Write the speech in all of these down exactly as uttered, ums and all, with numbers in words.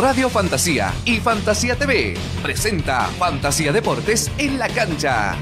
Radio Fantasía y Fantasía T V presenta Fantasía Deportes en la cancha.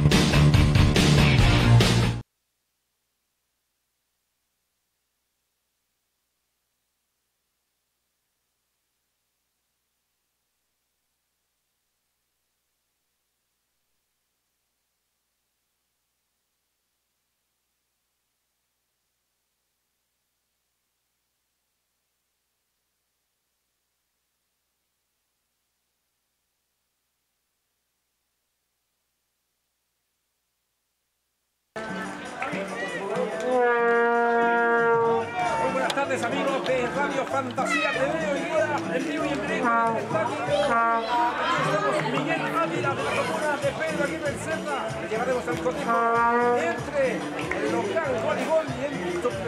Amigos de Radio Fantasía T V, hoy día en vivo y en directo está aquí Miguel Ávila de la comuna de Pedro Aguirre Cerda. Le llevaremos al cotejo entre el local voleibol y el,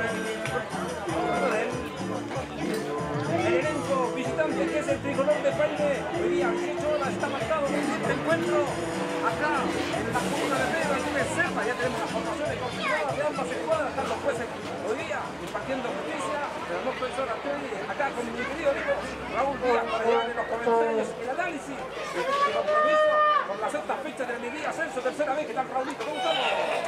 el, el elenco visitante, que es el Tricolor de Paine. Hoy día dieciocho horas está marcado este encuentro acá en la comuna de Pedro Aguirre Cerda. Ya tenemos las formaciones confirmadas de ambas escuadras, están los jueces hoy día impartiendo justicia. Pero no profesor, acá con mi querido amigo Raúl Díaz para llevarle los comentarios y el análisis de este compromiso con la sexta fecha del Miguel Ascenso, tercera vez. ¿Qué tal, Raúlito? ¿Cómo estamos?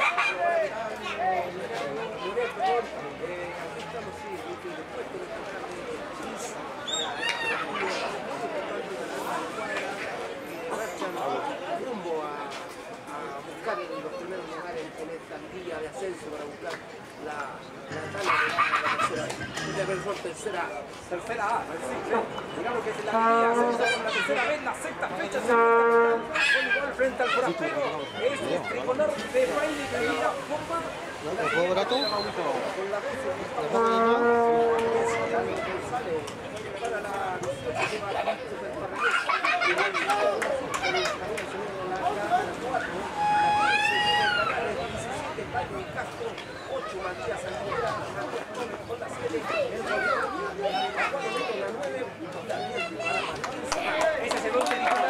Rumbo a, a buscar en los primeros lugares en esta liga de ascenso para buscar la, la tabla de la tercera, de tercera, tercera A, sí, sí. Digamos que es la liga ascenso con la tercera vez, la sexta fecha se enfrenta frente al forastero, es el Tricolor de Paine que viene a formar ¿El juego barato? con la doce para la dieciocho que va a Castro, ocho Matías Almendra, Matías Torres con la siete, el gobierno, la cuatro con la nueve, y la diez para Matías. Ese es el once titular.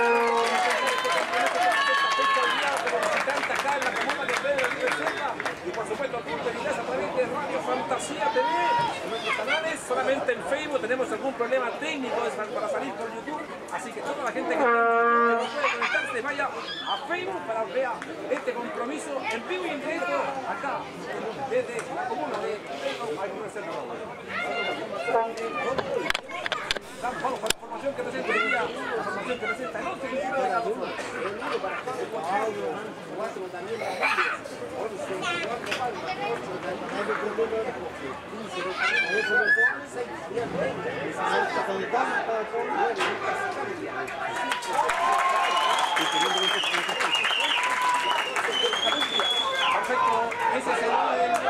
Acá en la comuna de Pedro Aguirre Cerda. Y por supuesto, tú te dirás a través de Radio Fantasía T V. En nuestros canales, solamente en Facebook tenemos algún problema técnico para salir por YouTube. Así que toda la gente que no puede conectarse, vaya a Facebook para ver este compromiso en vivo y en directo acá desde la comuna de Pedro Aguirre Cerda. Vamos con la formación que presenta hoy día, la formación que presenta el once titular de cada uno. El uno para Javier Cuatro, cuatro Daniel Ramírez, once Eduardo Palma, ocho Daniel quince seis Julián veinte, dieciséis nueve Lucas Cambia, perfecto, ese es el uno del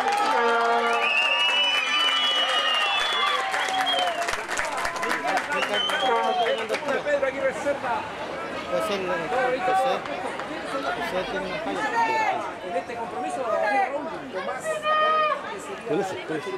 Pedro Aguirre Cerda. Puede ser el tercer. Tercer tiene una falla. En este compromiso, Tomás, Por eso, por eso.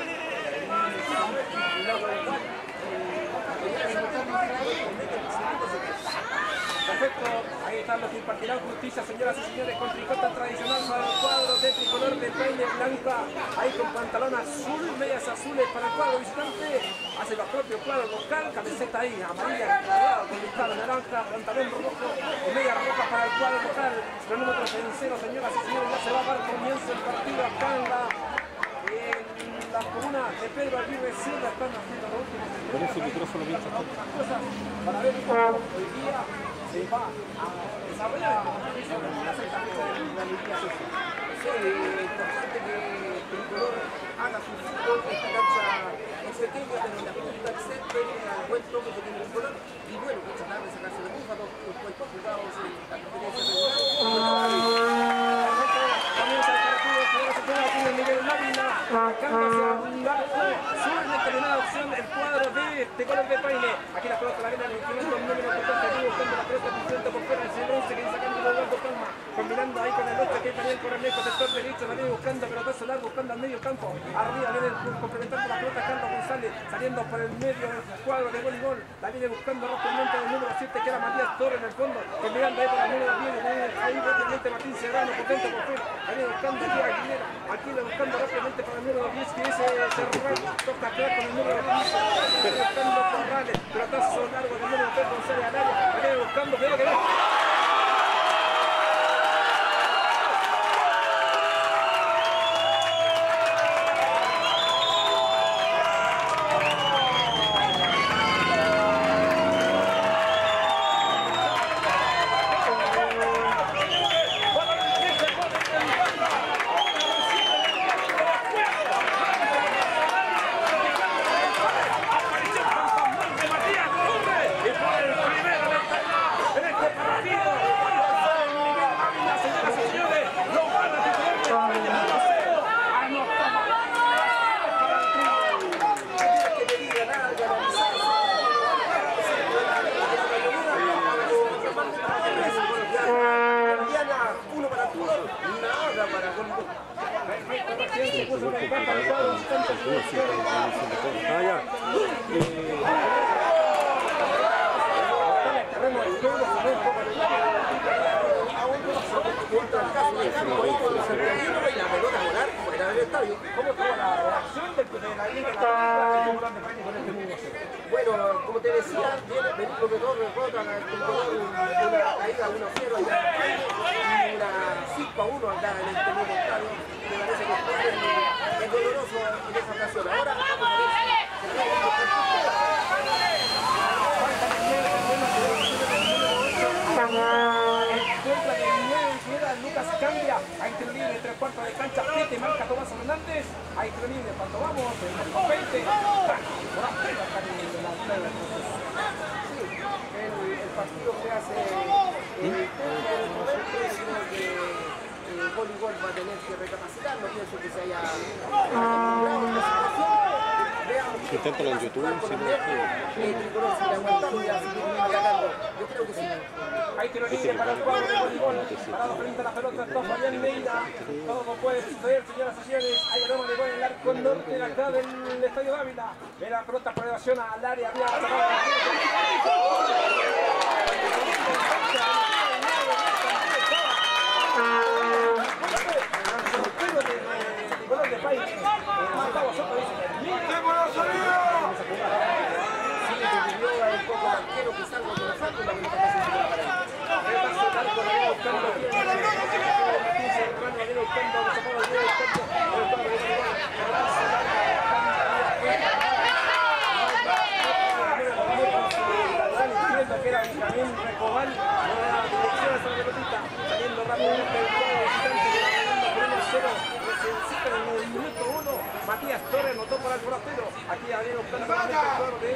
perfecto, ahí están los que impartirán justicia, señoras y señores, con tricota tradicional para el cuadro de Tricolor de Paine blanca, ahí con pantalón azul, medias azules para el cuadro visitante, hace lo propio cuadro local, camiseta ahí amarilla, con listado naranja, pantalón rojo y media roja para el cuadro local. Cronómetro vencero, señoras y señores, ya se va a dar comienzo el partido acá en la, en la comuna de Pedro Aguirre Cerda. Están haciendo los últimos Por ese micrófono bien cosas para ver cómo hoy día se va a desarrollar la sexta fecha de la Liga Ascenso. Sí, es importante que Tricolor haga su fútbol. Esta cancha es pequeña, pero la punta del set tiene al buen toque que tiene Tricolor. Y bueno, que tratar de sacarse de búfalo, los puestos jugados en la competencia regular. Comienza el partido, señora Señora, tiene Miguel Ávila, marcando hacia un arco sur de determinada opción el cuadro de Tricolor de Paine. Aquí la pelota la viene en el quinientos número catorce, buscando la pelota por fuera del once, que sacando de Eduardo Palma, combinando ahí con el ocho que Daniel Cornejo, sector derecho, la viene buscando pelotazo largo, buscando al medio campo, arriba viene complementando la pelota Carlos González, saliendo por el medio del cuadro de voleibol, la viene buscando rápidamente el número siete, que era Matías Torres en el fondo, combinando ahí con el número diez, ahí rápidamente Martín Serrano, potente por fuera, la viene buscando aquí a Aguilera, aquí le buscando rápidamente para el número diez, que es Serrano, toca quedar con el número quince, buscando Corrales, pelotazo largo de número tres González al área, la viene buscando, creo que no. Bueno, como te decía, viene el promotor derrota al tricolor, una caída uno a cero y una cinco a uno acá en este mismo estadio. Me parece que es, es doloroso en esa ocasión. Ahora vamos a ver Lucas cambia, hay tiro libre, tres cuartos de cancha, siete, marca Tomás Hernández, hay tiro libre, cuando vamos, el veinte, el partido se hace el voleibol va a tener que recapacitar, no pienso que se haya acostumbrado a la situación. Inténtalo en YouTube, si no el tricolor sigue aguantando y así que atacando. Yo creo que sí. Hay tiro libre para el cuadro de voleibol, parado frente a la pelota, está Fabián Neira, todo puede suceder, señoras y señores, hay aroma de gol en el arco norte de acá del Estadio Dávila, ve la pelota por elevación al área, arriba, de país, Gustavo Soto dice, Sí, que vivió un poco arquero que salgo con los sacos, la pelota casi se queda para que era Benjamín Recobal, la dirección de esa pelotita, saliendo rápidamente del juego visitante que va ganando por uno a cero, necesita en el minuto uno, Matías Torres anotó para el forastero, aquí viene buscando nuevamente el jugador de...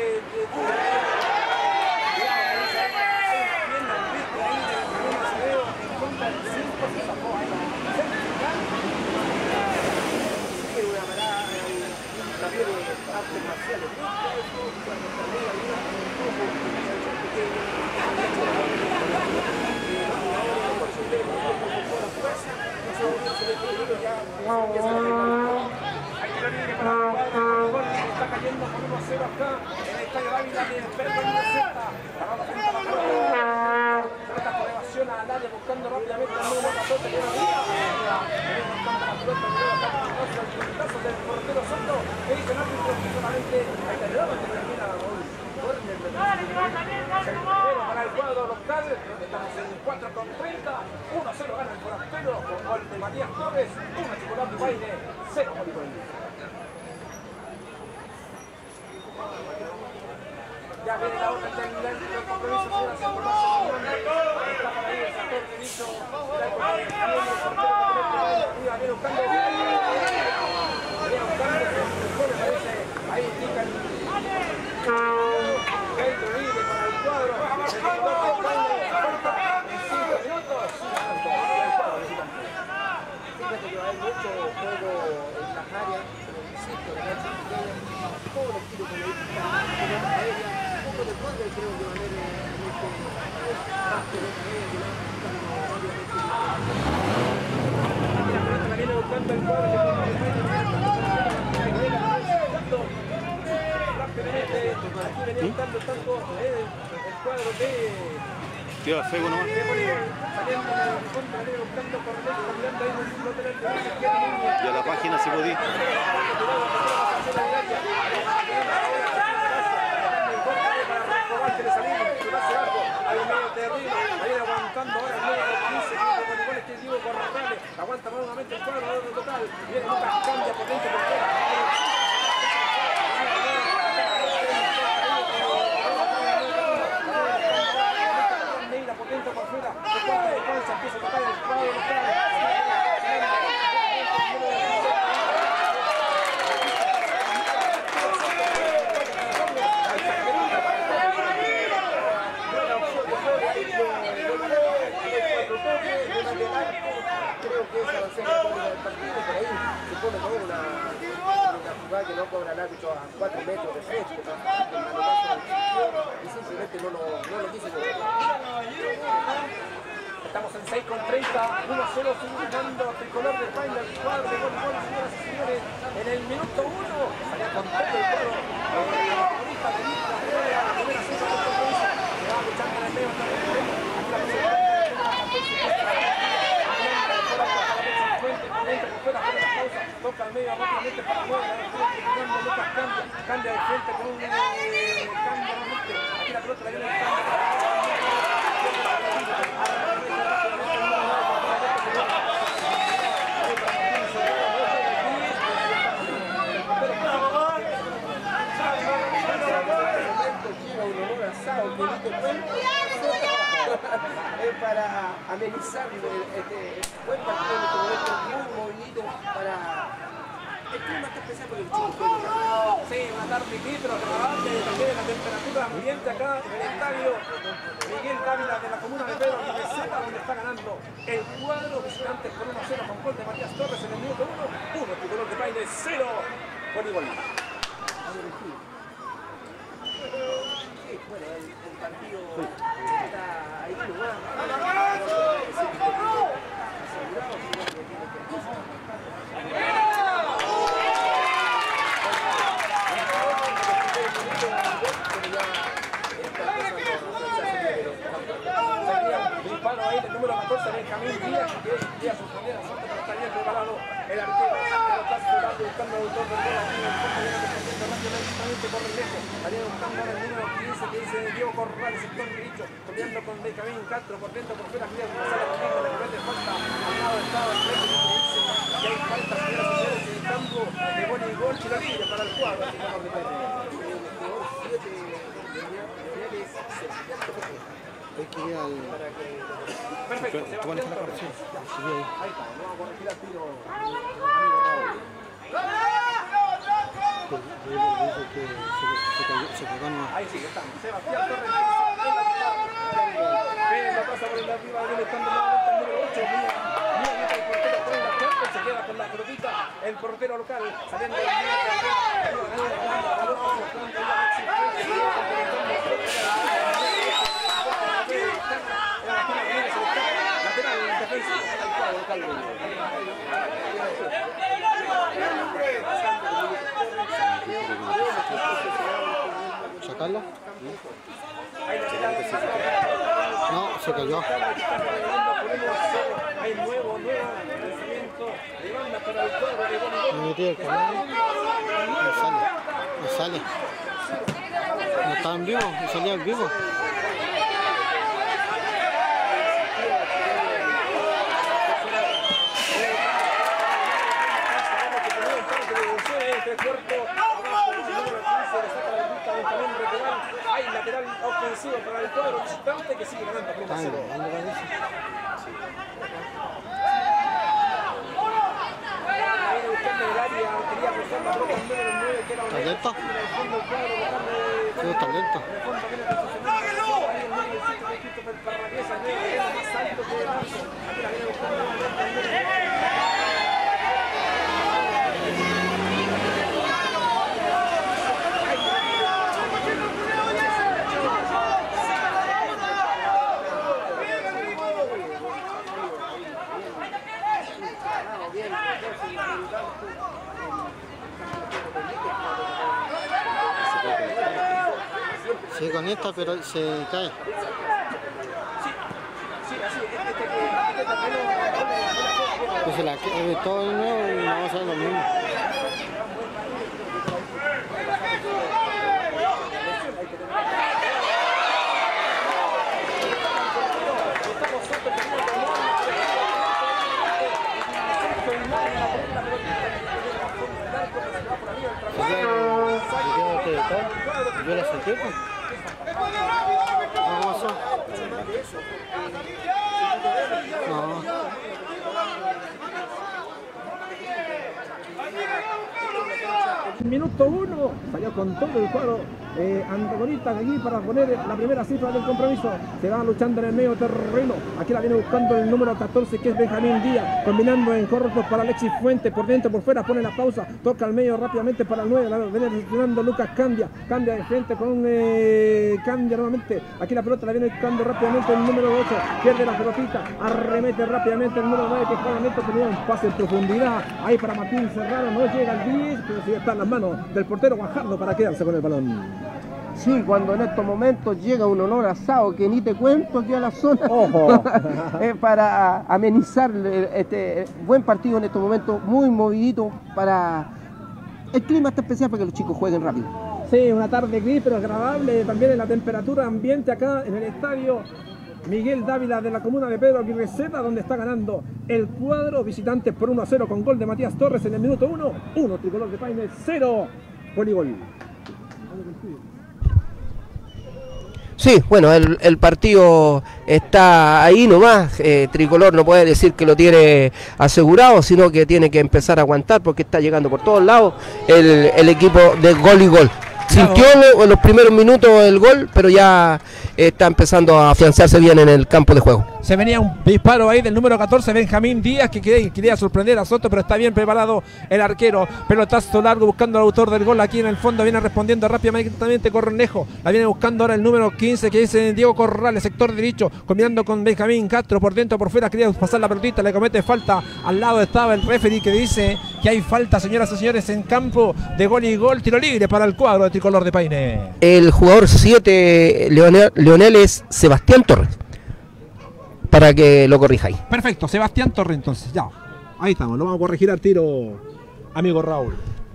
una parada también de artes marciales. Está cayendo por uno a cero acá en el Estadio Dávila de Bergen de Zeta. Parado frente a la pelota. Pelota por evasión al área buscando rápidamente al número catorce que era Díaz. Viene buscando la pelota, luego acá el puntazo del portero Soto. Que dice el árbitro que solamente hay que ayudar a que termina la gol. Primero para el cuadro local, estamos en cuatro con treinta, uno a cero gana el forastero con gol de Matías Torres, uno Chocolate Baile, cero voleibol. Ya viene la otra del compromiso, señoras y señores, está por ahí el sector derecho, arriba viene buscando, viene buscando, ahí indica el centro libre para el cuadro, el sector de España, en cinco minutos, fíjate que va a haber mucho juego en las áreas, insisto, de canchas pequeñas, todos los tiros con la pelota aérea, un poco de cuadro creo que va a haber en este más pelota aérea que va buscando obviamente. Aquí la pelota la viene buscando el cuadro que aquí venía buscando tanto el cuadro de Tío, fuego nomás. Y a la página se podía. Juan quiere salir, se va a hacer algo. Hay un medio terrible, ahí aguantando ahora el número quince, con igual que Diego Corrales. Aguanta nuevamente el cuadro de total. Viene Lucas, cambia por dentro por fuera. Neira por dentro por fuera. El cuadro de Concha empieza a tocar el cuadro local. Creo que esa va a ser la forma del partido, por ahí se pone con una, una jugada que no cobra el árbitro a cuatro metros de frente, el manotazo del chico, y simplemente no lo, no lo quiso cobrar. Estamos en seis con treinta, uno a cero, sigue ganando Tricolor de Paine, el cuadro de voleibol, señoras y señores, en el minuto uno, salía con todo el cuadro, ahorita de Vista, de la primera cita de compromiso, se va luchando en el medio, aquí la primera toca al medio rápidamente para nueve, Lucas cambia, cambia de frente con un cambio realmente, aquí la pelota la viene el es para amenizar este buen partido en este momento, muy movidito para el clima está especial porque el chico juega. Sí, una tarde aquí, pero agradable, también la temperatura ambiente acá en el estadio Miguel Dávila de la comuna de Pedro de Meseta, donde está ganando el cuadro visitantes por uno a cero con gol de Matías Torres en el minuto uno, uno Tricolor de Paine, cero voleibol. Sí, bueno, el, el partido está ahí, bueno, asegurado, Disparo ahí del número catorce, Benjamín Díaz, que hoy día su primera suerte, pero está bien preparado el arquero, pero está esperando buscando el autor del gol aquí, el campo viene defendiendo rápidamente por el lejos, estaría buscando ahora el número quince que dice Diego Corrales, sector derecho, peleando con Benjamín Castro por dentro, por fuera, quería pasar a conmigo, de repente falta al lado del estado del frente, que dice que hay falta, señoras y señores, en el campo de voleibol chilaquilla para el cuadro, así que no repete. Hay que ir al... Perfecto, ¿Cómo le la Sebastián corrección? Torres. Sí, ahí. Ahí está, vamos a corregir al tiro. Dijo que se, se cayó, se cagó en Ahí sí, estamos. Sebastián Torres. Bien, la pasa por el de arriba, viene estando nuevamente el número ocho. Mira, mira, mira el portero con la puerta, se queda con la pelotita. El portero local saliendo de la lateral defensivo al cuadro local. ¿Sacarlo? No, se cayó. Hay nuevo, nuevo lanzamiento de banda para el cuadro de voleibol. Me metí el canal. No sale. No sale. No estaba en vivo, no salía en vivo. Hay lateral ofensivo para el cuadro visitante que sigue ganando por uno a cero. Viene buscando el área, quería cruzar la pelota el número nueve que era un ¿Talento? en el fondo el cuadro local de... Sí, talento. En el fondo viene posicionando ahí el número cinco de Christopher Parraguesa, el nueve era más alto que el alto. Aquí la viene buscando el número. Sí, con esta, pero se cae. Sí, sí, así, este que este terreno... Pues se la cae todo de nuevo y vamos a hacer lo mismo. Yo la saqué, pues. ¿Cómo pasó? No. Minuto uno, salió con todo el cuadro eh, antagonista de aquí para poner la primera cifra del compromiso. Se va luchando en el medio terreno. Aquí la viene buscando el número catorce, que es Benjamín Díaz, combinando en cortos para Alexis Fuentes, por dentro, por fuera, pone la pausa, toca al medio rápidamente para el nueve, la viene recepcionando Lucas Candia, Candia de frente con eh, Candia nuevamente. Aquí la pelota la viene buscando rápidamente el número ocho, pierde la pelotita, arremete rápidamente el número nueve, que claramente tenía un pase en profundidad. Ahí para Martín Serrano, no llega al diez, pero sí está en las manos del portero Guajardo para quedarse con el balón. Sí, cuando en estos momentos llega un olor asado que ni te cuento aquí a la zona. Ojo. Es para amenizar este buen partido en estos momentos, muy movidito para... El clima está especial para que los chicos jueguen rápido. Sí, una tarde gris pero agradable, también en la temperatura ambiente acá en el estadio Miguel Dávila de la comuna de Pedro Aguirre Cerda, donde está ganando el cuadro visitante por uno a cero con gol de Matías Torres en el minuto uno. uno Tricolor de Paine, cero Poligol. Sí, bueno, el, el partido está ahí nomás. eh, Tricolor no puede decir que lo tiene asegurado, sino que tiene que empezar a aguantar porque está llegando por todos lados el, el equipo de Gol y Gol. Sintió en los primeros minutos el gol, pero ya está empezando a afianzarse bien en el campo de juego. Se venía un disparo ahí del número catorce, Benjamín Díaz, que quería, quería sorprender a Soto, pero está bien preparado el arquero. Pelotazo largo buscando al autor del gol aquí en el fondo, viene respondiendo rápidamente Cornejo. La viene buscando ahora el número quince, que dice Diego Corrales, sector derecho, combinando con Benjamín Castro, por dentro, por fuera, quería pasar la pelotita, le comete falta. Al lado estaba el referee que dice que hay falta, señoras y señores, en campo de Gol y Gol, tiro libre para el cuadro de Tricolor de Paine. El jugador siete, Leonel, Leonel es Sebastián Torres, para que lo corrijáis. Perfecto, Sebastián Torres entonces, ya. Ahí estamos, lo vamos a corregir al tiro, amigo Raúl.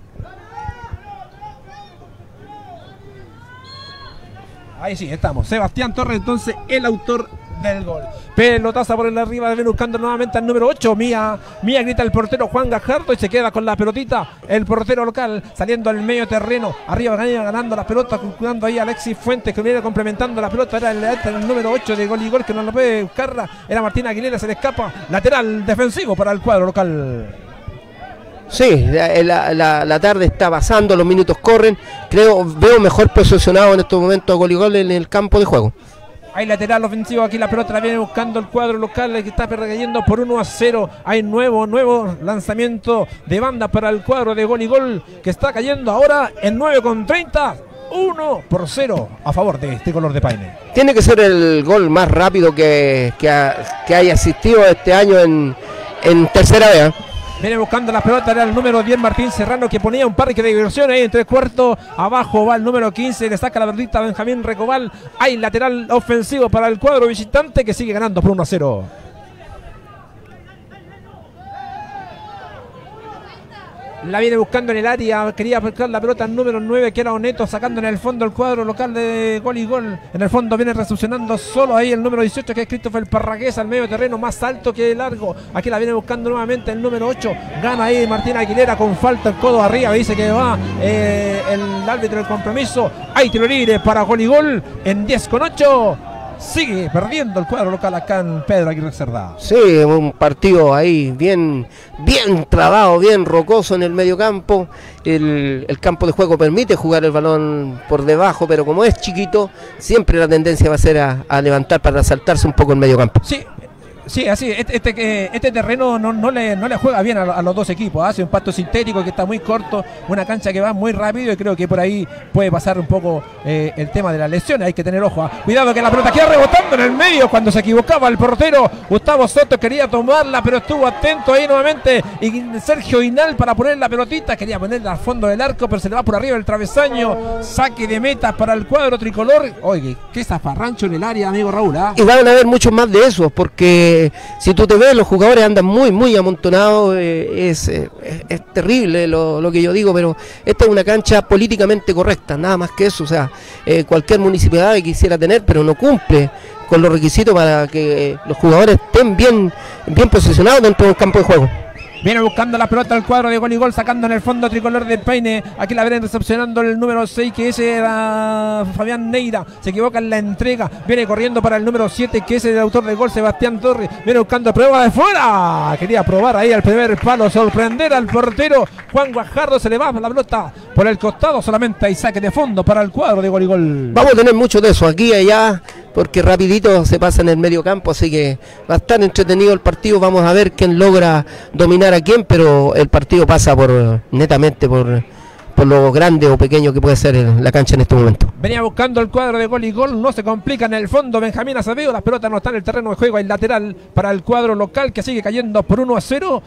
Ahí sí, estamos. Sebastián Torres entonces, el autor del gol. Pelotaza por el arriba, viene buscando nuevamente al número ocho. Mía, Mía grita el portero Juan Gajardo y se queda con la pelotita. El portero local saliendo al medio terreno. Arriba ganando la pelota, cuidando ahí a Alexis Fuentes, que viene complementando la pelota. Era el, el número ocho de Gol y Gol, que no lo puede buscar. Era Martín Aguilera, se le escapa. Lateral defensivo para el cuadro local. Sí, la, la, la tarde está pasando, los minutos corren. Creo, veo mejor posicionado en estos momentos a Gol y Gol en el campo de juego. Hay lateral ofensivo, aquí la pelota la viene buscando el cuadro local, que está perdiendo por uno a cero. Hay nuevo, nuevo lanzamiento de banda para el cuadro de Gol y Gol, que está cayendo ahora en nueve con treinta. uno por cero a favor de Tricolor de Paine. Tiene que ser el gol más rápido que, que, ha, que haya asistido este año en, en tercera vez. Viene buscando la pelota, era el número diez Martín Serrano, que ponía un parque de diversión ahí en tres cuartos. Abajo va el número quince, le saca la pelotita a Benjamín Recobal. Hay lateral ofensivo para el cuadro visitante, que sigue ganando por uno a cero. La viene buscando en el área, quería buscar la pelota al número nueve, que era Oneto, sacando en el fondo el cuadro local de Gol y Gol. En el fondo viene recepcionando solo ahí el número dieciocho, que es Christopher Parragués, al medio terreno, más alto que largo. Aquí la viene buscando nuevamente el número ocho. Gana ahí Martín Aguilera con falta, el codo arriba, dice que va eh, el árbitro del compromiso. Hay tiro libre para Gol y Gol en diez con ocho. Sigue perdiendo el cuadro local acá en Pedro Aguirre Cerda. Sí, un partido ahí bien, bien trabado, bien rocoso en el medio campo. El, el campo de juego permite jugar el balón por debajo, pero como es chiquito, siempre la tendencia va a ser a, a levantar para saltarse un poco el medio campo. Sí. Sí, así, este, este, este terreno no, no, le, no le juega bien a, a los dos equipos. Hace un pasto sintético que está muy corto, una cancha que va muy rápido, y creo que por ahí puede pasar un poco eh, el tema de las lesiones. Hay que tener ojo. ¿eh? Cuidado que la pelota queda rebotando en el medio cuando se equivocaba el portero. Gustavo Soto quería tomarla, pero estuvo atento ahí nuevamente. Y Sergio Hinal para poner la pelotita, quería ponerla al fondo del arco, pero se le va por arriba el travesaño. Saque de meta para el cuadro tricolor. Oye, qué zafarrancho en el área, amigo Raúl. ¿eh? Y van a haber muchos más de esos, porque si tú te ves, los jugadores andan muy, muy amontonados. eh, es, eh, es, es terrible lo, lo que yo digo, pero esta es una cancha políticamente correcta, nada más que eso. O sea, eh, cualquier municipalidad que quisiera tener, pero no cumple con los requisitos para que eh, los jugadores estén bien, bien posicionados dentro del campo de juego. Viene buscando la pelota al cuadro de Gol y Gol, sacando en el fondo tricolor de Paine. Aquí la viene recepcionando el número seis, que es era Fabián Neira. Se equivoca en la entrega. Viene corriendo para el número siete, que es el autor del gol, Sebastián Torres. Viene buscando prueba de fuera. Quería probar ahí al primer palo, sorprender al portero Juan Guajardo. Se le va la pelota por el costado. Solamente hay saque de fondo para el cuadro de Gol y Gol. Vamos a tener mucho de eso aquí y allá, porque rapidito se pasa en el medio campo, así que va a estar entretenido el partido. Vamos a ver quién logra dominar a quién, pero el partido pasa por netamente por, por lo grande o pequeño que puede ser la cancha en este momento. Venía buscando el cuadro de Gol y Gol, no se complica en el fondo Benjamín Acevedo. Las pelotas no están en el terreno de juego, hay lateral para el cuadro local, que sigue cayendo por uno a cero.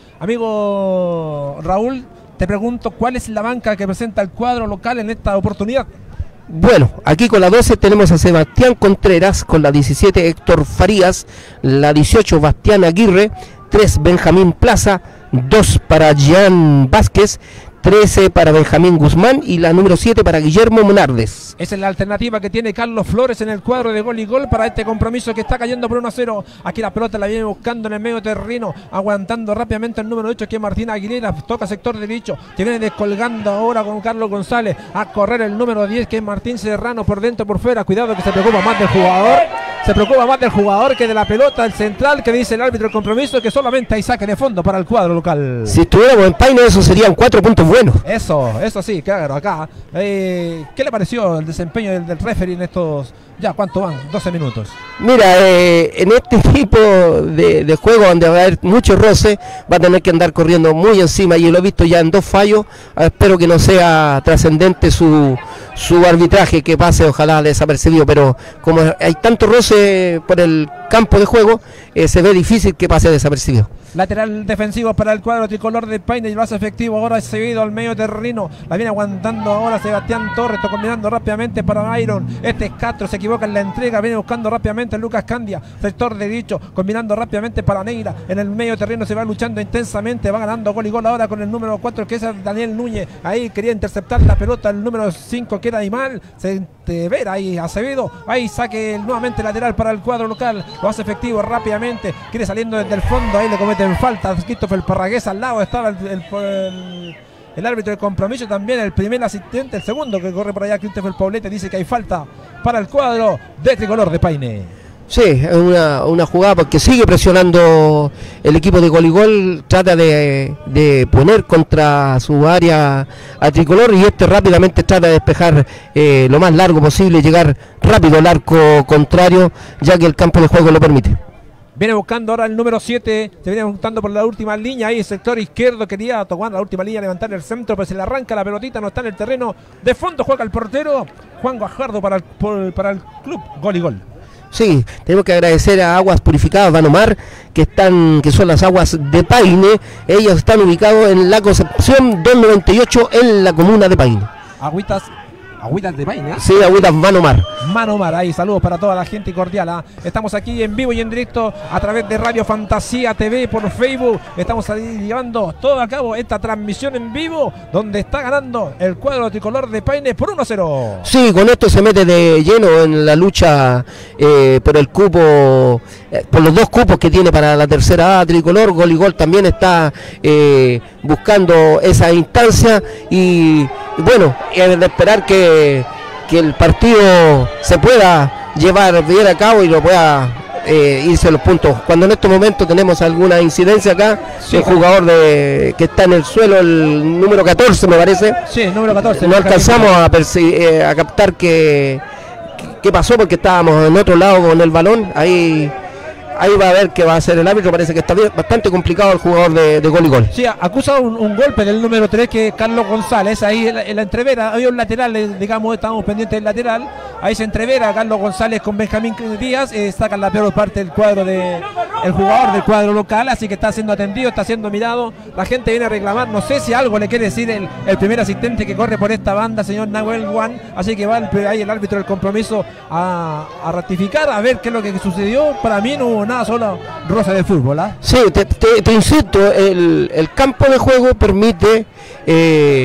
Amigo Raúl, te pregunto, ¿cuál es la banca que presenta el cuadro local en esta oportunidad? Bueno, aquí con la doce tenemos a Sebastián Contreras, con la diecisiete Héctor Farías, la dieciocho Bastián Aguirre, tres Benjamín Plaza, dos para Jean Vázquez, trece para Benjamín Guzmán y la número siete para Guillermo Monardes. Esa es la alternativa que tiene Carlos Flores en el cuadro de Gol y Gol para este compromiso que está cayendo por uno a cero. Aquí la pelota la viene buscando en el medio terreno, aguantando rápidamente el número ocho, que es Martín Aguilera. Toca sector derecho, que viene descolgando ahora con Carlos González. A correr el número diez, que es Martín Serrano, por dentro, por fuera. Cuidado, que se preocupa más del jugador. Se preocupa más del jugador que de la pelota. El central, que dice el árbitro del compromiso, que solamente hay saque de fondo para el cuadro local. Si estuviéramos en Paine, eso serían cuatro puntos buenos. Eso, eso sí, claro, acá. Eh, ¿Qué le pareció el desempeño del, del referee en estos, ya, cuánto van? doce minutos. Mira, eh, en este tipo de, de juego donde va a haber mucho roce, va a tener que andar corriendo muy encima, y lo he visto ya en dos fallos. Eh, espero que no sea trascendente su, su arbitraje, que pase ojalá desapercibido, pero como hay tanto roce por el campo de juego, eh, se ve difícil que pase desapercibido. Lateral defensivo para el cuadro tricolor de Paine, y lo hace efectivo ahora, seguido al medio terreno. La viene aguantando ahora Sebastián Torres, está combinando rápidamente para Iron. Este es Castro, se equivoca en la entrega, viene buscando rápidamente Lucas Candia, sector derecho, combinando rápidamente para Neira. En el medio terreno se va luchando intensamente, va ganando Gol y Gol ahora con el número cuatro, que es Daniel Núñez. Ahí quería interceptar la pelota el número cinco, que era Imal. Se vera ahí Acevedo, ahí saque nuevamente lateral para el cuadro local. Lo hace efectivo rápidamente, quiere saliendo desde el fondo, ahí le cometen falta Christopher Parragués. Al lado estaba el, el, el, el árbitro de compromiso, también el primer asistente, el segundo que corre por allá, Christopher Paulete, dice que hay falta para el cuadro de tricolor de Paine. Sí, es una, una jugada porque sigue presionando el equipo de Gol y Gol, trata de, de poner contra su área a tricolor, y este rápidamente trata de despejar eh, lo más largo posible y llegar rápido al arco contrario, ya que el campo de juego lo permite. Viene buscando ahora el número siete, se viene buscando por la última línea, ahí el sector izquierdo, quería tomar la última línea, levantar el centro, pero se le arranca la pelotita, no está en el terreno. De fondo juega el portero Juan Guajardo para el, por, para el club Gol y Gol. Sí, tenemos que agradecer a Aguas Purificadas Vanomar, que están, que son las aguas de Paine. Ellos están ubicados en la Concepción doscientos noventa y ocho, en la comuna de Paine. Agüitas Agüitas de Paine. Sí, Agüitas Vanomar. Manomar, ahí saludos para toda la gente cordial. ¿eh? Estamos aquí en vivo y en directo a través de Radio Fantasía T V por Facebook. Estamos ahí llevando todo a cabo esta transmisión en vivo, donde está ganando el cuadro tricolor de Paine por uno a cero. Sí, con esto se mete de lleno en la lucha eh, por el cupo, eh, por los dos cupos que tiene para la tercera A tricolor. Gol y Gol también está eh, buscando esa instancia, y bueno, es de esperar que que el partido se pueda llevar bien a cabo y lo pueda eh, irse a los puntos. Cuando en estos momentos tenemos alguna incidencia acá, sí, el jugador de que está en el suelo, el número catorce me parece, sí, el número catorce, no alcanzamos a, eh, a captar qué qué pasó, porque estábamos en otro lado con el balón. Ahí Ahí va a ver qué va a hacer el árbitro. Parece que está bien, bastante complicado el jugador de, de Gol y Gol. Sí, acusa un, un golpe del número tres, que es Carlos González. Ahí en la, en la entrevera había un lateral, digamos, estábamos pendientes del lateral. Ahí se entrevera Carlos González con Benjamín Díaz. Eh, sacan la peor parte del cuadro de el jugador del cuadro local, así que está siendo atendido, está siendo mirado. La gente viene a reclamar. No sé si algo le quiere decir el, el primer asistente que corre por esta banda, señor Nahuel Juan. Así que va el, ahí el árbitro del compromiso a, a ratificar, a ver qué es lo que sucedió. Para mí no hubo nada, solo rosa de fútbol. ¿eh? Sí, te, te, te insisto, el, el campo de juego permite eh,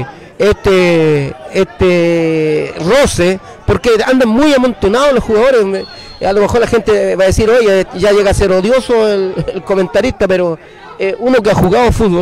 este este roce, porque andan muy amontonados los jugadores. A lo mejor la gente va a decir, oye, ya llega a ser odioso el, el comentarista, pero eh, uno que ha jugado fútbol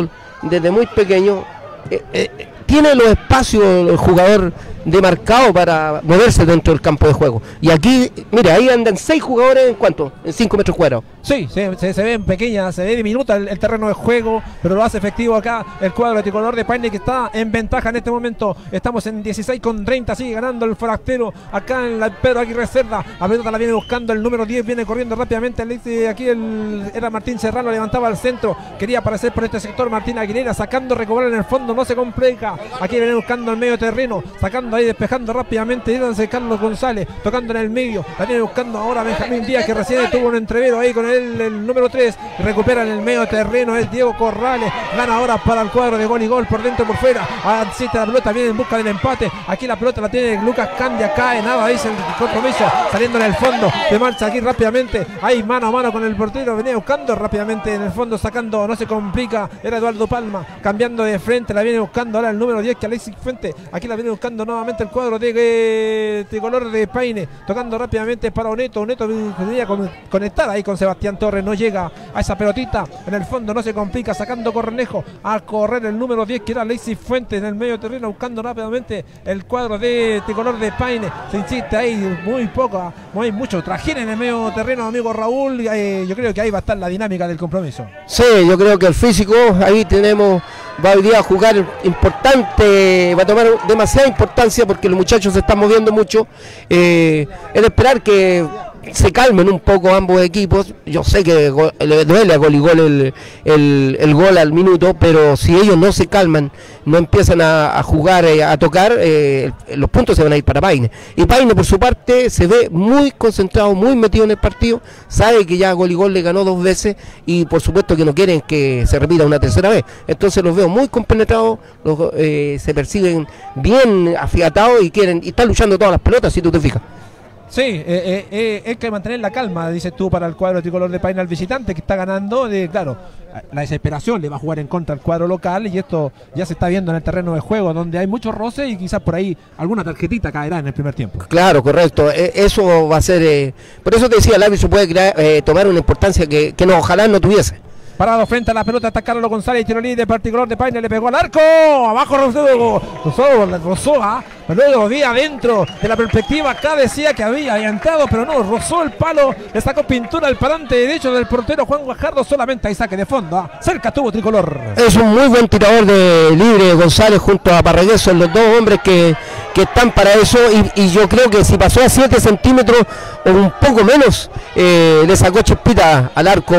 desde muy pequeño, eh, eh, tiene los espacios el jugador demarcado para moverse dentro del campo de juego. Y aquí, mire, ahí andan seis jugadores en cuánto, en cinco metros cuadrados. Sí, se, se, se ve en pequeña, se ve diminuta el, el terreno de juego, pero lo hace efectivo acá el cuadro de Tricolor de Paine, que está en ventaja en este momento. Estamos en dieciséis con treinta, sigue ganando el forastero acá en la Pedro Aguirre Cerda. A pelota la viene buscando el número diez, viene corriendo rápidamente. Le dice aquí el, era Martín Serrano, levantaba al centro, quería aparecer por este sector Martín Aguilera, sacando Recobrar en el fondo, no se complica. Aquí viene buscando el medio terreno, sacando ahí, despejando rápidamente, yéndose Carlos González, tocando en el medio, la viene buscando ahora Benjamín Díaz, que recién tuvo un entrevero ahí con el, el número tres, recupera en el medio terreno, es Diego Corrales, gana ahora para el cuadro de Gol y Gol, por dentro por fuera, asiste la pelota, viene en busca del empate, aquí la pelota la tiene Lucas Candia, cae, nada, dice el compromiso, saliendo en el fondo, de marcha aquí rápidamente, ahí mano a mano con el portero, venía buscando rápidamente en el fondo, sacando, no se complica, era Eduardo Palma, cambiando de frente, la viene buscando ahora el número diez, que Alexis Fuente, aquí la viene buscando nuevamente el cuadro de eh, Tricolor de Paine, tocando rápidamente para Oneto, Oneto venía con, conectar ahí con Sebastián Torres, no llega a esa pelotita, en el fondo no se complica, sacando Cornejo a correr el número diez, que era Alexis Fuentes, en el medio terreno, buscando rápidamente el cuadro de Tricolor de Paine, se insiste ahí, muy poco, no hay mucho trajín en el medio terreno, amigo Raúl, eh, yo creo que ahí va a estar la dinámica del compromiso. Sí, yo creo que el físico, ahí tenemos, va hoy día a jugar importante, va a tomar demasiada importancia porque los muchachos se están moviendo mucho, eh, es de esperar que se calmen un poco ambos equipos. Yo sé que le duele a Gol y Gol el, el, el gol al minuto, pero si ellos no se calman, no empiezan a, a jugar, eh, a tocar, eh, los puntos se van a ir para Paine. Y Paine por su parte se ve muy concentrado, muy metido en el partido, sabe que ya Gol y Gol le ganó dos veces y por supuesto que no quieren que se repita una tercera vez. Entonces los veo muy compenetrados, los, eh, se perciben bien afiatados y quieren, y están luchando todas las pelotas, si tú te fijas. Sí, eh, eh, eh, hay que mantener la calma, dices tú, para el cuadro Tricolor de Paine al visitante que está ganando. De, claro, la desesperación le va a jugar en contra al cuadro local y esto ya se está viendo en el terreno de juego donde hay muchos roces y quizás por ahí alguna tarjetita caerá en el primer tiempo. Claro, correcto, eh, eso va a ser, eh, por eso te decía, el árbitro puede crear, eh, tomar una importancia que, que no, ojalá no tuviese. Parado frente a la pelota está Carlos González, tiro libre para el Tricolor de Paine, le pegó al arco, abajo Rosó, Rosó, Rosó, ¿ah? Pero luego vi adentro de la perspectiva, acá decía que había, había entrado, pero no, rozó el palo, le sacó pintura al parante derecho del portero Juan Guajardo, solamente ahí saque de fondo, ¿ah? Cerca tuvo Tricolor. Es un muy buen tirador de libre González junto a Parragués, son los dos hombres que, que están para eso y, y yo creo que si pasó a siete centímetros o un poco menos, eh, le sacó chispita al arco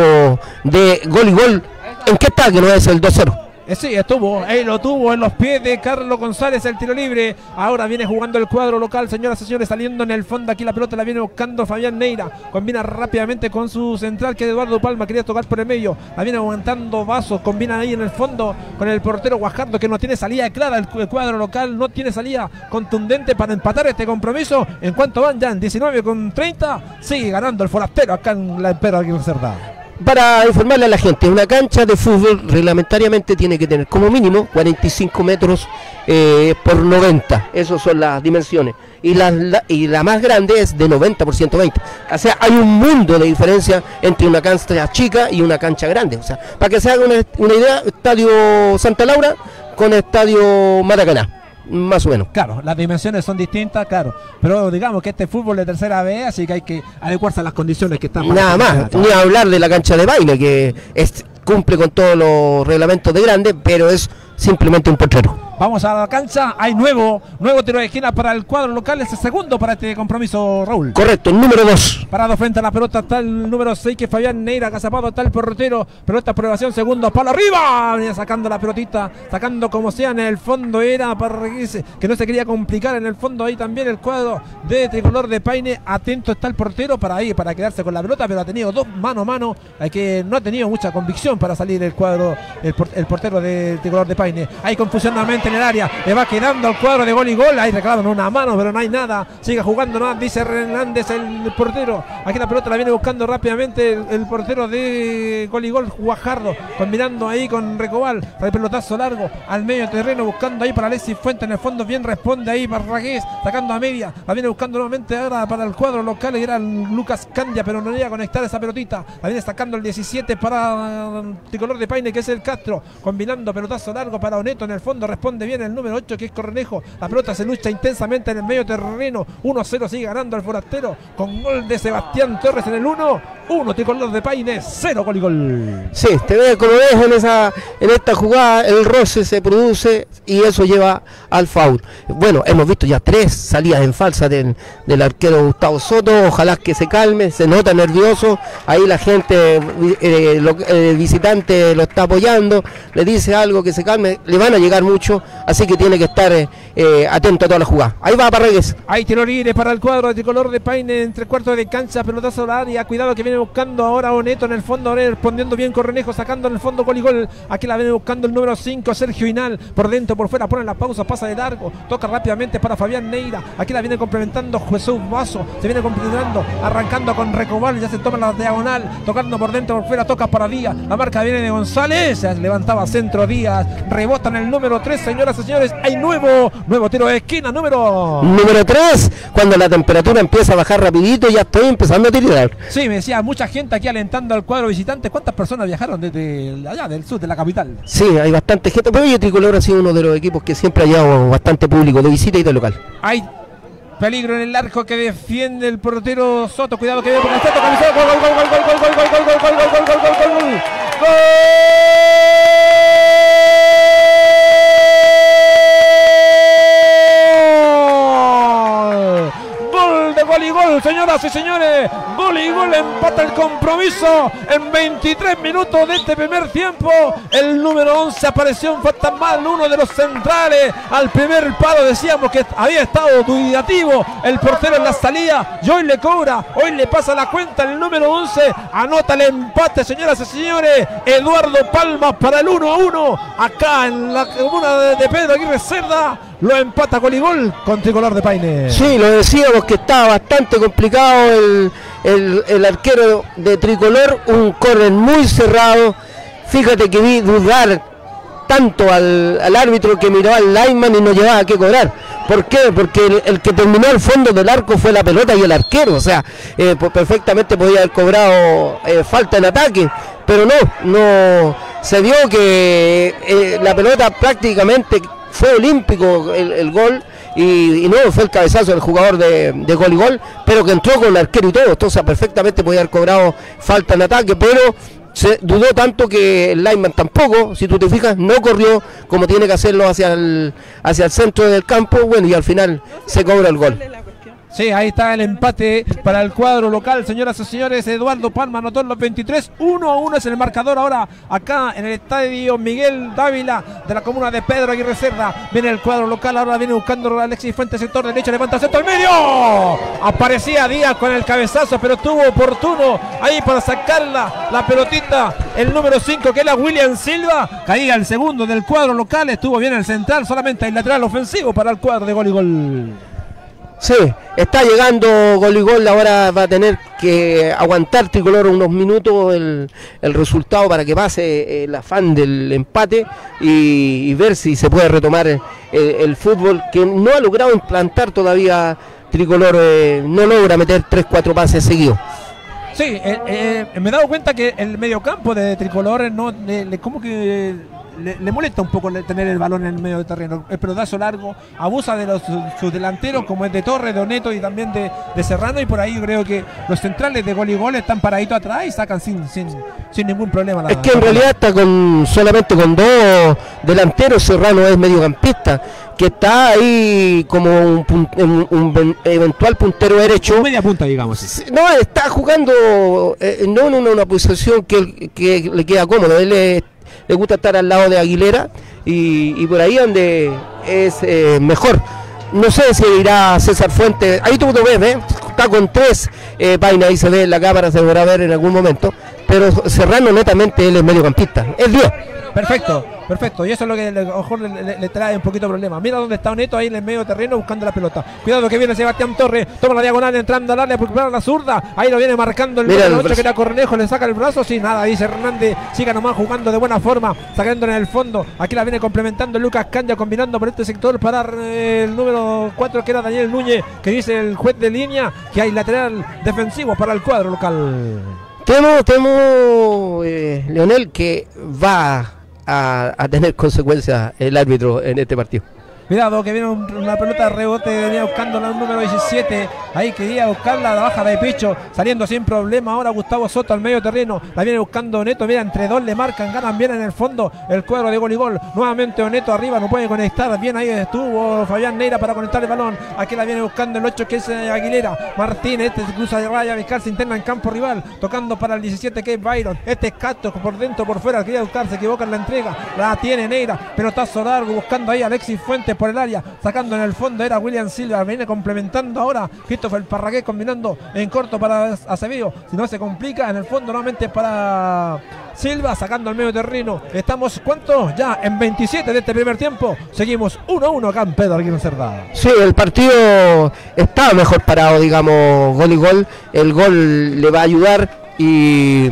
de Gol y Gol. ¿En qué está que no es el dos cero? Eh, sí, estuvo, ahí lo tuvo en los pies de Carlos González, el tiro libre. Ahora viene jugando el cuadro local, señoras y señores, saliendo en el fondo. Aquí la pelota la viene buscando Fabián Neira. Combina rápidamente con su central, que es Eduardo Palma, quería tocar por el medio. La viene aguantando Vasos, combina ahí en el fondo con el portero Guajardo, que no tiene salida clara. El, el cuadro local no tiene salida contundente para empatar este compromiso. En cuanto van ya en diecinueve con treinta, sigue ganando el forastero acá en la Pedro Aguirre Cerda. Para informarle a la gente, una cancha de fútbol reglamentariamente tiene que tener como mínimo cuarenta y cinco metros eh, por noventa, esas son las dimensiones, y la, la, y la más grande es de noventa por ciento veinte, o sea, hay un mundo de diferencia entre una cancha chica y una cancha grande, o sea, para que se haga una, una idea, Estadio Santa Laura con Estadio Maracaná. Más o menos. Claro, las dimensiones son distintas, claro. Pero digamos que este es fútbol de tercera B, así que hay que adecuarse a las condiciones que están. Nada más, ni hablar de la cancha de baile, que es, cumple con todos los reglamentos de grande, pero es simplemente un potrero. Vamos a la cancha, hay nuevo, nuevo tiro de esquina para el cuadro local, es el segundo para este compromiso, Raúl. Correcto, el número dos. Parado frente a la pelota está el número seis, que es Fabián Neira, agazapado está el portero, pelota por elevación, segundo, palo arriba, venía sacando la pelotita, sacando como sea en el fondo, era para que no se quería complicar en el fondo, ahí también el cuadro de Tricolor de Paine, atento está el portero para ahí, para quedarse con la pelota, pero ha tenido dos mano a mano, que no ha tenido mucha convicción para salir el cuadro, el, el portero de Tricolor de Paine. Hay confusión nuevamente prácticamente en el área. Le va quedando al cuadro de gol y gol. Ahí reclaman una mano, pero no hay nada. Sigue jugando, no, dice Hernández, el portero. Aquí la pelota la viene buscando rápidamente el, el portero de gol y gol, Guajardo, combinando ahí con Recobal. El pelotazo largo al medio terreno, buscando ahí para Alexis Fuentes. En el fondo bien responde ahí Barragués, sacando a media. La viene buscando nuevamente ahora para el cuadro local. Era Lucas Candia, pero no llega a conectar esa pelotita. La viene sacando el diecisiete para el tricolor de Paine, que es el Castro, combinando pelotazo largo para Oneto. En el fondo responde bien el número ocho, que es Cornejo. La pelota se lucha intensamente en el medio terreno. uno a cero sigue ganando el forastero con gol de Sebastián Torres en el uno. uno tricolor de Paine, cero gol y gol. Sí, te ves como ves en, esa, en esta jugada, el roce se produce y eso lleva al foul. Bueno, hemos visto ya tres salidas en falsa del, del arquero Gustavo Soto. Ojalá que se calme, se nota nervioso. Ahí la gente, eh, lo, el visitante lo está apoyando, le dice algo, que se calme. Le van a llegar mucho, así que tiene que estar eh, eh, atento a toda la jugada. Ahí va Parregues. Hay tiro libre para el cuadro de tricolor de Paine en tres cuartos de cancha, pelotazo al área. Cuidado que viene buscando ahora Oneto en el fondo, ahora respondiendo bien Cornejo, sacando en el fondo gol y gol. Aquí la viene buscando el número cinco, Sergio Hinal, por dentro, por fuera, pone la pausa, pasa de largo, toca rápidamente para Fabián Neira. Aquí la viene complementando Jesús Vaso, se viene complementando, arrancando con Recobal, ya se toma la diagonal, tocando por dentro, por fuera, toca para Díaz. La marca viene de González, se levantaba centro Díaz, rebota en el número tres, señoras y señores. Hay nuevo, nuevo tiro de esquina, número número tres, cuando la temperatura empieza a bajar rapidito, ya estoy empezando a tirar. Sí, me decía, mucha gente aquí alentando al cuadro visitante. ¿Cuántas personas viajaron desde allá, del sur, de la capital? Sí, hay bastante gente, pero hoy Tricolor ha sido uno de los equipos que siempre ha llevado bastante público de visita y de local. Hay peligro en el arco que defiende el portero Soto. Cuidado que viene por el Soto. Gol, gol, gol, gol, gol, gol, gol, gol, gol, gol, gol, gol, gol, gol, gol, gol. Gol y gol, señoras y señores, gol y gol, empata el compromiso en veintitrés minutos de este primer tiempo. El número once apareció en fantasmal, uno de los centrales. Al primer palo decíamos que había estado dudativo el portero en la salida, y hoy le cobra, hoy le pasa la cuenta el número once, anota el empate, señoras y señores. Eduardo Palma para el uno a uno, acá en la comuna de Pedro Aguirre Cerda. Lo empata gol y gol con Tricolor de Paine. Sí, lo decíamos que estaba bastante complicado el, el, el arquero de Tricolor, un córner muy cerrado. Fíjate que vi dudar tanto al, al árbitro que miró al lineman y no llevaba que cobrar. ¿Por qué? Porque el, el que terminó al fondo del arco fue la pelota y el arquero. O sea, eh, pues perfectamente podía haber cobrado eh, falta en ataque, pero no, no se vio que eh, la pelota prácticamente fue olímpico el, el gol y, y no fue el cabezazo del jugador de, de gol y gol, pero que entró con el arquero y todo. Entonces perfectamente podía haber cobrado falta en ataque, pero se dudó tanto que el lineman tampoco, si tú te fijas, no corrió como tiene que hacerlo hacia el, hacia el centro del campo. Bueno, y al final se cobra el gol. Sí, ahí está el empate para el cuadro local, señoras y señores. Eduardo Palma anotó en los veintitrés, uno a uno es el marcador ahora acá en el estadio Miguel Dávila de la comuna de Pedro Aguirre Cerda. Viene el cuadro local, ahora viene buscando a Alexis Fuentes, sector derecho, levanta el centro al medio. Aparecía Díaz con el cabezazo, pero estuvo oportuno ahí para sacarla la pelotita. El número cinco, que era William Silva, caía el segundo del cuadro local, estuvo bien el central, solamente el lateral ofensivo para el cuadro de gol y gol. Sí, está llegando gol y gol, ahora va a tener que aguantar Tricolor unos minutos el, el resultado para que pase el afán del empate y, y ver si se puede retomar el, el fútbol que no ha logrado implantar todavía Tricolor, eh, no logra meter tres cuatro pases seguidos. Sí, eh, eh, me he dado cuenta que el mediocampo de Tricolor no, le, le, como que le, le molesta un poco tener el balón en el medio del terreno. El pelotazo largo, abusa de los sus delanteros como es de Torres, de Oneto y también de, de Serrano, y por ahí yo creo que los centrales de gol y gol están paraditos atrás y sacan sin, sin, sin ningún problema. La, es que en realidad está con solamente con dos delanteros. Serrano es mediocampista, que está ahí como un, un, un eventual puntero derecho. Media punta, digamos. No, está jugando eh, no en una, una posición que, que le queda cómodo. Él es, le gusta estar al lado de Aguilera y, y por ahí donde es eh, mejor. No sé si irá César Fuentes. Ahí tú lo ves, ¿eh? Está con tres eh, vainas, ahí se ve en la cámara, se podrá ver en algún momento. Pero Serrano netamente él es mediocampista. Es diez. Perfecto. Perfecto, y eso es lo que le, a lo mejor le, le, le trae un poquito de problema. Mira dónde está Neto ahí en el medio terreno buscando la pelota. Cuidado que viene Sebastián Torres, toma la diagonal entrando al área para la zurda. Ahí lo viene marcando el número ocho que era Cornejo, le saca el brazo, sin nada, dice Hernández, siga nomás jugando de buena forma, sacando en el fondo. Aquí la viene complementando Lucas Candia, combinando por este sector para eh, el número cuatro que era Daniel Núñez, que dice el juez de línea que hay lateral defensivo para el cuadro local. Temo, temo, eh, Leonel, que va a, a tener consecuencias el árbitro en este partido. Cuidado que viene un, una pelota de rebote, venía buscando el número diecisiete, ahí quería buscarla, la baja de pecho, saliendo sin problema ahora Gustavo Soto al medio terreno, la viene buscando Neto, mira, entre dos le marcan, ganan bien en el fondo el cuadro de Goligol, nuevamente Oneto arriba, no puede conectar, bien ahí estuvo Fabián Neira para conectar el balón, aquí la viene buscando el ocho que es Aguilera, Martínez, este se cruza de raya, Vizcar se interna en campo rival, tocando para el diecisiete que es Byron, este es Castro por dentro, por fuera, quería buscar, se equivoca en la entrega, la tiene Neira, pelotazo largo, buscando ahí a Alexis Fuentes por el área, sacando en el fondo era William Silva, viene complementando ahora Christopher Parragués, combinando en corto para Acevedo, si no se complica en el fondo nuevamente para Silva, sacando al medio terreno. Estamos, ¿cuánto? Ya en veintisiete de este primer tiempo, seguimos uno a uno acá en Pedro Aguirre Cerda. Sí, el partido está mejor parado, digamos, gol y gol, el gol le va a ayudar y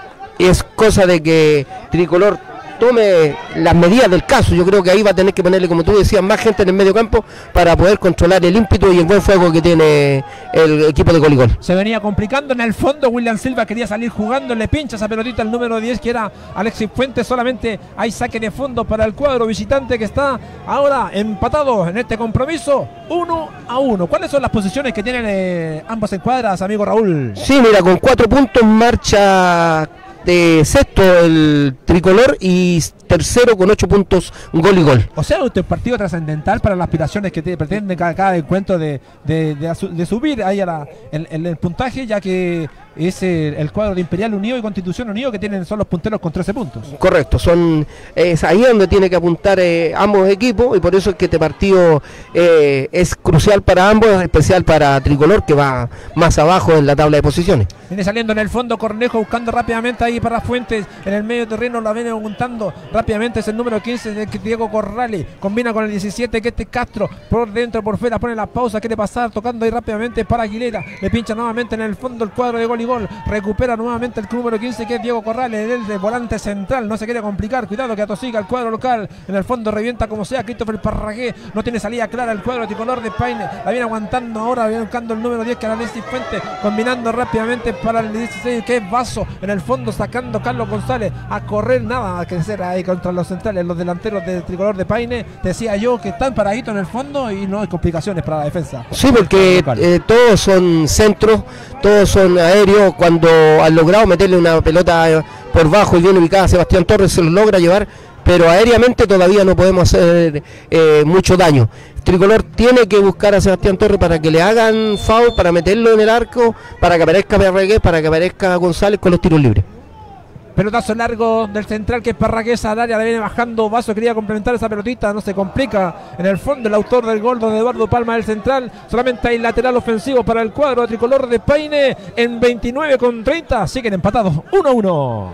es cosa de que Tricolor tome las medidas del caso. Yo creo que ahí va a tener que ponerle, como tú decías, más gente en el medio campo para poder controlar el ímpetu y el buen fuego que tiene el equipo de Goligol. Se venía complicando en el fondo, William Silva quería salir jugando, le pincha esa pelotita al número diez que era Alexis Fuentes, solamente hay saque de fondo para el cuadro visitante que está ahora empatado en este compromiso, uno a uno. ¿Cuáles son las posiciones que tienen eh, ambas escuadras, amigo Raúl? Sí, mira, con cuatro puntos marcha de sexto el Tricolor y tercero con ocho puntos Goligol. O sea, este partido trascendental para las aspiraciones que te, pretende cada, cada encuentro de, de, de, de subir ahí a la, el, el, el puntaje, ya que es el, el cuadro de Imperial Unido y Constitución Unido que tienen, son los punteros con trece puntos. Correcto, son es ahí donde tiene que apuntar eh, ambos equipos y por eso es que este partido eh, es crucial para ambos, especial para Tricolor que va más abajo en la tabla de posiciones. Viene saliendo en el fondo Cornejo buscando rápidamente ahí para Fuentes, en el medio terreno la viene apuntando rápidamente, es el número quince de Diego Corrales, combina con el diecisiete que este Castro, por dentro, por fuera, pone la pausa, quiere pasar, tocando ahí rápidamente para Aguilera, le pincha nuevamente en el fondo el cuadro de Goligol, recupera nuevamente el número quince que es Diego Corrales, el de volante central, no se quiere complicar, cuidado que atosiga el cuadro local, en el fondo revienta como sea Christopher Parragués, no tiene salida clara el cuadro Tricolor de Paine, la viene aguantando ahora, viene buscando el número diez que era Alexis Fuentes, combinando rápidamente para el dieciséis que es Vaso, en el fondo sacando Carlos González a correr, nada a crecer ahí contra los centrales, los delanteros del Tricolor de Paine, decía yo que están paraditos en el fondo y no hay complicaciones para la defensa. Sí, porque eh, todos son centros, todos son aéreos, cuando han logrado meterle una pelota eh, por bajo y bien ubicada Sebastián Torres se lo logra llevar, pero aéreamente todavía no podemos hacer eh, mucho daño. Tricolor tiene que buscar a Sebastián Torres para que le hagan foul, para meterlo en el arco, para que aparezca Parragués, para que aparezca González con los tiros libres. Pelotazo largo del central que es Parragués al área, le viene bajando Vaso, quería complementar esa pelotita, no se complica en el fondo el autor del gol, don Eduardo Palma del central, solamente hay lateral ofensivo para el cuadro Tricolor de Paine en veintinueve con treinta, siguen empatados uno a uno.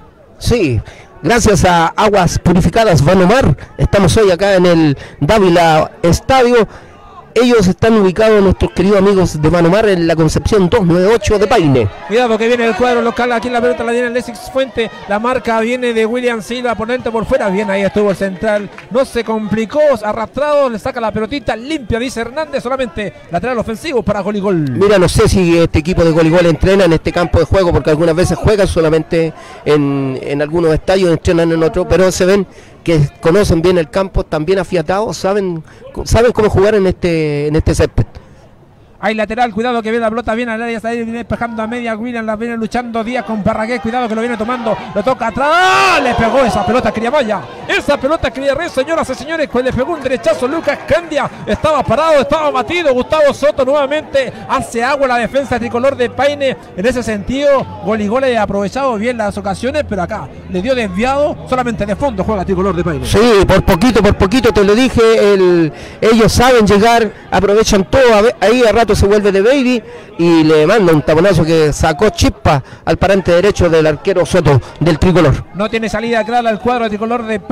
Sí, gracias a Aguas Purificadas Vanomar, estamos hoy acá en el Dávila Estadio. Ellos están ubicados, nuestros queridos amigos de Vanomar, en la Concepción doscientos noventa y ocho de Paine. Cuidado que viene el cuadro local, aquí en la pelota la viene Alexis Fuente, la marca viene de William Silva, por dentro por fuera, bien ahí estuvo el central, no se complicó, arrastrado, le saca la pelotita limpia, dice Hernández, solamente lateral ofensivo para Goligol. Mira, no sé si este equipo de Goligol entrena en este campo de juego, porque algunas veces juegan solamente en, en algunos estadios, entrenan en otro, pero se ven que conocen bien el campo, están bien afiatados, saben, saben cómo jugar en este, en este césped. Hay lateral, cuidado que viene la pelota, viene al área, está ahí, viene despejando a media, William la viene luchando Díaz con Parragués, cuidado que lo viene tomando, lo toca atrás, ¡ah! Le pegó esa pelota, quería vaya, esa pelota quería re, señoras y señores, le pegó un derechazo Lucas Candia, estaba parado, estaba batido, Gustavo Soto nuevamente hace agua la defensa Tricolor de Paine, en ese sentido, Goligol ha aprovechado bien las ocasiones, pero acá le dio desviado, solamente de fondo juega Tricolor de Paine. Sí, por poquito, por poquito, te lo dije, el, ellos saben llegar, aprovechan todo, ahí a rato se vuelve de Baby y le manda un taponazo que sacó chispa al parante derecho del arquero Soto del Tricolor. No tiene salida clara el cuadro de Tricolor de Paine.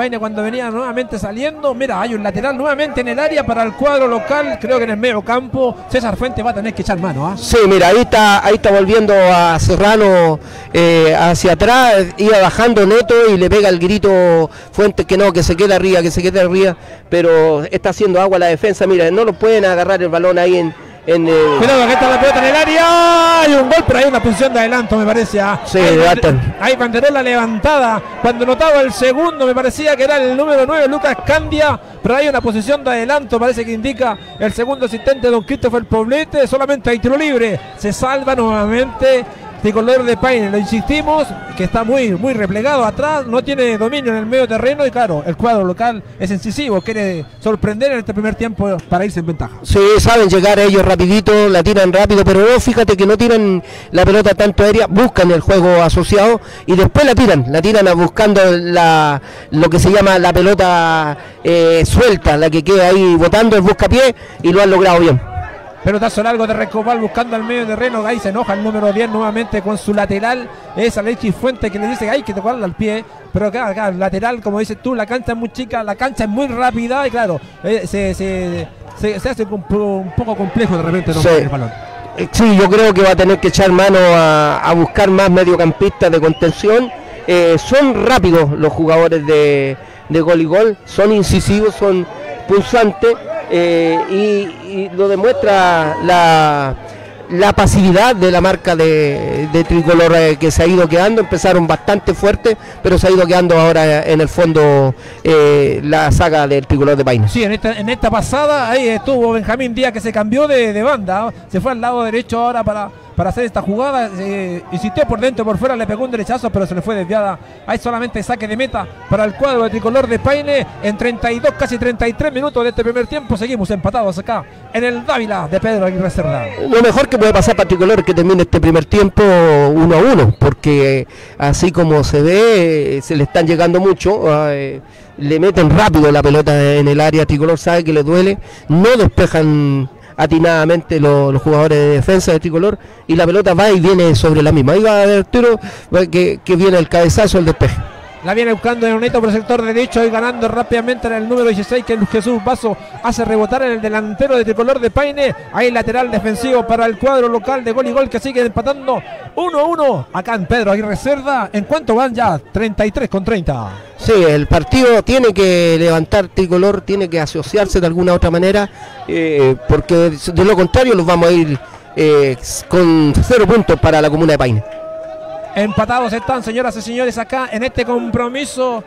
Paine cuando venía nuevamente saliendo. Mira, hay un lateral nuevamente en el área para el cuadro local. Creo que en el medio campo César Fuentes va a tener que echar mano. ¿eh? Sí, mira, ahí está, ahí está volviendo a Serrano eh, hacia atrás, iba bajando Neto y le pega el grito Fuentes que no, que se quede arriba, que se quede arriba, pero está haciendo agua la defensa. Mira, no lo pueden agarrar el balón ahí en... En, eh... Cuidado, que está la pelota en el área. Hay un gol, pero hay una posición de adelanto, me parece. ¿eh? Sí, hay, band hay banderola levantada. Cuando notaba el segundo, me parecía que era el número nueve, Lucas Candia. Pero hay una posición de adelanto, parece que indica el segundo asistente, don Christopher Poblete. Solamente hay tiro libre. Se salva nuevamente Tricolor de Paine, lo insistimos, que está muy, muy replegado atrás, no tiene dominio en el medio terreno y claro, el cuadro local es incisivo, quiere sorprender en este primer tiempo para irse en ventaja. Sí, saben llegar ellos rapidito, la tiran rápido, pero no, fíjate que no tiran la pelota tanto aérea, buscan el juego asociado y después la tiran, la tiran buscando la, lo que se llama la pelota eh, suelta, la que queda ahí botando el buscapié y lo han logrado bien. Pelotazo largo de Recopal buscando al medio terreno. Ahí se enoja el número diez nuevamente con su lateral. Es Alexis Fuentes que le dice que hay que tocarle al pie. Pero acá, acá, lateral, como dices tú, la cancha es muy chica, la cancha es muy rápida y claro, eh, se, se, se, se hace un, un poco complejo de repente no sí. el balón. Sí, yo creo que va a tener que echar mano a, a buscar más mediocampistas de contención. Eh, son rápidos los jugadores de, de gol y gol, son incisivos, son pulsantes. Eh, y, y lo demuestra la, la pasividad de la marca de, de Tricolor eh, que se ha ido quedando. Empezaron bastante fuerte, pero se ha ido quedando ahora en el fondo eh, la saga del Tricolor de Paine. Sí, en esta, en esta pasada ahí estuvo Benjamín Díaz que se cambió de, de banda, se fue al lado derecho ahora para, para hacer esta jugada, eh, insistió por dentro, por fuera, le pegó un derechazo, pero se le fue desviada. Hay solamente saque de meta para el cuadro de Tricolor de Paine en treinta y dos, casi treinta y tres minutos de este primer tiempo. Seguimos empatados acá en el Dávila de Pedro Aguirre Cerda. Lo mejor que puede pasar para Tricolor es que termine este primer tiempo uno a uno, porque así como se ve, se le están llegando mucho, eh, le meten rápido la pelota en el área. Tricolor sabe que le duele, no despejan atinadamente los, los jugadores de defensa de Tricolor y la pelota va y viene sobre la misma. Ahí va a haber tiro que, que viene el cabezazo, el despeje. La viene buscando en un neto por el sector derecho y ganando rápidamente en el número dieciséis, que es Jesús Vaso, hace rebotar en el delantero de Tricolor de Paine. Hay lateral defensivo para el cuadro local de Gol y Gol que sigue empatando uno a uno acá en Pedro Aguirre Cerda. ¿En cuánto van ya? treinta y tres con treinta. Sí, el partido tiene que levantar Tricolor, tiene que asociarse de alguna otra manera, eh, porque de lo contrario los vamos a ir eh, con cero puntos para la comuna de Paine. Empatados están, señoras y señores, acá en este compromiso.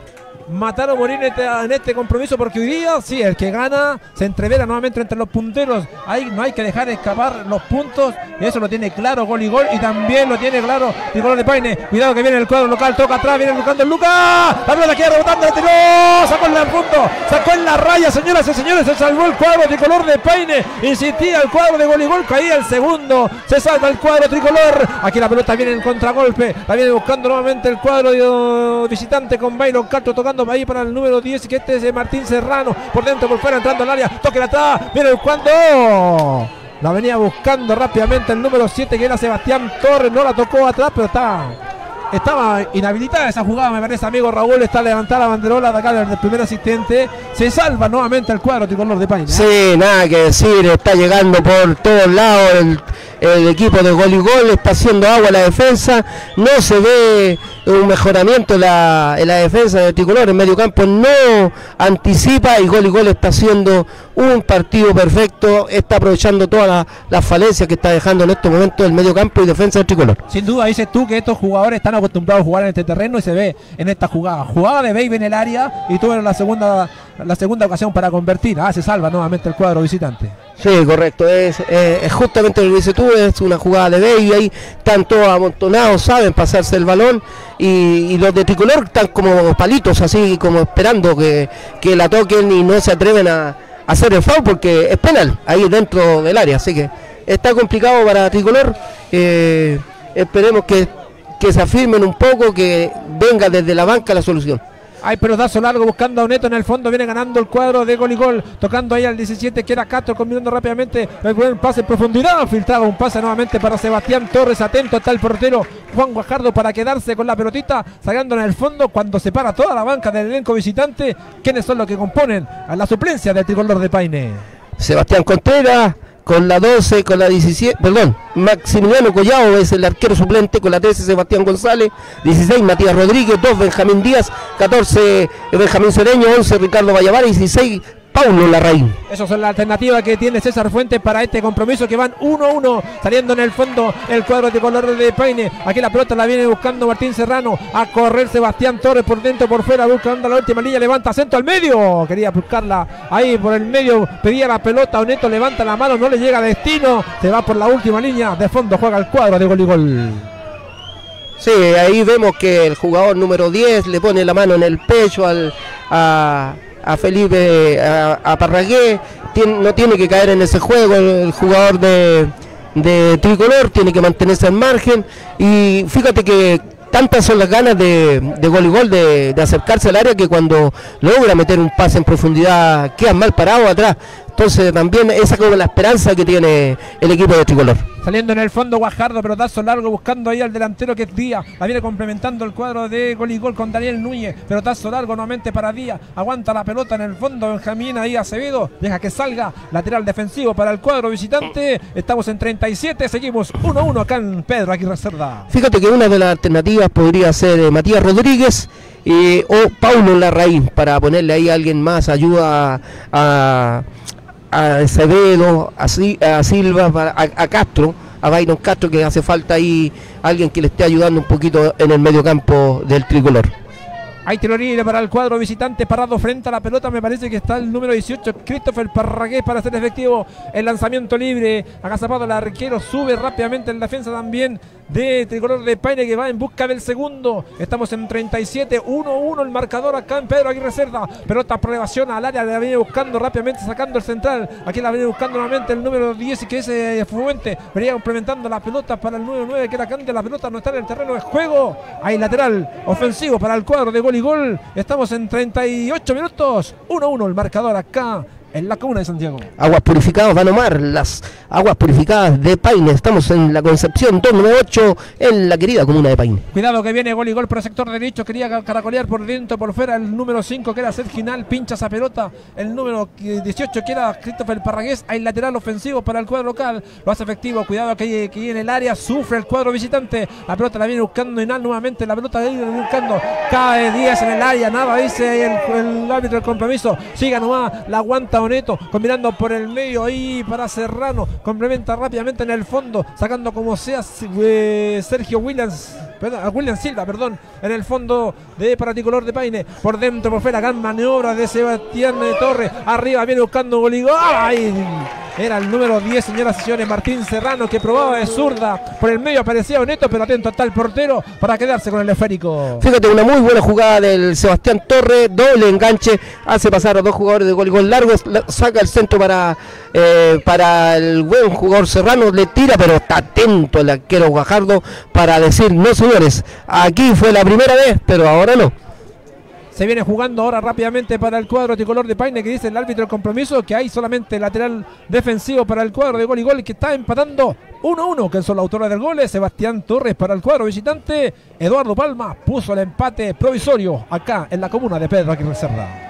Matar o morir en este, en este compromiso, porque hoy día, sí, el que gana se entrevera nuevamente entre los punteros. Ahí no hay que dejar escapar los puntos, y eso lo tiene claro Gol y Gol, y también lo tiene claro Tricolor de Paine. Cuidado que viene el cuadro local, toca atrás, viene buscando el Lucas. La pelota queda rebotando, la tiró, sacó en el punto, sacó en la raya, señoras y señores, se salvó el cuadro Tricolor de Paine. Insistía el cuadro de Gol y Gol, caía el segundo, se salva el cuadro Tricolor. Aquí la pelota viene en contragolpe, la viene buscando nuevamente el cuadro de visitante con Byron Castro tocando ahí para el número diez, que este es de Martín Serrano, por dentro, por fuera, entrando al área, toque la atrás, viene buscando, la venía buscando rápidamente el número siete, que era Sebastián Torres, no la tocó atrás, pero estaba, estaba inhabilitada esa jugada, me parece, amigo Raúl. Está levantada la banderola de acá del primer asistente, se salva nuevamente el cuadro Tricolor de Paine. Sí, nada que decir, está llegando por todos lados el, el equipo de Gol y Gol, está haciendo agua la defensa, no se ve un mejoramiento en la, en la defensa de Tricolor, en medio campo no anticipa, y Gol y Gol está haciendo un partido perfecto, está aprovechando todas las la falencias que está dejando en estos momentos el medio campo y defensa de Tricolor. Sin duda dices tú que estos jugadores están acostumbrados a jugar en este terreno y se ve en esta jugada, jugada de Baby en el área, y tuvo la segunda la segunda ocasión para convertir. Ah, se salva nuevamente el cuadro visitante. Sí, correcto, es, es, es justamente lo que dices tú, es una jugada de Baby, ahí están todos amontonados, saben pasarse el balón, y, y los de Tricolor están como palitos, así como esperando que, que la toquen y no se atreven a, a hacer el foul porque es penal ahí dentro del área, así que está complicado para Tricolor. Eh, esperemos que, que se afirmen un poco, que venga desde la banca la solución. Hay pelotazo largo buscando a Neto en el fondo. Viene ganando el cuadro de Gol y Gol. Tocando ahí al diecisiete que era Castro. Combinando rápidamente. El buen pase en profundidad. Filtrado un pase nuevamente para Sebastián Torres. Atento está el portero Juan Guajardo para quedarse con la pelotita. Saliendo en el fondo cuando se para toda la banca del elenco visitante. ¿Quiénes son los que componen a la suplencia del tricolor de Paine? Sebastián Contreras. Con la doce, con la diecisiete, perdón, Maximiliano Collao es el arquero suplente, con la trece Sebastián González, dieciséis Matías Rodríguez, dos Benjamín Díaz, catorce Benjamín Cereño, once Ricardo Vallavar y dieciséis Paulo Larraín. Esas son las alternativas que tiene César Fuentes para este compromiso, que van uno a uno, saliendo en el fondo el cuadro de color de Paine. Aquí la pelota la viene buscando Martín Serrano, a correr Sebastián Torres por dentro, por fuera, buscando la última línea, levanta centro al medio, quería buscarla ahí por el medio, pedía la pelota, Oneto levanta la mano, no le llega a destino, se va por la última línea, de fondo juega el cuadro de Gol y Gol. Sí, ahí vemos que el jugador número diez le pone la mano en el pecho al a a Felipe, a, a Parragué, tiene, no tiene que caer en ese juego el, el jugador de, de Tricolor, tiene que mantenerse al margen, y fíjate que tantas son las ganas de, de Gol y Gol de, de acercarse al área, que cuando logra meter un pase en profundidad quedan mal parados atrás. Entonces también esa es como la esperanza que tiene el equipo de Tricolor. Saliendo en el fondo Guajardo, pelotazo largo buscando ahí al delantero que es Díaz. La viene complementando el cuadro de Gol y Gol con Daniel Núñez. Pelotazo largo nuevamente para Díaz. Aguanta la pelota en el fondo Benjamín ahí Acevedo. Deja que salga. Lateral defensivo para el cuadro visitante. Estamos en treinta y siete. Seguimos uno a uno acá en Pedro Aguirre Cerda. Fíjate que una de las alternativas podría ser eh, Matías Rodríguez eh, o Paulo Larraín, para ponerle ahí a alguien más, ayuda a... a Acevedo, a, a Silva, a, a Castro, a Byron Castro, que hace falta ahí alguien que le esté ayudando un poquito en el medio campo del Tricolor. Hay tiro libre para el cuadro visitante, parado frente a la pelota, me parece que está el número dieciocho, Christopher Parragués, para hacer efectivo el lanzamiento libre. Agazapado el arquero, sube rápidamente en defensa también de Tricolor de Paine, que va en busca del segundo. Estamos en treinta y siete, uno a uno el marcador acá en Pedro Aguirre Cerda. Pelota por elevación al área, la viene buscando rápidamente, sacando el central. Aquí la viene buscando nuevamente el número diez, que es eh, Fuente. Venía complementando la pelota para el número nueve, que era Cante. La pelota no está en el terreno de juego. Hay lateral ofensivo para el cuadro de Gol y Gol. Estamos en treinta y ocho minutos, uno a uno el marcador acá en la comuna de Santiago. Aguas purificadas Van Omar, las aguas purificadas de Paine. Estamos en la Concepción dos nueve ocho, en la querida comuna de Paine. Cuidado que viene Gol y Gol por el sector derecho. Quería caracolear por dentro, por fuera el número cinco, que era Serginal. Pincha esa pelota. El número dieciocho, que era Christopher Parragués. Hay lateral ofensivo para el cuadro local. Lo hace efectivo. Cuidado que, que en el área sufre el cuadro visitante. La pelota la viene buscando Inal nuevamente. La pelota la viene buscando. Cae Díaz en el área. Nada dice el, el árbitro del compromiso. Siga nomás. La aguanta Oneto, combinando por el medio ahí para Serrano, complementa rápidamente en el fondo, sacando como sea eh, Sergio Williams, perdón, William Silva, perdón, en el fondo de para Tricolor de Paine, por dentro, por fuera, gran maniobra de Sebastián de Torres, arriba viene buscando Gol y Gol. ¡Ay! Era el número diez, señoras y señores, Martín Serrano, que probaba de zurda, por el medio aparecía Oneto, pero atento está el portero para quedarse con el esférico. Fíjate, una muy buena jugada del Sebastián Torres, doble enganche, hace pasar a dos jugadores de Gol y Gol largos, saca el centro para, eh, para el buen jugador Serrano, le tira, pero está atento el arquero Guajardo para decir, no señores, aquí fue la primera vez, pero ahora no. Se viene jugando ahora rápidamente para el cuadro Tricolor de Paine, que dice el árbitro del compromiso que hay solamente lateral defensivo para el cuadro de Gol y Gol, que está empatando uno a uno, que son los autores del gol. Sebastián Torres para el cuadro visitante. Eduardo Palma puso el empate provisorio acá en la comuna de Pedro Aguirre Cerda.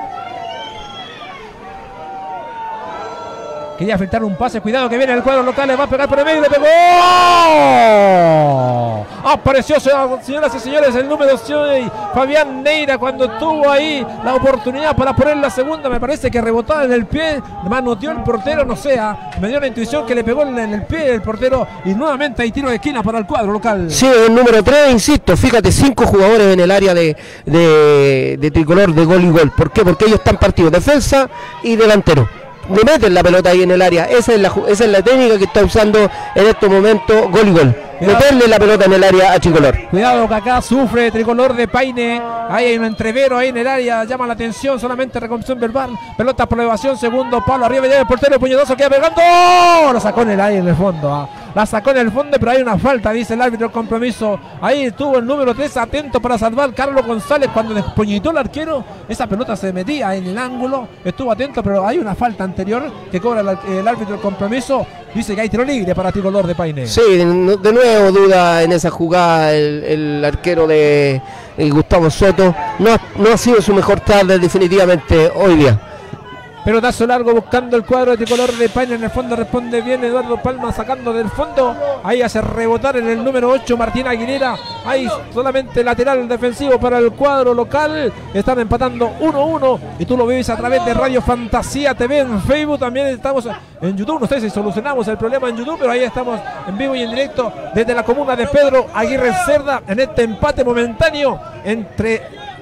Quería filtrar un pase, cuidado que viene el cuadro local, le va a pegar por el medio y le pegó. Apareció, señoras y señores, el número seis, Fabián Neira, cuando tuvo ahí la oportunidad para poner la segunda. Me parece que rebotaba en el pie, manoteó el portero, no sea, me dio la intuición que le pegó en el pie el portero, y nuevamente hay tiro de esquina para el cuadro local. Sí, el número tres, insisto, fíjate, cinco jugadores en el área de, de, de Tricolor de Gol y Gol. ¿Por qué? Porque ellos están partidos defensa y delantero. Le meten la pelota ahí en el área. Esa es la, esa es la técnica que está usando en estos momentos Gol y Gol. Meterle la pelota en el área a Tricolor. Cuidado que acá sufre Tricolor de Paine. Ahí hay un entrevero ahí en el área. Llama la atención, solamente reconstrucción verbal. Pelota por elevación, segundo palo. Arriba ya el portero, el puñetazo queda pegando. Lo sacó en el aire en el fondo. ¿eh? la sacó en el fondo, pero hay una falta, dice el árbitro del compromiso. Ahí estuvo el número tres atento para salvar Carlos González cuando despuñitó el arquero. Esa pelota se metía en el ángulo, estuvo atento, pero hay una falta anterior que cobra el, el árbitro del compromiso. Dice que hay tiro libre para Tricolor de Paine. Sí, de, de nuevo duda en esa jugada el, el arquero de el Gustavo Soto. No, no ha sido su mejor tarde definitivamente hoy día. Pelotazo largo buscando el cuadro de Tricolor de Paine. En el fondo responde bien Eduardo Palma sacando del fondo. Ahí hace rebotar en el número ocho Martín Aguilera. Ahí solamente lateral defensivo para el cuadro local. Están empatando uno a uno. Y tú lo vives a través de Radio Fantasía T V en Facebook. También estamos en YouTube. No sé si solucionamos el problema en YouTube, pero ahí estamos en vivo y en directo desde la comuna de Pedro Aguirre Cerda. En este empate momentáneo entre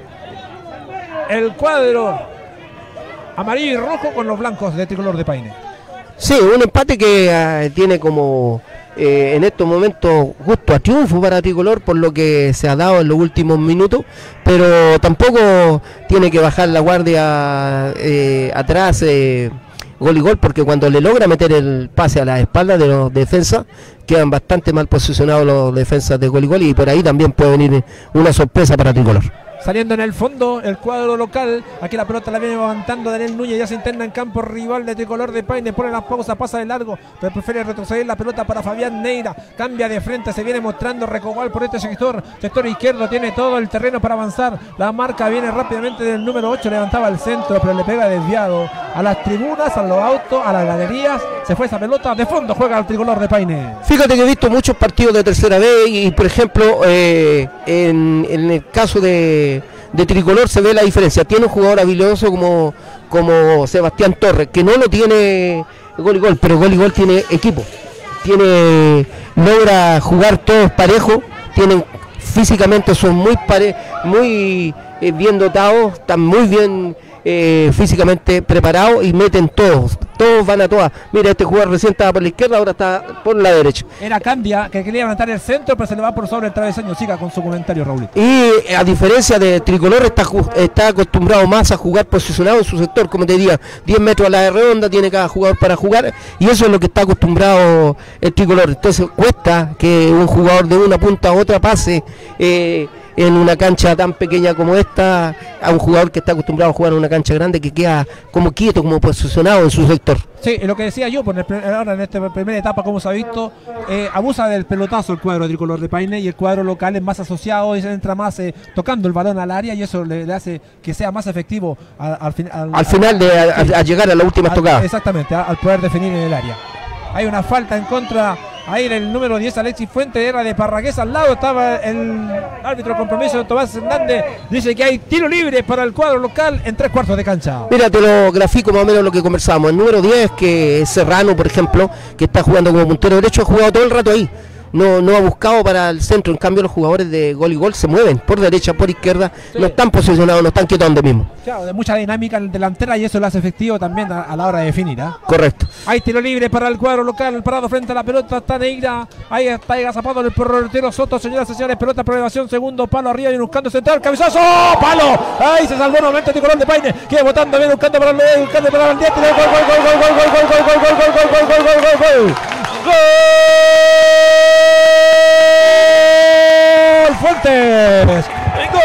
el cuadro amarillo y rojo con los blancos de Tricolor de Paine. Sí, un empate que uh, tiene como eh, en estos momentos justo a triunfo para Tricolor por lo que se ha dado en los últimos minutos, pero tampoco tiene que bajar la guardia eh, atrás eh, gol y gol, porque cuando le logra meter el pase a la espalda de los defensas quedan bastante mal posicionados los defensas de gol y gol, y por ahí también puede venir una sorpresa para Tricolor. Saliendo en el fondo el cuadro local. Aquí la pelota la viene levantando Daniel Núñez. Ya se interna en campo rival de Tricolor de Paine. Pone la pausa, pasa de largo, pero prefiere retroceder la pelota para Fabián Neira. Cambia de frente, se viene mostrando Recobal por este sector. Sector izquierdo, tiene todo el terreno para avanzar. La marca viene rápidamente del número ocho. Levantaba el centro, pero le pega desviado a las tribunas, a los autos, a las galerías. Se fue esa pelota. De fondo juega el Tricolor de Paine. Fíjate que he visto muchos partidos de tercera B y, por ejemplo, eh, en, en el caso de de Tricolor se ve la diferencia. Tiene un jugador habilidoso como, como Sebastián Torres, que no lo tiene gol y gol, pero gol y gol tiene equipo. Tiene, logra jugar todos parejos, tienen físicamente, son muy pare, muy eh, bien dotados, están muy bien eh, físicamente preparados y meten todos, todos van a todas. Mira, este jugador recién estaba por la izquierda, ahora está por la derecha. Era Cambia, que quería levantar el centro, pero se le va por sobre el travesaño. Siga con su comentario, Raúl. Y a diferencia de Tricolor, está, está acostumbrado más a jugar posicionado en su sector, como te diría, diez metros a la redonda tiene cada jugador para jugar, y eso es lo que está acostumbrado el Tricolor. Entonces cuesta que un jugador de una punta a otra pase eh, en una cancha tan pequeña como esta a un jugador que está acostumbrado a jugar en una cancha grande, que queda como quieto, como posicionado en su sector. Sí, lo que decía yo, por el, ahora en esta primera etapa, como se ha visto, eh, abusa del pelotazo el cuadro Tricolor de Paine, y el cuadro local es más asociado y se entra más eh, tocando el balón al área, y eso le, le hace que sea más efectivo al, al, fin, al, al final de a, a, a llegar a las últimas tocadas. Exactamente, a, al poder definir en el área. Hay una falta en contra. Ahí el número diez, Alexis Fuentes, era de Parragués. Al lado estaba el árbitro de compromiso, Tomás Hernández. Dice que hay tiro libre para el cuadro local en tres cuartos de cancha. Mira, te lo grafico más o menos lo que conversamos. El número diez, que es Serrano, por ejemplo, que está jugando como puntero derecho, ha jugado todo el rato ahí. No, no ha buscado para el centro. En cambio, los jugadores de gol y gol se mueven por derecha, por izquierda, sí. No están posicionados, no están quietos donde mismo. Claro, de mucha dinámica en delantera, y eso lo hace efectivo también a, a la hora de definir, ¿eh? Correcto. Hay tiro libre para el cuadro local, parado frente a la pelota, está Neira, ahí está agazapado el portero Soto, señoras y señores, pelota por elevación, segundo palo arriba y buscando central, cabezazo, ¡oh, palo! Ahí se salvó nuevamente el Tricolor de Paine, que botando bien, buscando para el buscando para el diente, gol, gol, gol, gol, gol, gol, gol, gol, gol, gol, gol, gol, gol, gol, gol, gol, gol. Fuentes, ¡gol!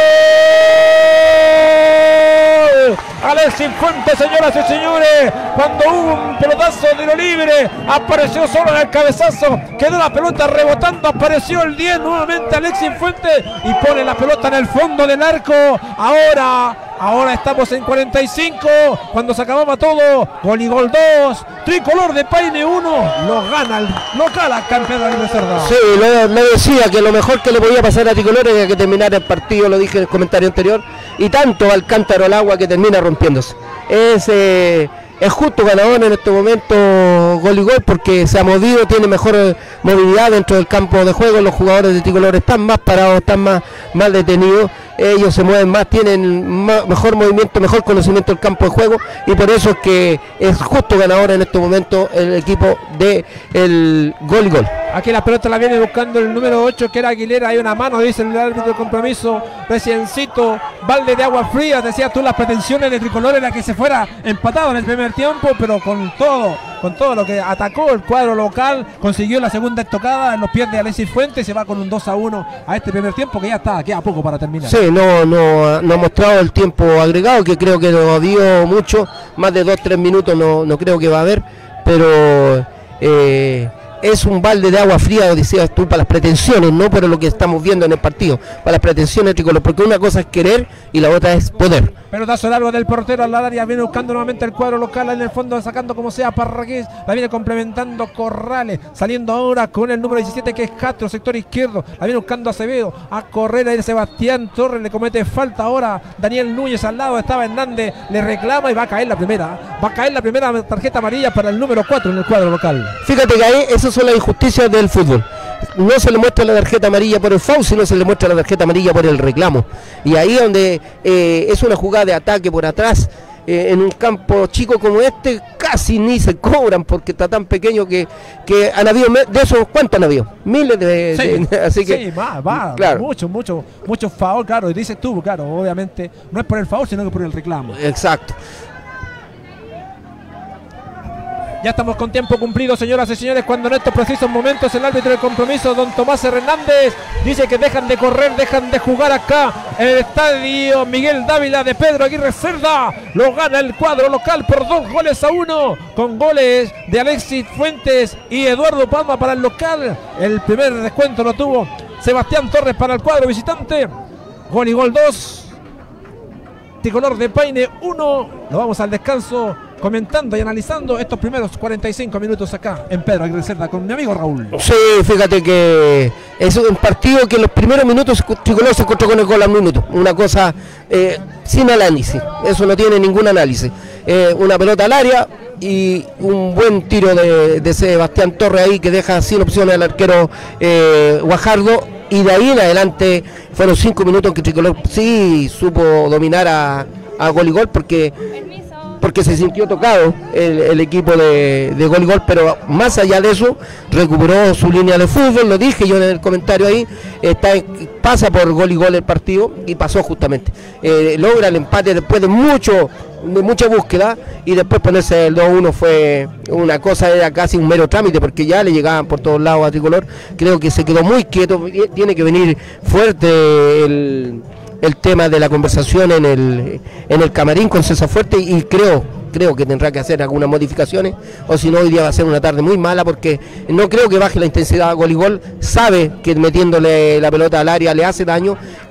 Alexis Fuentes, señoras y señores, cuando hubo un pelotazo de tiro libre, apareció solo en el cabezazo, quedó la pelota rebotando, apareció el diez nuevamente Alexis Fuentes y pone la pelota en el fondo del arco. Ahora Ahora estamos en cuarenta y cinco, cuando se acababa todo, gol y gol dos, Tricolor de Paine uno, lo gana el local a campeón de Aguirre Cerda. Sí, lo, lo decía, que lo mejor que le podía pasar a Tricolor era que terminara el partido, lo dije en el comentario anterior, y tanto al cántaro al agua que termina rompiéndose. Es, eh, es justo ganador en este momento gol y gol, porque se ha movido, tiene mejor movilidad dentro del campo de juego, los jugadores de Tricolor están más parados, están más, más detenidos. Ellos se mueven más, tienen más, mejor movimiento, mejor conocimiento del campo de juego, y por eso es que es justo ganador en este momento el equipo de el gol y gol. Aquí la pelota la viene buscando el número ocho, que era Aguilera. Hay una mano, dice el árbitro de compromiso, reciencito, balde de agua fría. Decías tú, las pretensiones de Tricolor era que se fuera empatado en el primer tiempo, pero con todo con todo lo que atacó el cuadro local, consiguió la segunda estocada en los pies de Alexis Fuentes y se va con un dos a uno a este primer tiempo que ya está, queda poco para terminar. Sí, no, no, no ha mostrado el tiempo agregado, que creo que no dio mucho, más de dos, tres minutos no, no creo que va a haber, pero eh, es un balde de agua fría, decías tú, para las pretensiones, no por lo que estamos viendo en el partido, para las pretensiones tricolor, porque una cosa es querer y la otra es poder. Pelotazo largo del portero al área, viene buscando nuevamente el cuadro local en el fondo, sacando como sea Parragués, la viene complementando Corrales, saliendo ahora con el número diecisiete que es Castro, sector izquierdo, la viene buscando Acevedo, a correr ahí Sebastián Torres, le comete falta ahora Daniel Núñez al lado, estaba Hernández, le reclama y va a caer la primera, va a caer la primera tarjeta amarilla para el número cuatro en el cuadro local. Fíjate que ahí esas son las injusticias del fútbol. No se le muestra la tarjeta amarilla por el foul, sino se le muestra la tarjeta amarilla por el reclamo. Y ahí donde eh, es una jugada de ataque por atrás, eh, en un campo chico como este, casi ni se cobran porque está tan pequeño que, que han habido, de esos, ¿cuántos han habido? Miles de... Sí, de así que, sí, va, va, claro. mucho, mucho, mucho favor, claro, y dices tú, claro, obviamente, no es por el favor, sino que por el reclamo. Exacto. Ya estamos con tiempo cumplido, señoras y señores, cuando en estos precisos momentos el árbitro del compromiso, don Tomás Hernández, dice que dejan de correr, dejan de jugar acá en el estadio Miguel Dávila de Pedro Aguirre Cerda. Lo gana el cuadro local por dos goles a uno, con goles de Alexis Fuentes y Eduardo Palma para el local. El primer descuento lo tuvo Sebastián Torres para el cuadro visitante. Gol y gol dos. Tricolor de Paine uno. Nos vamos al descanso comentando y analizando estos primeros cuarenta y cinco minutos acá en Pedro Aguirre Cerda con mi amigo Raúl. Sí, fíjate que es un partido que en los primeros minutos Tricolor se encontró con el gol al minuto, una cosa eh, sin análisis, eso no tiene ningún análisis, eh, una pelota al área y un buen tiro de, de Sebastián Torres ahí que deja sin opciones al arquero eh, Guajardo, y de ahí en adelante fueron cinco minutos que Tricolor sí supo dominar a, a gol y gol porque porque se sintió tocado el, el equipo de, de gol y gol, pero más allá de eso recuperó su línea de fútbol, lo dije yo en el comentario ahí, está, pasa por gol y gol el partido y pasó justamente, eh, logra el empate después de mucho de mucha búsqueda y después ponerse el dos a uno fue una cosa, era casi un mero trámite porque ya le llegaban por todos lados a Tricolor. Creo que se quedó muy quieto, tiene que venir fuerte el el tema de la conversación en el en el camarín con César Fuerte, y creo creo que tendrá que hacer algunas modificaciones, o si no hoy día va a ser una tarde muy mala porque no creo que baje la intensidad a gol y gol, sabe que metiéndole la pelota al área le hace daño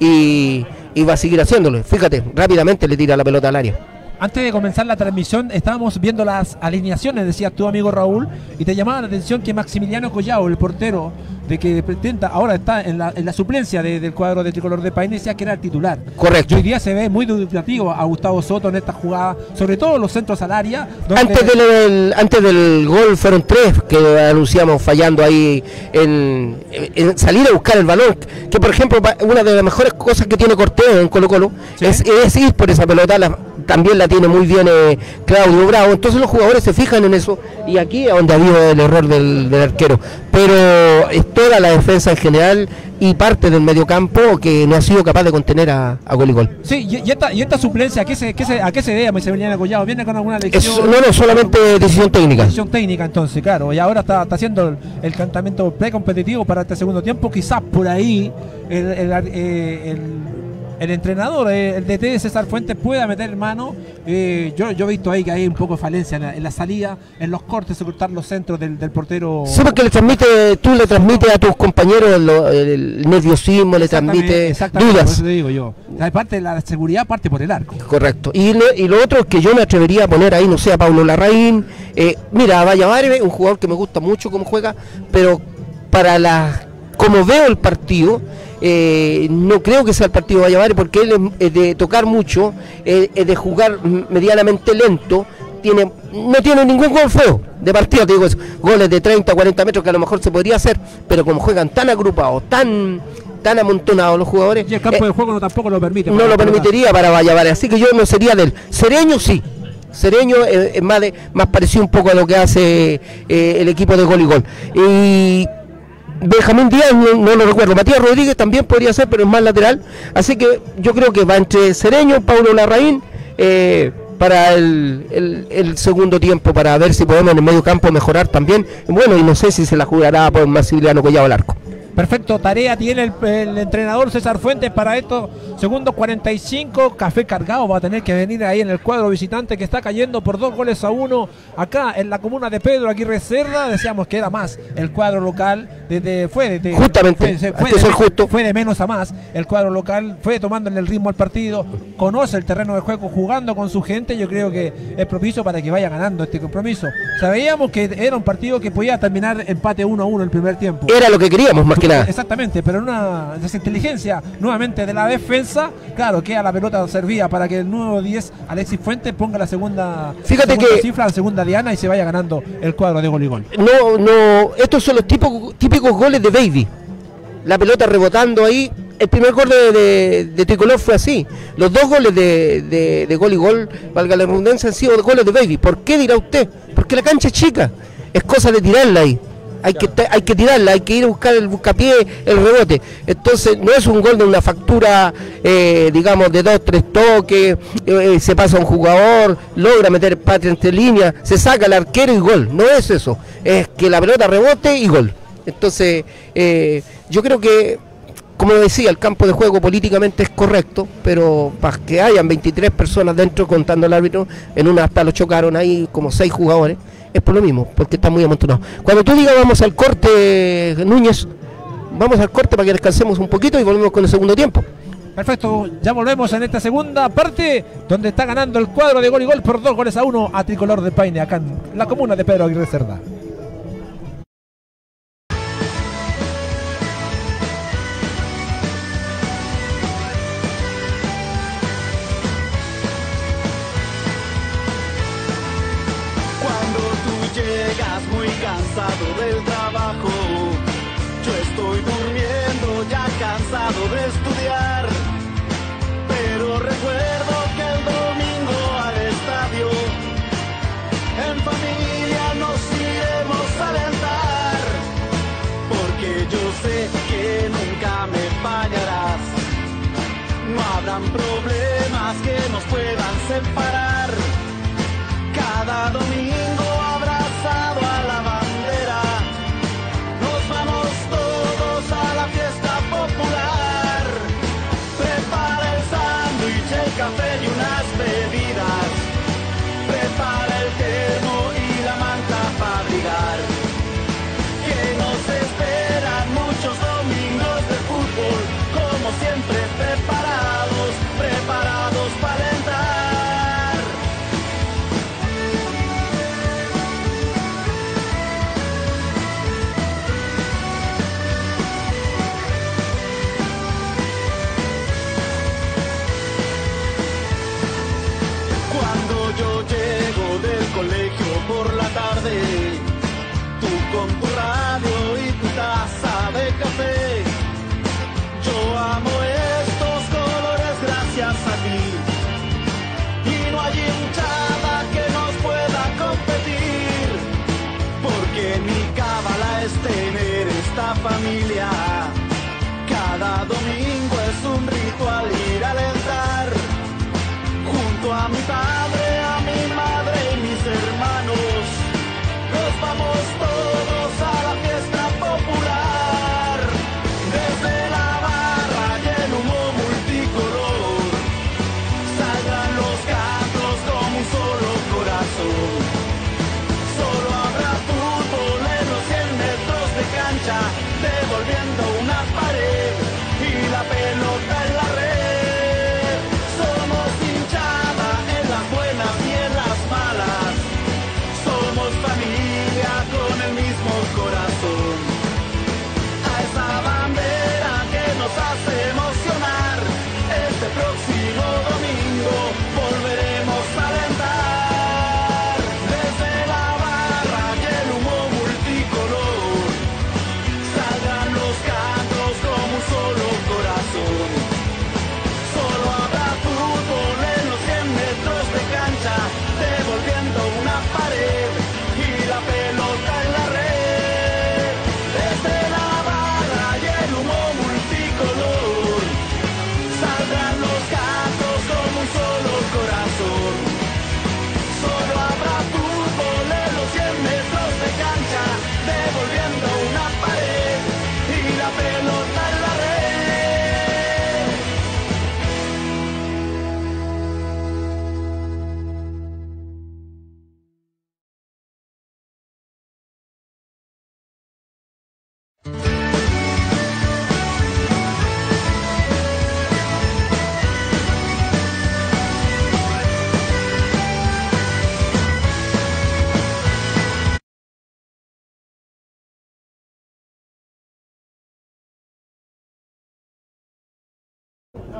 y, y va a seguir haciéndolo. Fíjate, rápidamente le tira la pelota al área. Antes de comenzar la transmisión estábamos viendo las alineaciones, decías tu amigo Raúl, y te llamaba la atención que Maximiliano Collao, el portero de que pretenda, ahora está en la, en la suplencia de, del cuadro de Tricolor de Paine, decía que era el titular. Correcto. Y hoy día se ve muy dubitativo a Gustavo Soto en esta jugada, sobre todo los centros al área. Antes del, antes del gol fueron tres que anunciamos fallando ahí en, en salir a buscar el balón, que por ejemplo una de las mejores cosas que tiene Cortés en Colo Colo, ¿sí?, es, es ir por esa pelota, la, también la tiene muy bien eh, Claudio Bravo, entonces los jugadores se fijan en eso, y aquí es donde ha habido el error del, del arquero, pero es toda la defensa en general y parte del mediocampo que no ha sido capaz de contener a, a gol y gol. Sí, y, y, esta, y esta suplencia, ¿a qué se, qué se, a qué se debe, Maximiliano Collao? ¿Viene con alguna lección? Es, no, no, solamente decisión técnica. Decisión técnica, entonces, claro, y ahora está, está haciendo el, el cantamiento precompetitivo para este segundo tiempo, quizás por ahí el, el, el, el el entrenador, el D T de César Fuentes pueda meter mano. Eh, yo, yo he visto ahí que hay un poco de falencia en la, en la salida, en los cortes, ocultar los centros del, del portero. Sí, porque le transmite, tú le transmites a tus compañeros lo, el nerviosismo, le transmite dudas. Por eso te digo yo. La parte de la seguridad parte por el arco. Correcto. Y, le, y lo otro es que yo me atrevería a poner ahí, no sé, a Pablo Larraín. Eh, mira, a Valladares, un jugador que me gusta mucho cómo juega, pero para la como veo el partido, Eh, no creo que sea el partido de Valladares, porque él es, es de tocar mucho, eh, es de jugar medianamente lento, tiene, no tiene ningún gol feo de partido, te digo eso, goles de treinta, cuarenta metros que a lo mejor se podría hacer, pero como juegan tan agrupados, tan tan amontonados los jugadores, y el campo eh, de juego no tampoco lo permite, no lo permitiría para Valladares, así que yo no sería del Cereño, sí. Cereño es, es más, de, más parecido un poco a lo que hace eh, el equipo de gol y gol. Y Benjamín Díaz, no, no lo recuerdo, Matías Rodríguez también podría ser, pero es más lateral, así que yo creo que va entre Cereño, Pablo Larraín, eh, para el, el, el segundo tiempo, para ver si podemos en el medio campo mejorar también. Bueno, y no sé si se la jugará por Maximiliano Collado al arco. Perfecto, tarea tiene el, el entrenador César Fuentes para esto. Segundo cuarenta y cinco, café cargado va a tener que venir ahí en el cuadro visitante que está cayendo por dos goles a uno acá en la comuna de Pedro Aguirre Cerda. Decíamos que era más el cuadro local, desde fue de, justamente, fue, fue, hay que ser justo. Fue de menos a más, el cuadro local fue tomándole el ritmo al partido, conoce el terreno de juego, jugando con su gente. Yo creo que es propicio para que vaya ganando este compromiso. Sabíamos que era un partido que podía terminar empate uno a uno el primer tiempo. Era lo que queríamos más que nada. Exactamente, pero una desinteligencia nuevamente de la defensa, claro, queda la pelota servida para que el nuevo diez, Alexis Fuentes, ponga la segunda, Fíjate segunda que, cifra, la segunda diana y se vaya ganando el cuadro de gol y gol. No, no, estos son los típicos, típicos goles de Baby. La pelota rebotando ahí. El primer gol de, de, de Tricolor fue así. Los dos goles de, de, de gol y gol, valga la redundancia, han sido goles de Baby. ¿Por qué, dirá usted? Porque la cancha es chica. Es cosa de tirarla ahí. Hay que, hay que tirarla, hay que ir a buscar el buscapié, el rebote. Entonces no es un gol de una factura, eh, digamos, de dos, tres toques, eh, se pasa a un jugador, logra meter patria entre líneas, se saca el arquero y gol. No es eso, es que la pelota rebote y gol. Entonces, eh, yo creo que, como decía, el campo de juego políticamente es correcto, pero para que hayan veintitrés personas dentro contando al árbitro, en una hasta lo chocaron ahí como seis jugadores. Es por lo mismo, porque está muy amontonado. Cuando tú digas vamos al corte, Núñez, vamos al corte para que descansemos un poquito y volvemos con el segundo tiempo. Perfecto, ya volvemos en esta segunda parte, donde está ganando el cuadro de gol y gol por dos goles a uno a Tricolor de Paine, acá en la comuna de Pedro Aguirre Cerda. Llegas muy cansado del trabajo, yo estoy durmiendo ya cansado de estudiar, pero recuerdo que el domingo al estadio, en familia nos iremos a alentar, porque yo sé que nunca me fallarás, no habrán problemas que nos puedan separar, cada domingo abrazado a la bandera, nos vamos todos a la fiesta popular. Prepara el sándwich, el café y unas bebidas. Prepara el termo y la manta para abrigar. Que nos esperan muchos domingos de fútbol, como siempre preparados, preparados para alentar.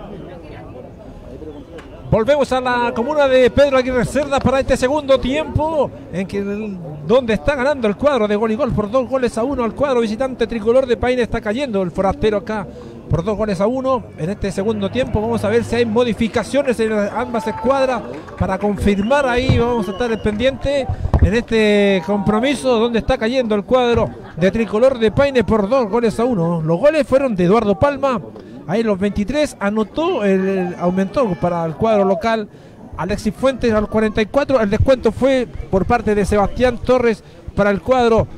Volvemos a la comuna de Pedro Aguirre Cerda para este segundo tiempo, en que el, donde está ganando el cuadro de Gol y Gol por dos goles a uno. El cuadro visitante tricolor de Paine está cayendo el forastero acá por dos goles a uno en este segundo tiempo. Vamos a ver si hay modificaciones en ambas escuadras para confirmar ahí. Vamos a estar al pendiente en este compromiso donde está cayendo el cuadro de tricolor de Paine por dos goles a uno. Los goles fueron de Eduardo Palma. Ahí los veintitrés anotó, el, aumentó para el cuadro local Alexis Fuentes al cuarenta y cuatro. El descuento fue por parte de Sebastián Torres para el cuadro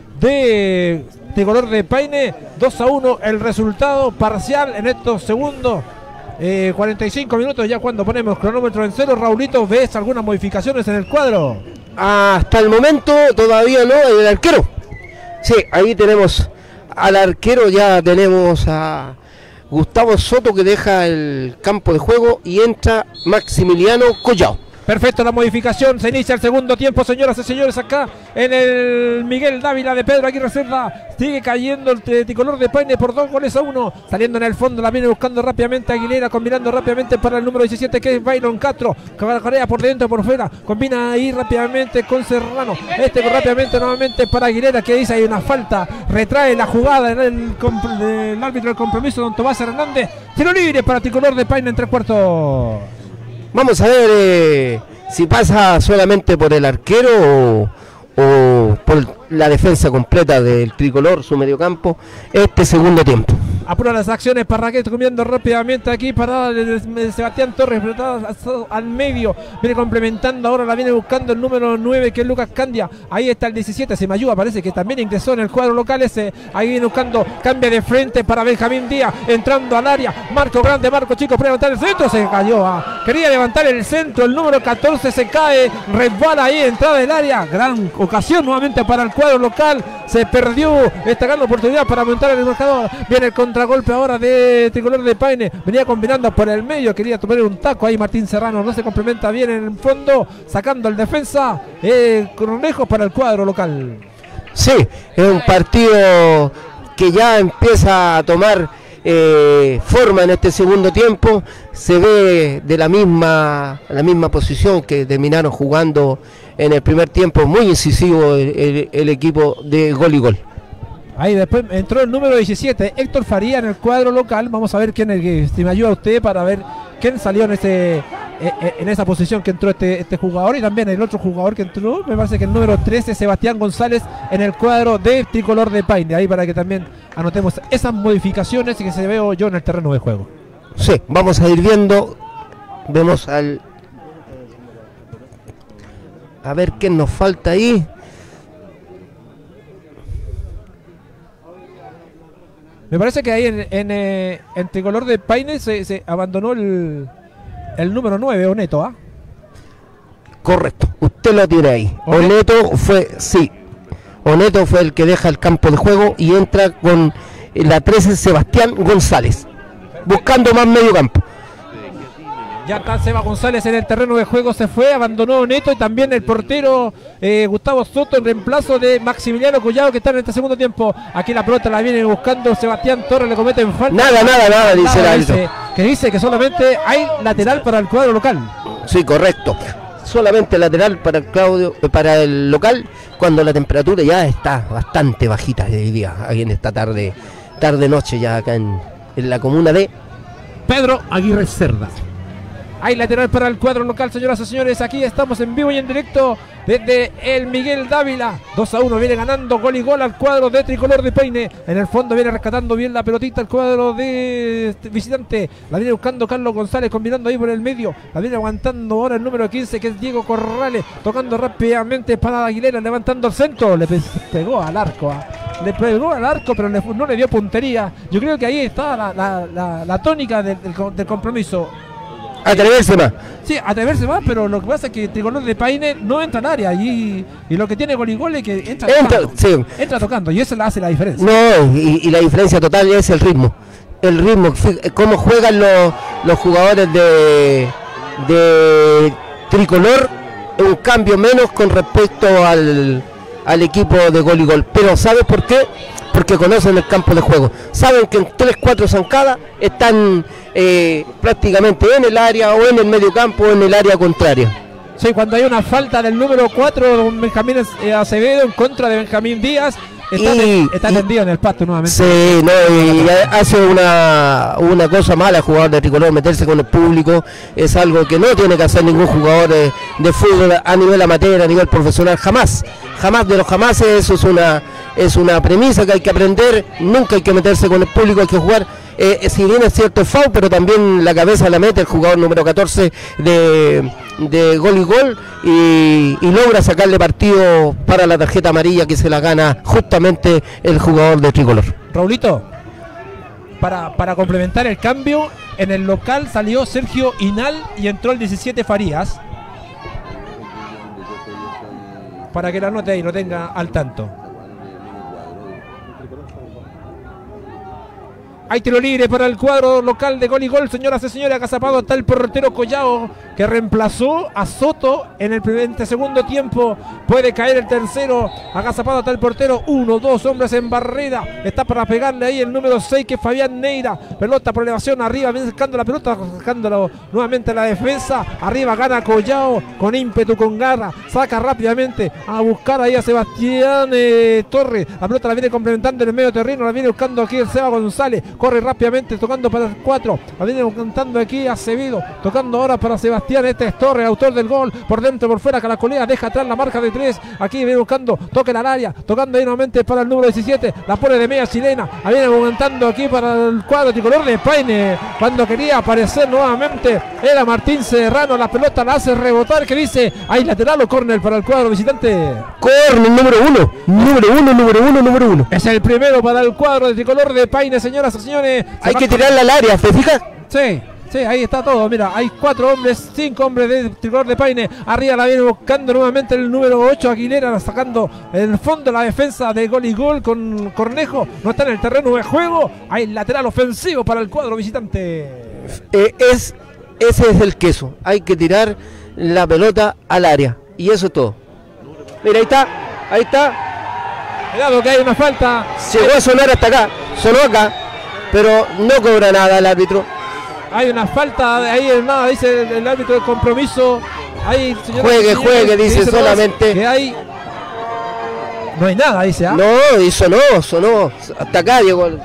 de tricolor de Paine. dos a uno el resultado parcial en estos segundos eh, cuarenta y cinco minutos, ya cuando ponemos cronómetro en cero. Raulito, ¿ves algunas modificaciones en el cuadro? Hasta el momento todavía no, el arquero. Sí, ahí tenemos al arquero, ya tenemos a Gustavo Soto que deja el campo de juego y entra Maximiliano Collao. Perfecto, la modificación, se inicia el segundo tiempo, señoras y señores, acá en el Miguel Dávila de Pedro Aguirre Cerda. Sigue cayendo el tricolor de Paine por dos goles a uno. Saliendo en el fondo, la viene buscando rápidamente Aguilera, combinando rápidamente para el número diecisiete que es Byron Castro. Corea por dentro, por fuera, combina ahí rápidamente con Serrano. Este rápidamente nuevamente para Aguilera, que dice hay una falta, retrae la jugada en el, el árbitro del compromiso, don Tomás Hernández. Tiro libre para tricolor de Paine en tres cuartos. Vamos a ver eh, si pasa solamente por el arquero o, o por la defensa completa del tricolor, su mediocampo, este segundo tiempo. Apura las acciones, Parraguet comiendo rápidamente aquí para Sebastián Torres, al medio, viene complementando, ahora la viene buscando el número nueve que es Lucas Candia. Ahí está el diecisiete, se me ayuda, parece que también ingresó en el cuadro local ese. Ahí viene buscando, cambia de frente para Benjamín Díaz, entrando al área, Marco Grande, Marco Chico, para levantar el centro, se cayó, ah. quería levantar el centro, el número catorce se cae, resbala ahí, entrada del área, gran ocasión nuevamente para el cuadro local, se perdió esta gran oportunidad para aumentar el marcador. Viene el contragolpe ahora de tricolor de Paine, venía combinando por el medio, quería tomar un taco ahí Martín Serrano, no se complementa bien en el fondo, sacando el defensa eh, Cornejo para el cuadro local. Sí, es un partido que ya empieza a tomar eh, forma en este segundo tiempo. Se ve de la misma la misma posición que terminaron jugando en el primer tiempo, muy incisivo el, el, el equipo de Gol y Gol. Ahí después entró el número diecisiete, Héctor Faría en el cuadro local. Vamos a ver quién es que si me ayuda usted para ver quién salió en ese en esa posición que entró este, este jugador, y también el otro jugador que entró, me parece que el número trece, Sebastián González, en el cuadro de tricolor de Paine. Ahí para que también anotemos esas modificaciones y que se veo yo en el terreno de juego. Sí, vamos a ir viendo, vemos al a ver quién nos falta ahí. Me parece que ahí en, en, eh, en tricolor de Paine se, se abandonó el, el número nueve, Oneto, ¿ah? Correcto, usted lo tiene ahí. ¿Oneto? Oneto fue, sí, Oneto fue el que deja el campo de juego y entra con la trece, Sebastián González, buscando más medio campo. Ya está Seba González en el terreno de juego, se fue, abandonó Neto, y también el portero eh, Gustavo Soto en reemplazo de Maximiliano Collado, que está en este segundo tiempo. Aquí la pelota la viene buscando Sebastián Torres, le cometen falta. Nada, nada, nada, dice el árbitro. Que dice que solamente hay lateral para el cuadro local. Sí, correcto. Solamente lateral para el, Claudio, para el local, cuando la temperatura ya está bastante bajita hoy día, aquí en esta tarde, tarde noche ya acá en, en la comuna de Pedro Aguirre Cerda. Hay lateral para el cuadro local, señoras y señores. Aquí estamos en vivo y en directo desde el Miguel Dávila. dos a uno viene ganando Gol y Gol al cuadro de tricolor de Paine. En el fondo viene rescatando bien la pelotita el cuadro de visitante. La viene buscando Carlos González, combinando ahí por el medio. La viene aguantando ahora el número quince, que es Diego Corrales, tocando rápidamente para Aguilera, levantando el centro. Le pegó al arco. ¿eh? Le pegó al arco, pero le, no le dio puntería. Yo creo que ahí está la, la, la, la tónica del, del, del compromiso. Atreverse más. Sí, atreverse más, pero lo que pasa es que el tricolor de Paine no entra al área, y, y lo que tiene Gol y Gol es que entra, entra, tocando, sí. entra tocando, y eso le hace la diferencia. No, y, y la diferencia total es el ritmo. El ritmo, cómo juegan los, los jugadores de, de tricolor, un cambio menos con respecto al, al equipo de Gol y Gol. Pero ¿sabes por qué? Porque conocen el campo de juego. Saben que en tres cuatro zancadas están eh, prácticamente en el área o en el medio campo o en el área contraria. Sí, cuando hay una falta del número cuatro, Benjamín Acevedo en contra de Benjamín Díaz, está, y, ten, está y, tendido en el pasto nuevamente. Sí, no, y hace una, una cosa mala el jugador de Tricolor, meterse con el público, es algo que no tiene que hacer ningún jugador de, de fútbol a nivel amateur, a nivel profesional, jamás, jamás de los jamás, eso es una, es una premisa que hay que aprender, nunca hay que meterse con el público, hay que jugar. Eh, si bien es cierto el foul, pero también la cabeza la mete el jugador número catorce de, de Gol y Gol y, y logra sacarle partido para la tarjeta amarilla que se la gana justamente el jugador de Tricolor. Raulito, para, para complementar el cambio, en el local salió Sergio Inal y entró el diecisiete Farías. Para que la anote y lo tenga al tanto. Hay tiro libre para el cuadro local de Gol y Gol, señoras y señores. Agazapado está el portero Collao, que reemplazó a Soto en el primer, segundo tiempo. Puede caer el tercero. Agazapado está el portero. Uno, dos hombres en barrera. Está para pegarle ahí el número seis, que es Fabián Neira. Pelota por elevación arriba, viene sacando la pelota, sacándolo nuevamente la defensa. Arriba gana Collao con ímpetu, con garra. Saca rápidamente a buscar ahí a Sebastián eh, Torres. La pelota la viene complementando en el medio terreno. La viene buscando aquí el Seba González. Corre rápidamente tocando para el cuatro. La viene cantando aquí Acevedo. Tocando ahora para Sebastián. Este es Torres, autor del gol. Por dentro, por fuera, Caracolea deja atrás la marca de tres. Aquí viene buscando, toca el área. Tocando ahí nuevamente para el número diecisiete. La pone de media chilena. La viene cantando aquí para el cuadro tricolor de Paine. Cuando quería aparecer nuevamente era Martín Serrano. La pelota la hace rebotar. Que dice, hay lateral o córner para el cuadro visitante. Córner número uno. Número uno, número uno, número uno. Es el primero para el cuadro de tricolor de Paine, señoras y señores. Hay que tirarla al área, ¿te fijas? Sí, sí, ahí está todo. Mira, hay cuatro hombres, cinco hombres de tricolor de Paine. Arriba la viene buscando nuevamente el número ocho, Aguilera, sacando en el fondo la defensa de Gol y Gol con Cornejo. No está en el terreno de juego. Hay lateral ofensivo para el cuadro visitante. Eh, es, ese es el queso. Hay que tirar la pelota al área. Y eso es todo. Mira, ahí está, ahí está. Cuidado que hay una falta. Llegó a sonar hasta acá, sonó acá, pero no cobra nada el árbitro. Hay una falta, ahí nada, dice el, el árbitro de compromiso. Hay, juegue, juegue, dice, dice solamente. Que hay. No hay nada, dice. ¿ah? No, y sonó, sonó. Hasta acá llegó el.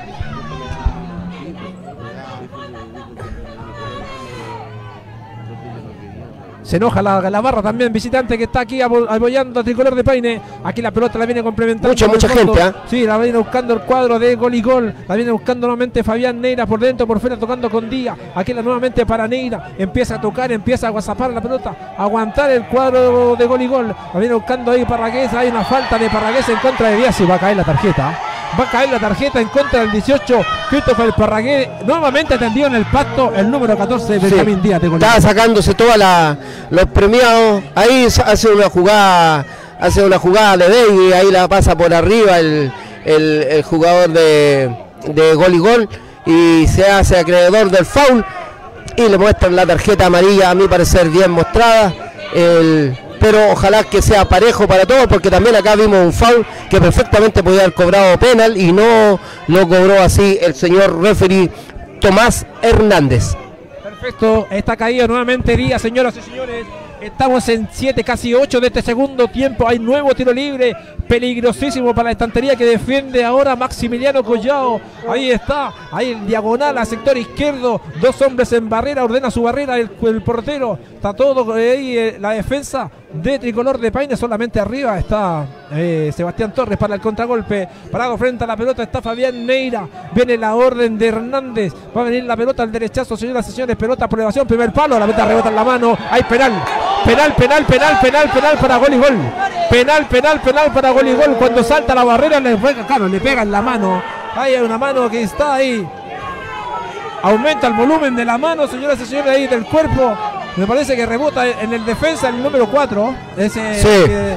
Se enoja la, la barra también visitante que está aquí apoyando a Tricolor de Paine. Aquí la pelota la viene complementando. Mucha, mucha gente. ¿eh? Sí, la viene buscando el cuadro de Gol y Gol. La viene buscando nuevamente Fabián Neira por dentro, por fuera, tocando con Díaz. Aquí la nuevamente para Neira. Empieza a tocar, empieza a guasapar la pelota. Aguantar el cuadro de Gol y Gol. La viene buscando ahí Parragués. Hay una falta de Parragués en contra de Díaz y va a caer la tarjeta. Va a caer la tarjeta en contra del dieciocho, Christopher Parragués, nuevamente atendido en el pasto, el número catorce, Benjamín sí. Díaz. De Estaba sacándose todos los premiados, ahí hace una jugada, hace una jugada de David, ahí la pasa por arriba el, el, el jugador de, de Gol y Gol, y se hace acreedor del foul, y le muestran la tarjeta amarilla, a mi parecer bien mostrada, el... pero ojalá que sea parejo para todos, porque también acá vimos un foul que perfectamente podía haber cobrado penal y no lo cobró así el señor referee Tomás Hernández. Perfecto, está caído nuevamente Díaz, señoras y señores. Estamos en siete, casi ocho de este segundo tiempo. Hay nuevo tiro libre, peligrosísimo para la estantería que defiende ahora Maximiliano Collao. Ahí está, ahí en diagonal a sector izquierdo. Dos hombres en barrera, ordena su barrera el, el portero. Está todo ahí eh, la defensa de Tricolor de Paine. Solamente arriba está eh, Sebastián Torres para el contragolpe. Parado frente a la pelota está Fabián Neira. Viene la orden de Hernández. Va a venir la pelota al derechazo, señoras y señores. Pelota por elevación, primer palo. La pelota rebota en la mano. Hay penal. Penal, penal, penal, penal, penal para Gol y Gol. Penal, penal, penal para Gol y Gol. Cuando salta la barrera le, claro, le pega en la mano. Hay una mano que está ahí. Aumenta el volumen de la mano, señoras y señores, ahí del cuerpo. Me parece que rebota en el defensa el número cuatro. Ese sí. que...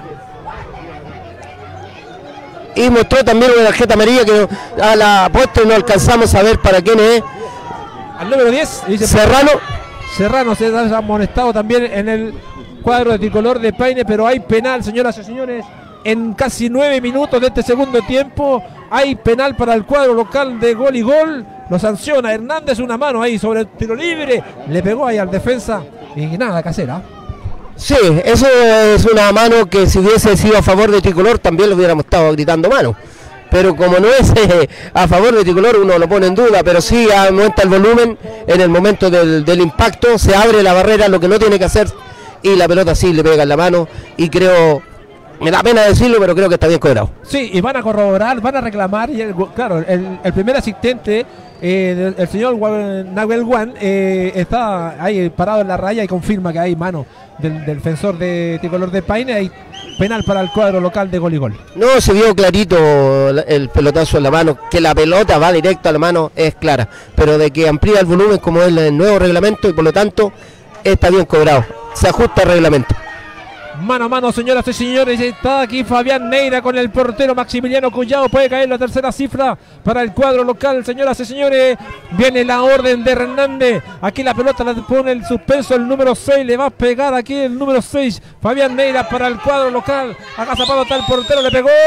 Y mostró también una tarjeta amarilla que a la puesta no alcanzamos a ver para quién es. Al número diez. Dice Serrano. Serrano se ha amonestado también en el cuadro de Tricolor de Paine, pero hay penal, señoras y señores. En casi nueve minutos de este segundo tiempo hay penal para el cuadro local de Gol y Gol. lo sanciona Hernández, una mano ahí sobre el tiro libre, le pegó ahí al defensa y nada que hacer, ¿ah? Sí, eso es una mano que si hubiese sido a favor de Tricolor también lo hubiéramos estado gritando mano. Pero como no es eh, a favor de Tricolor, uno lo pone en duda, pero sí aumenta el volumen en el momento del, del impacto, se abre la barrera, lo que no tiene que hacer, y la pelota sí le pega en la mano, y creo, me da pena decirlo, pero creo que está bien cobrado. Sí, y van a corroborar, van a reclamar, y el, claro, el, el primer asistente, eh, el señor Nahuel Juan, eh, está ahí parado en la raya y confirma que hay mano del, del defensor de Tricolor de Paine, hay penal para el cuadro local de gol y gol. No, se vio clarito el pelotazo en la mano, que la pelota va directo a la mano es clara, pero de que amplía el volumen como es el nuevo reglamento y por lo tanto está bien cobrado, se ajusta el reglamento. Mano a mano, señoras y señores, está aquí Fabián Neira con el portero Maximiliano Collado, puede caer la tercera cifra para el cuadro local, señoras y señores, viene la orden de Hernández, aquí la pelota la pone el suspenso, el número seis, le va a pegar aquí el número seis, Fabián Neira para el cuadro local, acá zapado está el portero, le pegó.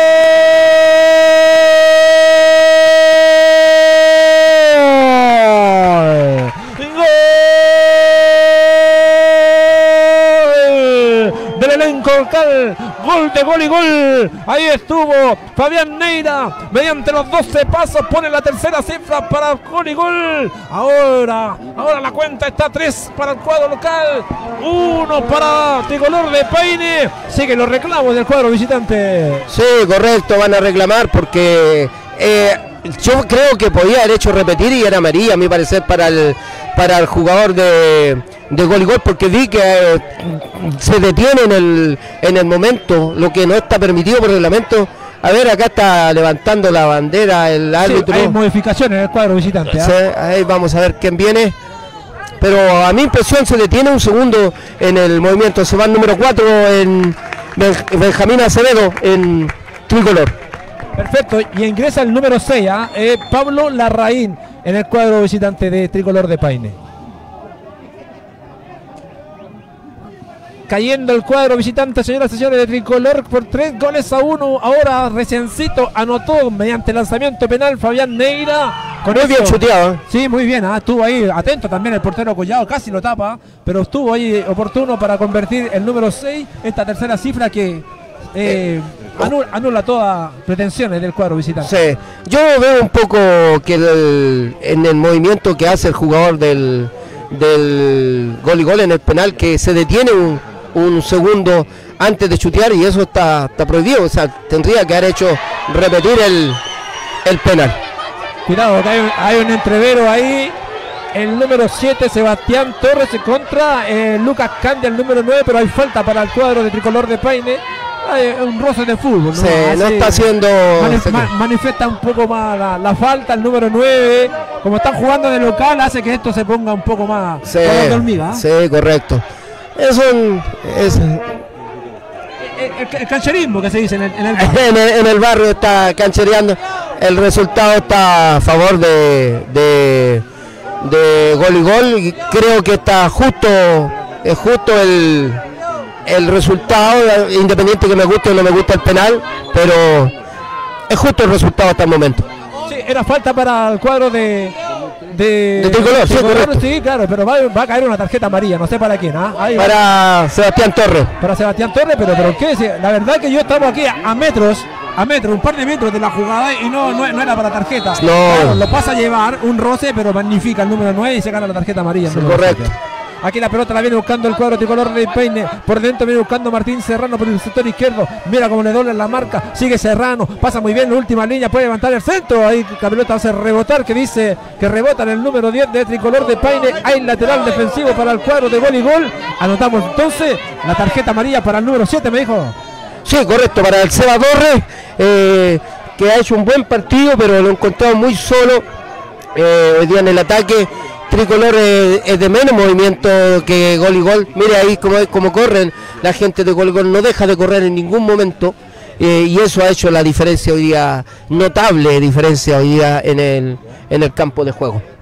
¡Gol! Del elenco local, gol de gol y gol, ahí estuvo Fabián Neira, mediante los doce pasos pone la tercera cifra para gol y gol, ahora, ahora la cuenta está tres para el cuadro local, uno para Tricolor de Paine, siguen los reclamos del cuadro visitante. Sí, correcto, van a reclamar porque eh, yo creo que podía haber hecho repetir y era amarilla a mi parecer para el, para el jugador de... de gol y gol, porque vi que eh, se detiene en el, en el momento, lo que no está permitido por reglamento. A ver, acá está levantando la bandera el árbitro. Sí, hay modificaciones en el cuadro visitante, ¿eh? Sí, ahí vamos a ver quién viene. Pero a mi impresión se detiene un segundo en el movimiento. Se va el número cuatro en Benjamín Acevedo en Tricolor. Perfecto, y ingresa el número seis, ¿eh? Eh, Pablo Larraín en el cuadro visitante de Tricolor de Paine. Cayendo el cuadro visitante, señoras y señores, de Tricolor por tres goles a uno. Ahora reciencito anotó mediante lanzamiento penal Fabián Neira. Con muy bien chuteado. ¿eh? Sí, muy bien. ¿eh? Estuvo ahí atento también el portero Collado, casi lo tapa, pero estuvo ahí oportuno para convertir el número seis, esta tercera cifra que eh, anula, anula todas pretensiones del cuadro visitante. Sí, yo veo un poco que el, en el movimiento que hace el jugador del, del gol y gol en el penal, que se detiene un un segundo antes de chutear y eso está, está prohibido, o sea, tendría que haber hecho repetir el, el penal. Cuidado, que hay un, hay un entrevero ahí, el número siete Sebastián Torres contra eh, Lucas Candia, el número nueve, pero hay falta para el cuadro de Tricolor de Paine. Hay un roce de fútbol, ¿no? Sí, no está haciendo... Manif ma manifiesta un poco más la, la falta, el número nueve, como están jugando de local, hace que esto se ponga un poco más sí, de hormiga. ¿eh? Sí, correcto. Es un... Es... El, el, el cancherismo que se dice en el, en el barrio. en, el, en el barrio está canchereando. El resultado está a favor de, de, de gol y gol. Y creo que está justo, es justo el, el resultado, independiente que me guste o no me guste el penal, pero es justo el resultado hasta el momento. Sí, era falta para el cuadro de... De, de Tricolor, sí, correcto. Sí, claro, pero va, va a caer una tarjeta amarilla, no sé para quién. ¿ah? Ahí para va. Sebastián Torres. Para Sebastián Torres, pero, pero ¿qué? La verdad que yo estaba aquí a, a metros, a metros, un par de metros de la jugada y no, no, no era para tarjeta. No. Claro, lo pasa a llevar un roce, pero magnifica el número nueve y se gana la tarjeta amarilla. Sí, correcto. Aquí la pelota la viene buscando el cuadro Tricolor de Paine. Por dentro viene buscando Martín Serrano por el sector izquierdo. Mira cómo le dobla la marca. Sigue Serrano. Pasa muy bien la última línea. Puede levantar el centro. Ahí la pelota hace rebotar. Que dice que rebota en el número diez de Tricolor de Paine. Hay lateral defensivo para el cuadro de gol y gol. Anotamos entonces la tarjeta amarilla para el número siete, me dijo. Sí, correcto. Para el Seba Torres. Eh, que ha hecho un buen partido, pero lo encontrado muy solo. Eh, hoy día en el ataque. Tricolor es, es de menos movimiento que gol y gol. Mire ahí cómo, cómo corren. La gente de gol y gol no deja de correr en ningún momento. Eh, y eso ha hecho la diferencia hoy día, notable diferencia hoy día en el, en el campo de juego.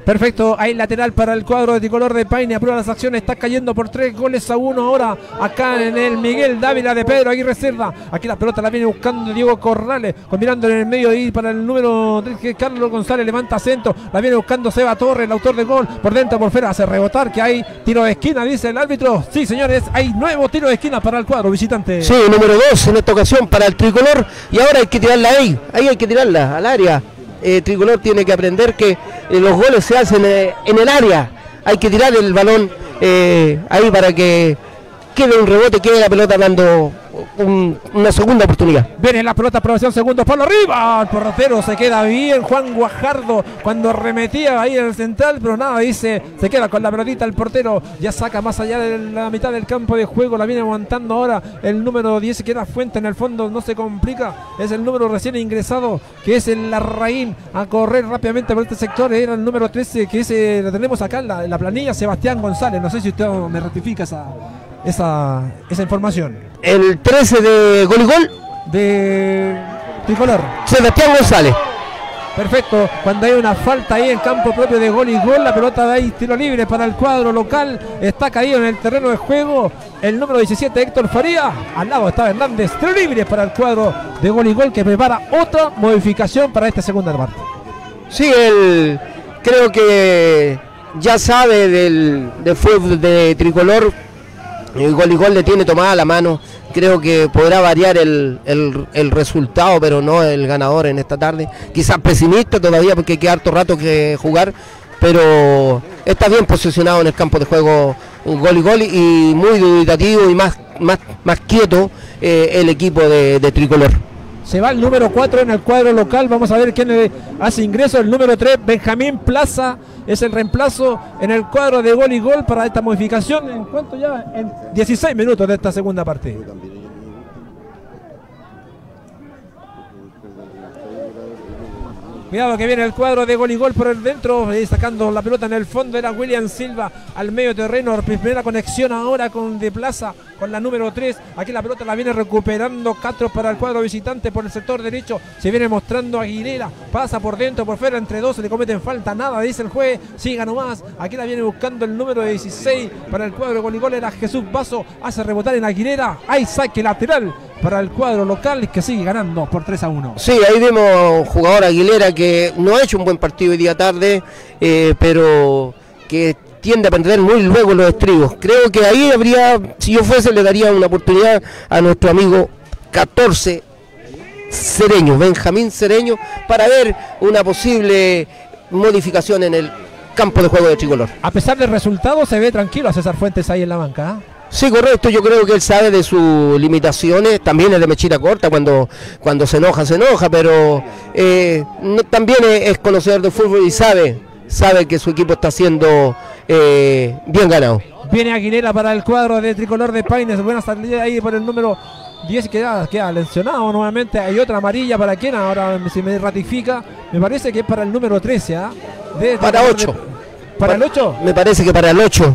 Perfecto, hay lateral para el cuadro de tricolor de Paine, aprueba las acciones, está cayendo por tres goles a uno ahora acá en el Miguel Dávila de Pedro Aguirre Cerda. Aquí la pelota la viene buscando Diego Corrales, combinando en el medio de ir para el número tres, que Carlos González levanta centro, la viene buscando Seba Torres, el autor del gol, por dentro, por fuera, hace rebotar, que hay tiro de esquina, dice el árbitro. Sí, señores, hay nuevo tiro de esquina para el cuadro visitante. Sí, número dos en esta ocasión para el tricolor, y ahora hay que tirarla ahí, ahí hay que tirarla al área. Eh, tricolor tiene que aprender que eh, los goles se hacen eh, en el área, hay que tirar el balón eh, ahí para que quede un rebote, quede la pelota dando un, una segunda oportunidad. Viene la pelota, aprobación, segundos, palo arriba, el portero se queda bien, Juan Guajardo cuando remetía ahí en el central, pero nada, dice, se queda con la pelotita el portero, ya saca más allá de la mitad del campo de juego, la viene aguantando ahora el número diez, que era Fuente, en el fondo no se complica, es el número recién ingresado, que es el Larraín, a correr rápidamente por este sector, era el número trece, que ese lo tenemos acá en la, en la planilla, Sebastián González, no sé si usted me ratifica esa, esa, esa información. El trece de gol y gol de tricolor, Sebastián González. Perfecto, cuando hay una falta ahí en campo propio de gol y gol, la pelota de ahí, tiro libre para el cuadro local, está caído en el terreno de juego el número diecisiete, Héctor Faría, al lado está Hernández, tiro libre para el cuadro de gol y gol, que prepara otra modificación para esta segunda parte. Sí, él creo que ya sabe del, del fútbol de tricolor, el gol y gol le tiene tomada la mano, creo que podrá variar el, el, el resultado, pero no el ganador en esta tarde. Quizás pesimista todavía porque queda harto rato que jugar, pero está bien posicionado en el campo de juego gol y gol y muy dubitativo y más, más, más quieto eh, el equipo de, de tricolor. Se va el número cuatro en el cuadro local, vamos a ver quién le hace ingreso, el número tres, Benjamín Plaza, es el reemplazo en el cuadro de gol y gol para esta modificación, en cuanto ya en dieciséis minutos de esta segunda parte. Cuidado que viene el cuadro de gol y gol por el dentro, eh, sacando la pelota en el fondo, era William Silva al medio terreno, primera conexión ahora con De Plaza, con la número tres, aquí la pelota la viene recuperando Castro para el cuadro visitante por el sector derecho, se viene mostrando Aguilera, pasa por dentro, por fuera, entre dos, se le cometen falta, nada, dice el juez, siga nomás, aquí la viene buscando el número dieciséis para el cuadro de gol y gol, era Jesús Vaso, hace rebotar en Aguilera, hay saque lateral para el cuadro local que sigue ganando por tres a uno. Sí, ahí vemos jugador Aguilera que no ha hecho un buen partido hoy día tarde, eh, pero que tiende a perder muy luego los estribos. Creo que ahí habría, si yo fuese, le daría una oportunidad a nuestro amigo catorce Cereño, Benjamín Cereño, para ver una posible modificación en el campo de juego de tricolor. A pesar del resultado, se ve tranquilo a César Fuentes ahí en la banca, ¿eh? Sí, correcto, yo creo que él sabe de sus limitaciones, también es de mechita corta, cuando, cuando se enoja, se enoja, pero eh, no, también es, es conocedor del fútbol y sabe, sabe que su equipo está siendo eh, bien ganado. Viene Aguilera para el cuadro de tricolor de Paines, buena salida ahí por el número diez, queda, queda lesionado nuevamente, hay otra amarilla para quien, ahora si me ratifica, me parece que es para el número trece, ¿ah? ¿eh? Para ocho. ¿Para, para el ocho? Me parece que para el ocho.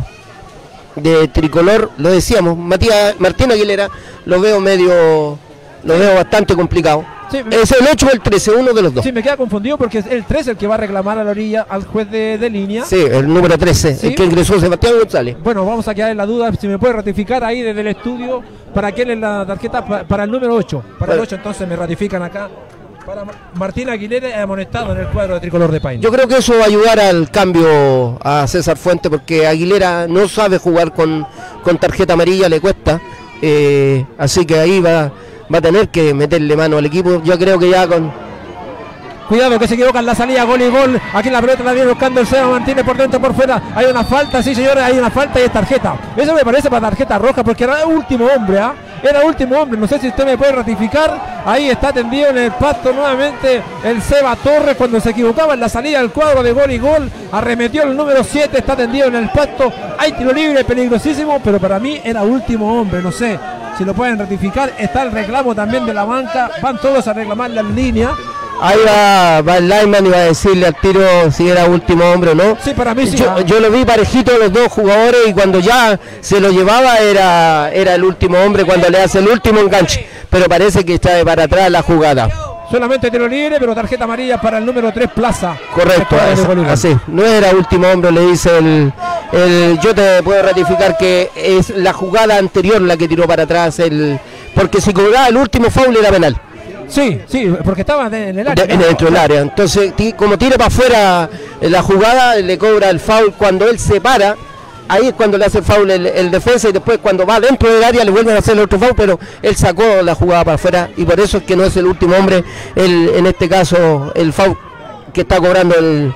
De tricolor, lo decíamos, Matías, Martín Aguilera, lo veo medio, lo veo bastante complicado. Sí, me, ¿es el ocho o el trece? Uno de los dos. Sí, me queda confundido porque es el trece el que va a reclamar a la orilla al juez de, de línea. Sí, el número trece, ¿sí? El que ingresó Sebastián González. Bueno, vamos a quedar en la duda, si me puede ratificar ahí desde el estudio, para quién es la tarjeta, para, para el número ocho. Para bueno. el ocho, entonces me ratifican acá. Para Martín Aguilera, amonestado en el cuadro de tricolor de Paine. Yo creo que eso va a ayudar al cambio a César Fuente, porque Aguilera no sabe jugar con, con tarjeta amarilla, le cuesta. Eh, así que ahí va, va a tener que meterle mano al equipo. Yo creo que ya con... Cuidado que se equivoca en la salida, gol y gol. Aquí la pelota la viene buscando el Seba Martínez por dentro, por fuera. Hay una falta, sí señores, hay una falta y es tarjeta. Eso me parece para tarjeta roja porque era el último hombre, ¿ah? ¿eh? Era el último hombre, no sé si usted me puede ratificar. Ahí está tendido en el pasto nuevamente el Seba Torres cuando se equivocaba en la salida del cuadro de gol y gol. Arremetió el número siete, está tendido en el pasto. Hay tiro libre, peligrosísimo, pero para mí era último hombre, no sé si lo pueden ratificar. Está el reclamo también de la banca, van todos a reclamarle en línea. Ahí va, va el lineman y va a decirle al tiro si era último hombre o no. Sí, para mí sí. Yo, yo lo vi parejito a los dos jugadores y cuando ya se lo llevaba era, era el último hombre cuando le hace el último enganche. Pero parece que está de para atrás la jugada. Solamente tiro libre, pero tarjeta amarilla para el número tres, Plaza. Correcto, es, así. No era último hombre, le dice el, el... Yo te puedo ratificar que es la jugada anterior la que tiró para atrás, el porque si cobraba el último foul era penal. Sí, sí, porque estaba en el área. De, dentro del área. Entonces, como tira para afuera la jugada, le cobra el foul cuando él se para. Ahí es cuando le hace el foul el, el defensa y después cuando va dentro del área le vuelven a hacer el otro foul, pero él sacó la jugada para afuera y por eso es que no es el último hombre, el, en este caso el foul que está cobrando el,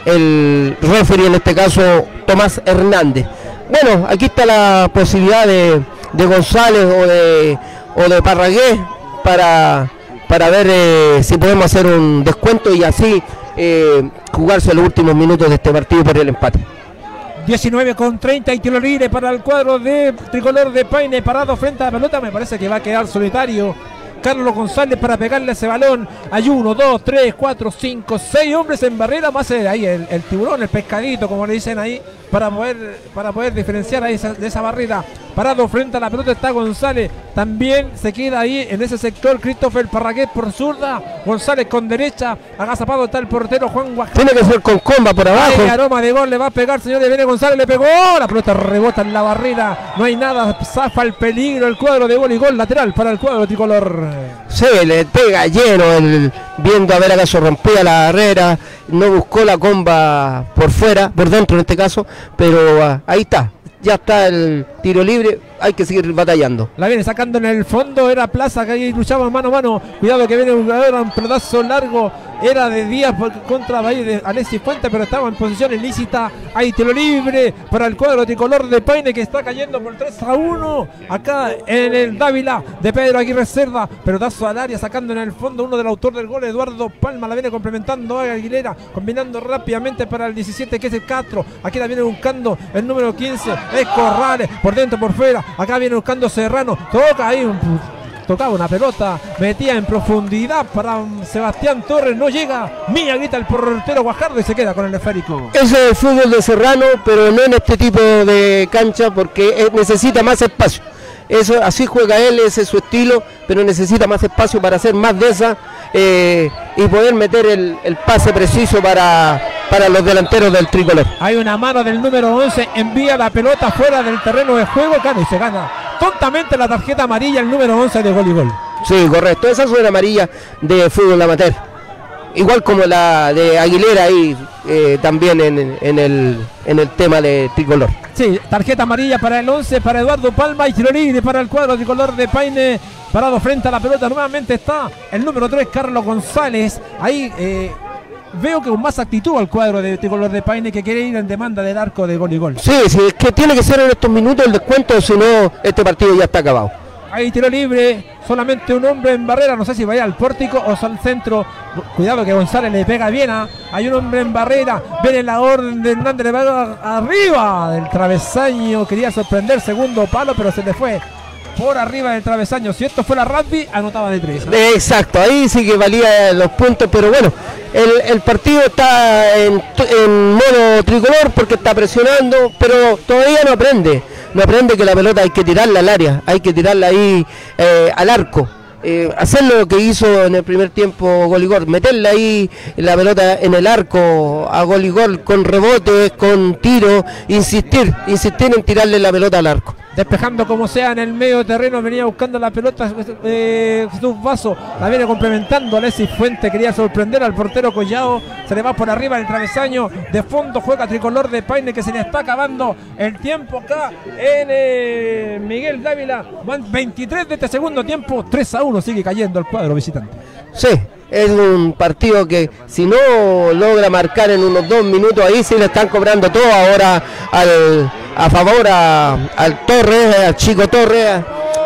el referee, en este caso Tomás Hernández. Bueno, aquí está la posibilidad de, de González o de, o de Parragués para, para ver eh, si podemos hacer un descuento y así eh, jugarse los últimos minutos de este partido por el empate. diecinueve con treinta y tiro libre para el cuadro de Tricolor de Paine, parado frente a la pelota. Me parece que va a quedar solitario Carlos González para pegarle ese balón. Hay uno, dos, tres, cuatro, cinco, seis hombres en barrera, más ahí el, el tiburón, el pescadito, como le dicen ahí, para poder, para poder diferenciar ahí esa, de esa barrera. Parado frente a la pelota está González. También se queda ahí en ese sector Christopher Parragués por zurda. González con derecha. Agazapado está el portero Juan Guajardo. Tiene que ser con comba por abajo. Hay aroma de gol, le va a pegar, señores. Viene González, le pegó. La pelota rebota en la barrera. No hay nada, zafa el peligro el cuadro de gol y gol lateral para el cuadro tricolor. Sí, le pega lleno, el, viendo a ver acaso rompía la barrera. No buscó la comba por fuera, por dentro en este caso, pero uh, ahí está. Ya está el tiro libre, hay que seguir batallando. La viene sacando en el fondo, era Plaza que ahí luchaba mano a mano. Cuidado que viene un jugador, un pedazo largo. Era de Díaz contra Bahía de Alexis Fuente, pero estaba en posición ilícita. Hay tiro libre para el cuadro tricolor de Paine que está cayendo por tres a uno. Acá en el Dávila de Pedro Aguirre Cerda. Pelotazo al área, sacando en el fondo uno del autor del gol, Eduardo Palma. La viene complementando a Aguilera, combinando rápidamente para el diecisiete que es el Castro. Aquí la viene buscando el número quince, es Corrales, por dentro, por fuera. Acá viene buscando Serrano, toca ahí un... tocaba una pelota, metía en profundidad para Sebastián Torres, no llega, Mía grita el portero Guajardo y se queda con el esférico. Ese es el fútbol de Serrano, pero no en este tipo de cancha porque necesita más espacio. Eso, así juega él, ese es su estilo, pero necesita más espacio para hacer más de esa eh, y poder meter el, el pase preciso para, para los delanteros del tricolor. Hay una mano del número once, envía la pelota fuera del terreno de juego, claro, y se gana tontamente la tarjeta amarilla el número once de gol y gol. Sí, correcto, esa es una amarilla de fútbol amateur. Igual como la de Aguilera ahí eh, también en, en, el, en el tema de tricolor. Sí, tarjeta amarilla para el once, para Eduardo Palma y tiro libre para el cuadro tricolor de Paine. Parado frente a la pelota nuevamente está el número tres, Carlos González. Ahí eh, veo que con más actitud al cuadro de tricolor de Paine que quiere ir en demanda del arco de gol y gol. Sí, sí, es que tiene que ser en estos minutos el descuento, si no este partido ya está acabado. Ahí tiro libre, solamente un hombre en barrera, no sé si vaya al pórtico o al centro. Cuidado que González le pega bien, ¿eh? Hay un hombre en barrera, viene la orden de Hernández, le va arriba del travesaño, quería sorprender, segundo palo, pero se le fue por arriba del travesaño. Si esto fuera rugby, anotaba de tres, ¿eh? Exacto, ahí sí que valía los puntos, pero bueno, el, el partido está en, en modo tricolor porque está presionando, pero todavía no aprende. No aprende que la pelota hay que tirarla al área, hay que tirarla ahí eh, al arco. Eh, hacer lo que hizo en el primer tiempo Goligol, meterla ahí la pelota en el arco a Goligol con rebotes, con tiro, insistir, insistir en tirarle la pelota al arco. Despejando como sea en el medio terreno, venía buscando la pelota eh, Jesús Vaso, la viene complementando Alexis Fuente, quería sorprender al portero Collao, se le va por arriba el travesaño, de fondo juega tricolor de Paine que se le está acabando el tiempo acá en eh, Miguel Dávila, van veintitrés de este segundo tiempo, tres a uno sigue cayendo el cuadro visitante. Sí, es un partido que si no logra marcar en unos dos minutos, ahí sí le están cobrando todo ahora al, a favor a, al Torres, al Chico Torres,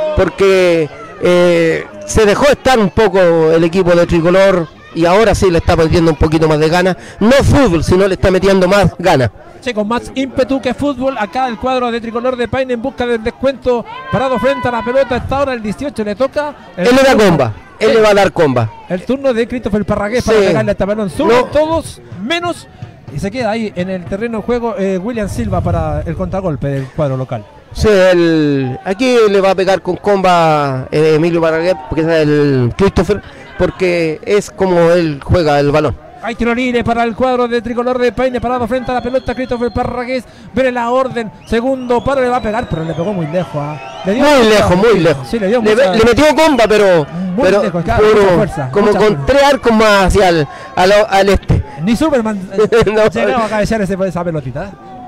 porque eh, se dejó estar un poco el equipo de tricolor y ahora sí le está metiendo un poquito más de ganas, no fútbol, sino le está metiendo más ganas. Sí, con más ímpetu que fútbol, acá el cuadro de tricolor de Paine en busca del descuento, parado frente a la pelota, está ahora el dieciocho, le toca. Él le da comba, él le va a dar comba. El turno de Christopher Parragués sí. para pegarle a Tabalón, suben no. todos menos, y se queda ahí en el terreno de juego eh, William Silva para el contragolpe del cuadro local. Sí, el, aquí le va a pegar con comba eh, Emilio Parragués, porque es el Christopher, porque es como él juega el balón. Hay tiro libre para el cuadro de Tricolor de Paine, parado frente a la pelota Christopher Parragués, viene la orden, segundo paro, le va a pegar, pero le pegó muy lejos. ¿ah? Le dio muy mucha, lejos, muy lejos. Sí, le, dio le, mucha, le metió comba, pero, muy pero lejos, claro, puro, mucha fuerza, como mucha con fuerza. tres arcos más hacia el al, al este. Ni Superman eh, No. llegaba a cabecear ese, esa pelotita.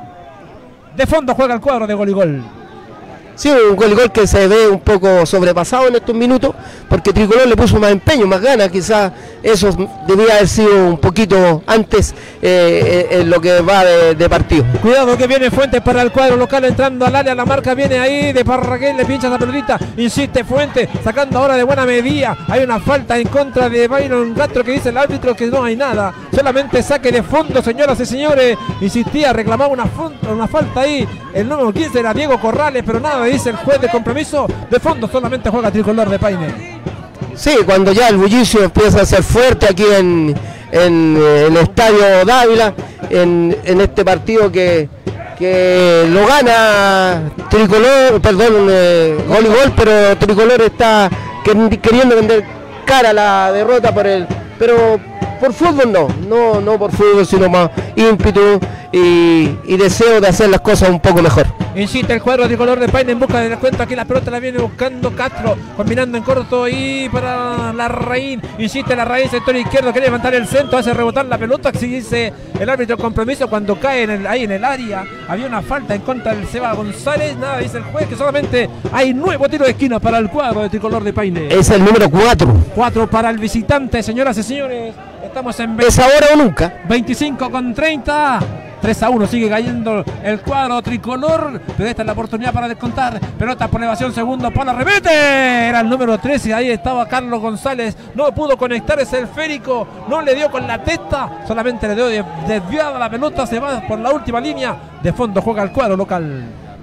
De fondo juega el cuadro de gol y gol. Sí, un gol, gol que se ve un poco sobrepasado en estos minutos, porque Tricolor le puso más empeño, más ganas, quizás eso debía haber sido un poquito antes eh, en lo que va de, de partido. Cuidado que viene Fuentes para el cuadro local entrando al área, la marca viene ahí de Parragués, le pincha la pelotita, insiste Fuentes, sacando ahora de buena medida, hay una falta en contra de Byron Castro que dice el árbitro que no hay nada, solamente saque de fondo, señoras y señores, insistía, reclamaba una, una falta ahí, el número quince era Diego Corrales, pero nada, dice el juez de compromiso, de fondo solamente juega Tricolor de Paine. Sí, cuando ya el bullicio empieza a ser fuerte aquí en, en, en el estadio Dávila, en, en este partido que, que lo gana Tricolor, perdón, eh, gol y gol, pero Tricolor está queriendo vender cara la derrota por el, pero por fútbol no, no, no por fútbol, sino más ímpetu y, y deseo de hacer las cosas un poco mejor. Insiste el cuadro Tricolor de Paine en busca de la cuenta, aquí la pelota la viene buscando Castro, combinando en corto y para la raíz, insiste la raíz, sector izquierdo, quiere levantar el centro, hace rebotar la pelota, que dice el árbitro compromiso cuando cae en el, ahí en el área, había una falta en contra del Seba González, nada, dice el juez que solamente hay nuevo tiro de esquina para el cuadro de Tricolor de Paine. Es el número cuatro. cuatro para el visitante, señoras y señores, estamos en es ahora o nunca. veinticinco con treinta. tres a uno sigue cayendo el cuadro Tricolor, pero esta es la oportunidad para descontar. Pelota por elevación, segundo para remete, era el número trece, ahí estaba Carlos González, no pudo conectar ese esférico, no le dio con la testa, solamente le dio desviada la pelota, se va por la última línea, de fondo juega el cuadro local.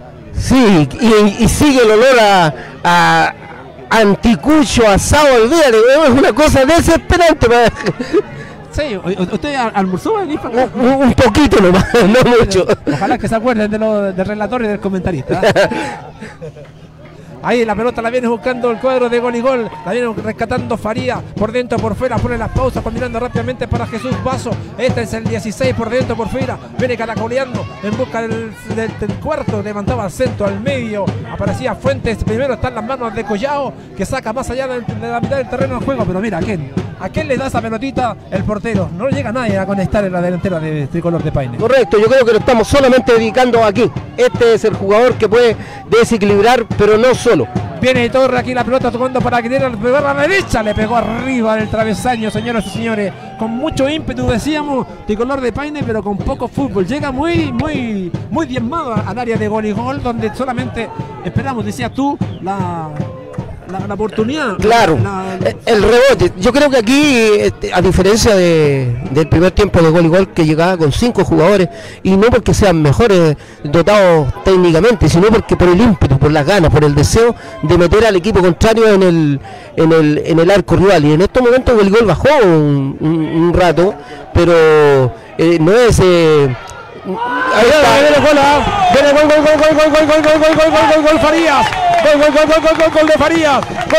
Sí, y, y sigue el olor a, a anticucho, asado, olvídate, es una cosa desesperante para... Sí, ¿usted almorzó? Un, un poquito nomás, no mucho. Ojalá que se acuerden de lo, del relator y del comentarista. Ahí la pelota la viene buscando el cuadro de gol y gol. La viene rescatando Faría. Por dentro, por fuera. Pone las pausas. Combinando rápidamente para Jesús Vaso. Este es el dieciséis por dentro, por fuera. Viene caracoleando en busca del, del, del cuarto. Levantaba el centro al medio. Aparecía Fuentes. Primero están las manos de Collao, que saca más allá de, de la mitad del terreno del juego. Pero mira, ¿a quién? ¿A quién le da esa pelotita? El portero. No llega nadie a conectar en la delantera de Tricolor de Paine. Correcto, yo creo que lo estamos solamente dedicando aquí. Este es el jugador que puede desequilibrar, pero no solo. Viene Torre aquí la pelota tocando para querer pegar a la derecha. Le pegó arriba del travesaño, señoras y señores. Con mucho ímpetu, decíamos, Tricolor de Paine, pero con poco fútbol. Llega muy, muy, muy diezmado al área de gol y gol, donde solamente esperamos, decías tú, la... La, la oportunidad. Claro, la, la... el rebote. Yo creo que aquí, a diferencia de, del primer tiempo de gol y gol, que llegaba con cinco jugadores, y no porque sean mejores dotados técnicamente, sino porque por el ímpetu, por las ganas, por el deseo de meter al equipo contrario en el en el, en el arco rival. Y en estos momentos el gol bajó un, un, un rato, pero eh, no es... Eh, ahí está, viene el gol, viene el gol, gol, gol, gol, gol, gol, gol, gol, gol, gol, gol, gol, Farías, gol, gol, gol, gol, gol, gol, gol de Farías, gol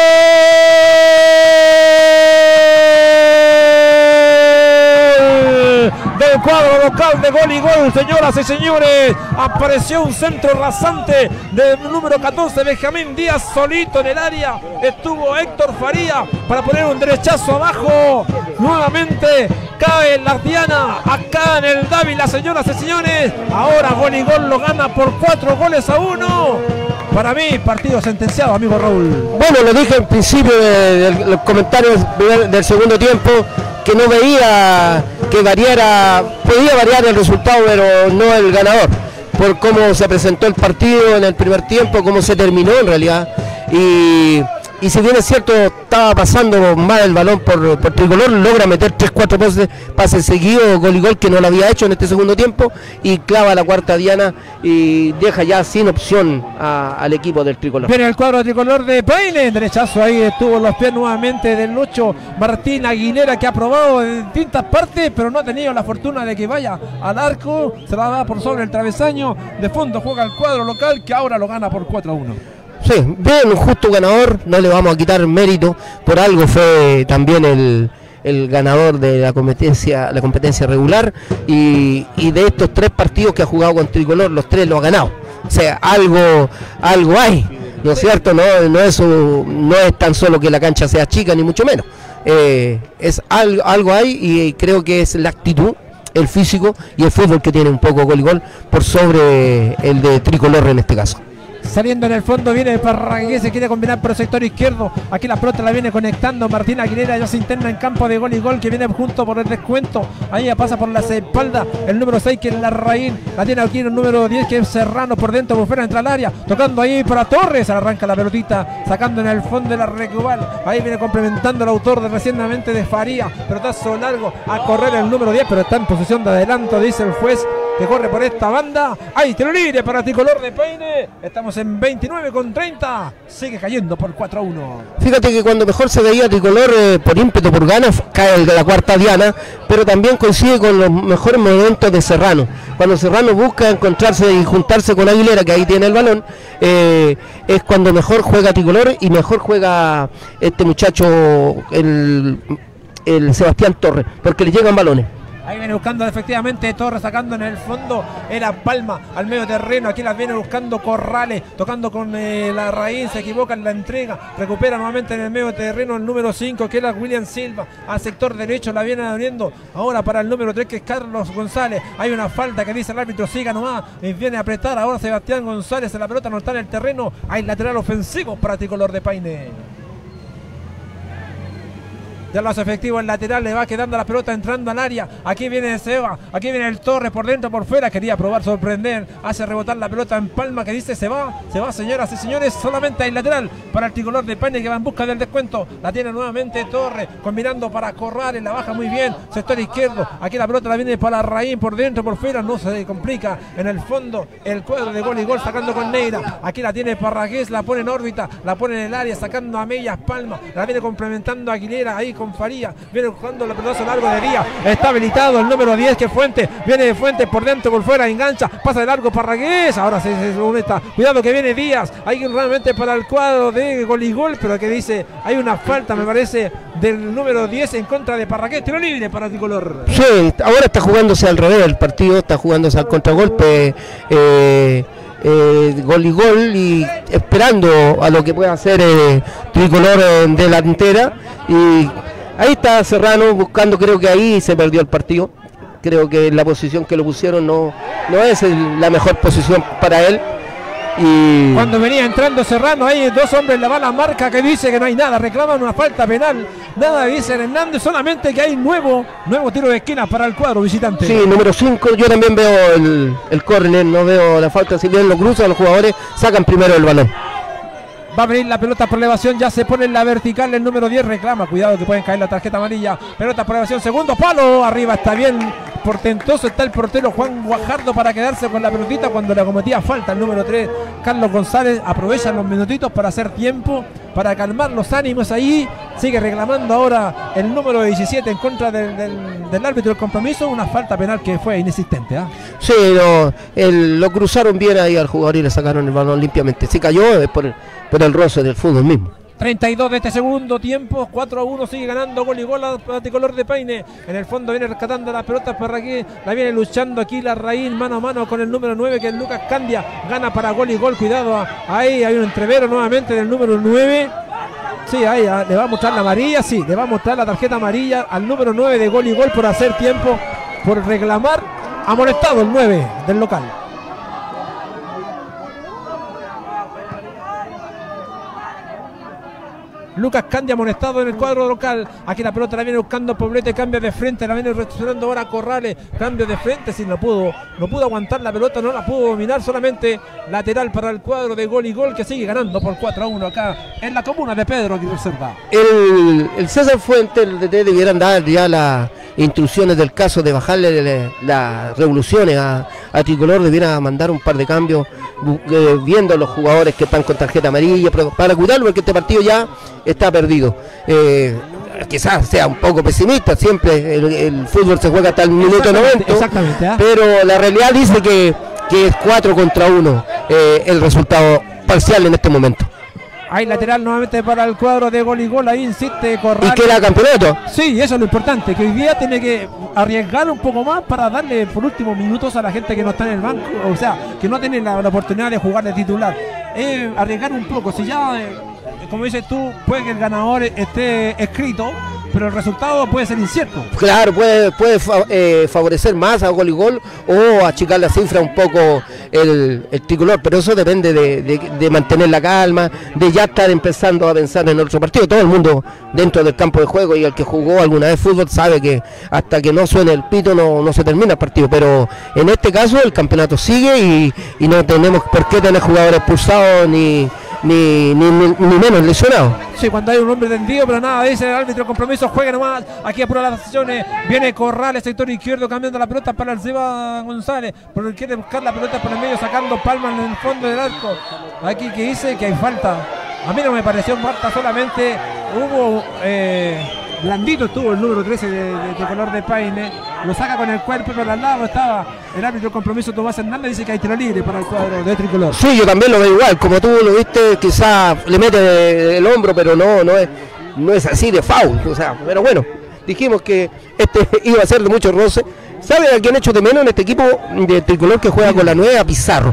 del cuadro local de gol y gol, señoras y señores. Apareció un centro rasante del número catorce, Benjamín Díaz, solito en el área. Estuvo Héctor Faría para poner un derechazo abajo. Nuevamente cae la Diana acá en el Dávila, señoras y señores. Ahora gol y gol lo gana por cuatro goles a uno. Para mí, partido sentenciado, amigo Raúl. Bueno, lo dije en principio de, de los comentarios del, del segundo tiempo, que no veía que variara, podía variar el resultado, pero no el ganador, por cómo se presentó el partido en el primer tiempo, cómo se terminó en realidad. Y, y si bien es cierto, estaba pasando mal el balón por, por Tricolor, logra meter tres cuatro pases, pases seguidos, gol y gol, que no lo había hecho en este segundo tiempo, y clava la cuarta diana y deja ya sin opción a, al equipo del Tricolor. Viene el cuadro Tricolor de Paine, derechazo ahí, estuvo en los pies nuevamente del Lucho Martín Aguilera, que ha probado en distintas partes, pero no ha tenido la fortuna de que vaya al arco. Se la da por sobre el travesaño, de fondo juega el cuadro local, que ahora lo gana por cuatro a uno. Sí, bien, un justo ganador, no le vamos a quitar mérito, por algo fue también el, el ganador de la competencia la competencia regular y, y de estos tres partidos que ha jugado con Tricolor, los tres lo ha ganado. O sea, algo algo hay, ¿no es cierto? No, no, es, un, no es tan solo que la cancha sea chica, ni mucho menos. Eh, es algo, algo hay y creo que es la actitud, el físico y el fútbol que tiene un poco Gol y Gol por sobre el de Tricolor en este caso. Saliendo en el fondo viene Parragué, se quiere combinar por el sector izquierdo. Aquí la pelota la viene conectando Martín Aguilera, ya se interna en campo de Gol y Gol, que viene junto por el descuento. Ahí ya pasa por las espaldas el número seis, que es Larraín. La tiene aquí el número diez, que es Serrano, por dentro, por fuera, entra al área, tocando ahí para Torres, arranca la pelotita, sacando en el fondo de la Recubal. Ahí viene complementando el autor de recientemente de Faría, pelotazo largo a correr el número diez, pero está en posición de adelanto, dice el juez, que corre por esta banda. Ahí tiro libre para Tricolor de Paine. Estamos en veintinueve con treinta. Sigue cayendo por cuatro a uno. Fíjate que cuando mejor se veía Tricolor, eh, por ímpetu, por ganas, cae la cuarta diana, pero también coincide con los mejores momentos de Serrano. Cuando Serrano busca encontrarse y juntarse con Aguilera, que ahí tiene el balón, eh, es cuando mejor juega Tricolor y mejor juega este muchacho, el, el Sebastián Torres, porque le llegan balones. Ahí viene buscando efectivamente Torres, sacando en el fondo era Palma al medio terreno. Aquí las viene buscando Corrales, tocando con eh, la raíz, se equivoca en la entrega, recupera nuevamente en el medio terreno el número cinco, que era William Silva, al sector derecho la viene abriendo ahora para el número tres, que es Carlos González. Hay una falta que dice el árbitro, siga nomás, y viene a apretar ahora Sebastián González, la pelota no está en el terreno. Hay lateral ofensivo para Tricolor de Paine. Ya lo hace efectivo el lateral, le va quedando la pelota entrando al área. Aquí viene Seba, aquí viene el Torres por dentro, por fuera. Quería probar sorprender, hace rebotar la pelota en Palma, que dice se va, se va señoras y señores. Solamente hay lateral para el Tricolor de Paine, que va en busca del descuento. La tiene nuevamente Torres, combinando para Corrales, la baja muy bien, sector izquierdo. Aquí la pelota la viene para Raín, por dentro, por fuera, no se complica. En el fondo el cuadro de Gol y Gol sacando con Neira. Aquí la tiene Parragués, la pone en órbita, la pone en el área, sacando a Mellas Palma. La viene complementando a Aguilera ahí con Faría, viene jugando la pelotazo largo de Díaz, está habilitado el número diez, que Fuente, viene de Fuente por dentro, por fuera, engancha, pasa de largo Parragués, ahora se, se, se está, cuidado que viene Díaz, hay realmente para el cuadro de Gol y Gol, pero que dice, hay una falta me parece del número diez en contra de Parragués, tiro libre para Tricolor. Sí, ahora está jugándose al revés el partido, está jugándose al contragolpe, eh, Eh, Gol y Gol, y esperando a lo que pueda hacer eh, Tricolor en delantera, y ahí está Serrano buscando, creo que ahí se perdió el partido, creo que la posición que lo pusieron no, no es el, la mejor posición para él. Y cuando venía entrando Serrano, hay dos hombres, la va la marca que dice que no hay nada, reclaman una falta penal, nada dice Hernández, solamente que hay nuevo nuevo tiro de esquina para el cuadro visitante. Sí, número cinco, yo también veo el, el córner, no veo la falta, si bien lo cruzan los jugadores, sacan primero el balón. Va a venir la pelota por elevación, ya se pone en la vertical, el número diez reclama, cuidado que pueden caer la tarjeta amarilla, pelota por elevación, segundo palo, arriba está bien, portentoso está el portero Juan Guajardo para quedarse con la pelotita cuando le cometía falta el número tres, Carlos González, aprovecha los minutitos para hacer tiempo, para calmar los ánimos ahí, sigue reclamando ahora el número diecisiete en contra del, del, del árbitro del compromiso, una falta penal que fue inexistente. ¿eh? Sí, lo, el, lo cruzaron bien ahí al jugador y le sacaron el balón limpiamente, sí cayó por el, por el roce del fútbol mismo. treinta y dos de este segundo tiempo, cuatro a uno, sigue ganando Gol y Gol a Tricolor de Paine. En el fondo viene rescatando la pelota para aquí, la viene luchando aquí la raíz mano a mano con el número nueve, que es Lucas Candia, gana para Gol y Gol, cuidado, ahí hay un entrevero nuevamente del número nueve. Sí, ahí ah, le va a mostrar la amarilla, sí, le va a mostrar la tarjeta amarilla al número nueve de Gol y Gol por hacer tiempo, por reclamar, amonestado el nueve del local. Lucas Candia amonestado en el cuadro local. Aquí la pelota la viene buscando Poblete, cambio de frente, la viene reaccionando ahora Corrales, cambio de frente, si no pudo, no pudo aguantar la pelota, no la pudo dominar, solamente lateral para el cuadro de Gol y Gol, que sigue ganando por cuatro a uno acá en la comuna de Pedro Aguirre Cerda. El, el César Fuentes, el D T, debieran dar ya las instrucciones del caso de bajarle las revoluciones a, a Tricolor, debiera mandar un par de cambios eh, viendo a los jugadores que están con tarjeta amarilla para cuidarlo, porque este partido ya está perdido. Eh, quizás sea un poco pesimista, siempre el, el fútbol se juega hasta el minuto noventa, exactamente, ¿eh? Pero la realidad dice que, que es cuatro contra uno eh, el resultado parcial en este momento. Hay lateral nuevamente para el cuadro de Gol y Gol, ahí insiste Corrales. Y queda campeonato. Sí, eso es lo importante, que hoy día tiene que arriesgar un poco más para darle por últimos minutos a la gente que no está en el banco, o sea, que no tiene la, la oportunidad de jugar de titular. Eh, arriesgar un poco, si ya, eh, como dices tú, puede que el ganador esté escrito, pero el resultado puede ser incierto. Claro, puede, puede fa eh, favorecer más a Gol y Gol o achicar la cifra un poco el, el tricolor, pero eso depende de, de, de mantener la calma, de ya estar empezando a pensar en otro partido. Todo el mundo dentro del campo de juego, y el que jugó alguna vez fútbol sabe que hasta que no suene el pito no, no se termina el partido, pero en este caso el campeonato sigue y, y no tenemos por qué tener jugadores expulsados ni... Ni, ni, ni, ni menos lesionado. Sí, cuando hay un hombre tendido, pero nada, dice el árbitro, compromiso, juegue nomás, aquí apura las acciones, viene Corrales, sector izquierdo, cambiando la pelota para el Seba González, pero quiere buscar la pelota por el medio, sacando palmas en el fondo del arco. Aquí que dice que hay falta, a mí no me pareció falta, solamente hubo... Eh, blandito estuvo el número trece de, de, de color de Paine, lo saca con el cuerpo, pero al lado estaba el árbitro compromiso Tomás Hernández, dice que hay tiro libre para el cuadro de tricolor. Sí, yo también lo veo igual, como tú lo viste, quizás le mete el hombro, pero no, no es, no es así de foul, o sea, pero bueno, dijimos que este iba a ser de mucho roce. ¿Sabe a quién hecho de menos en este equipo de tricolor que juega con la nueva? Pizarro,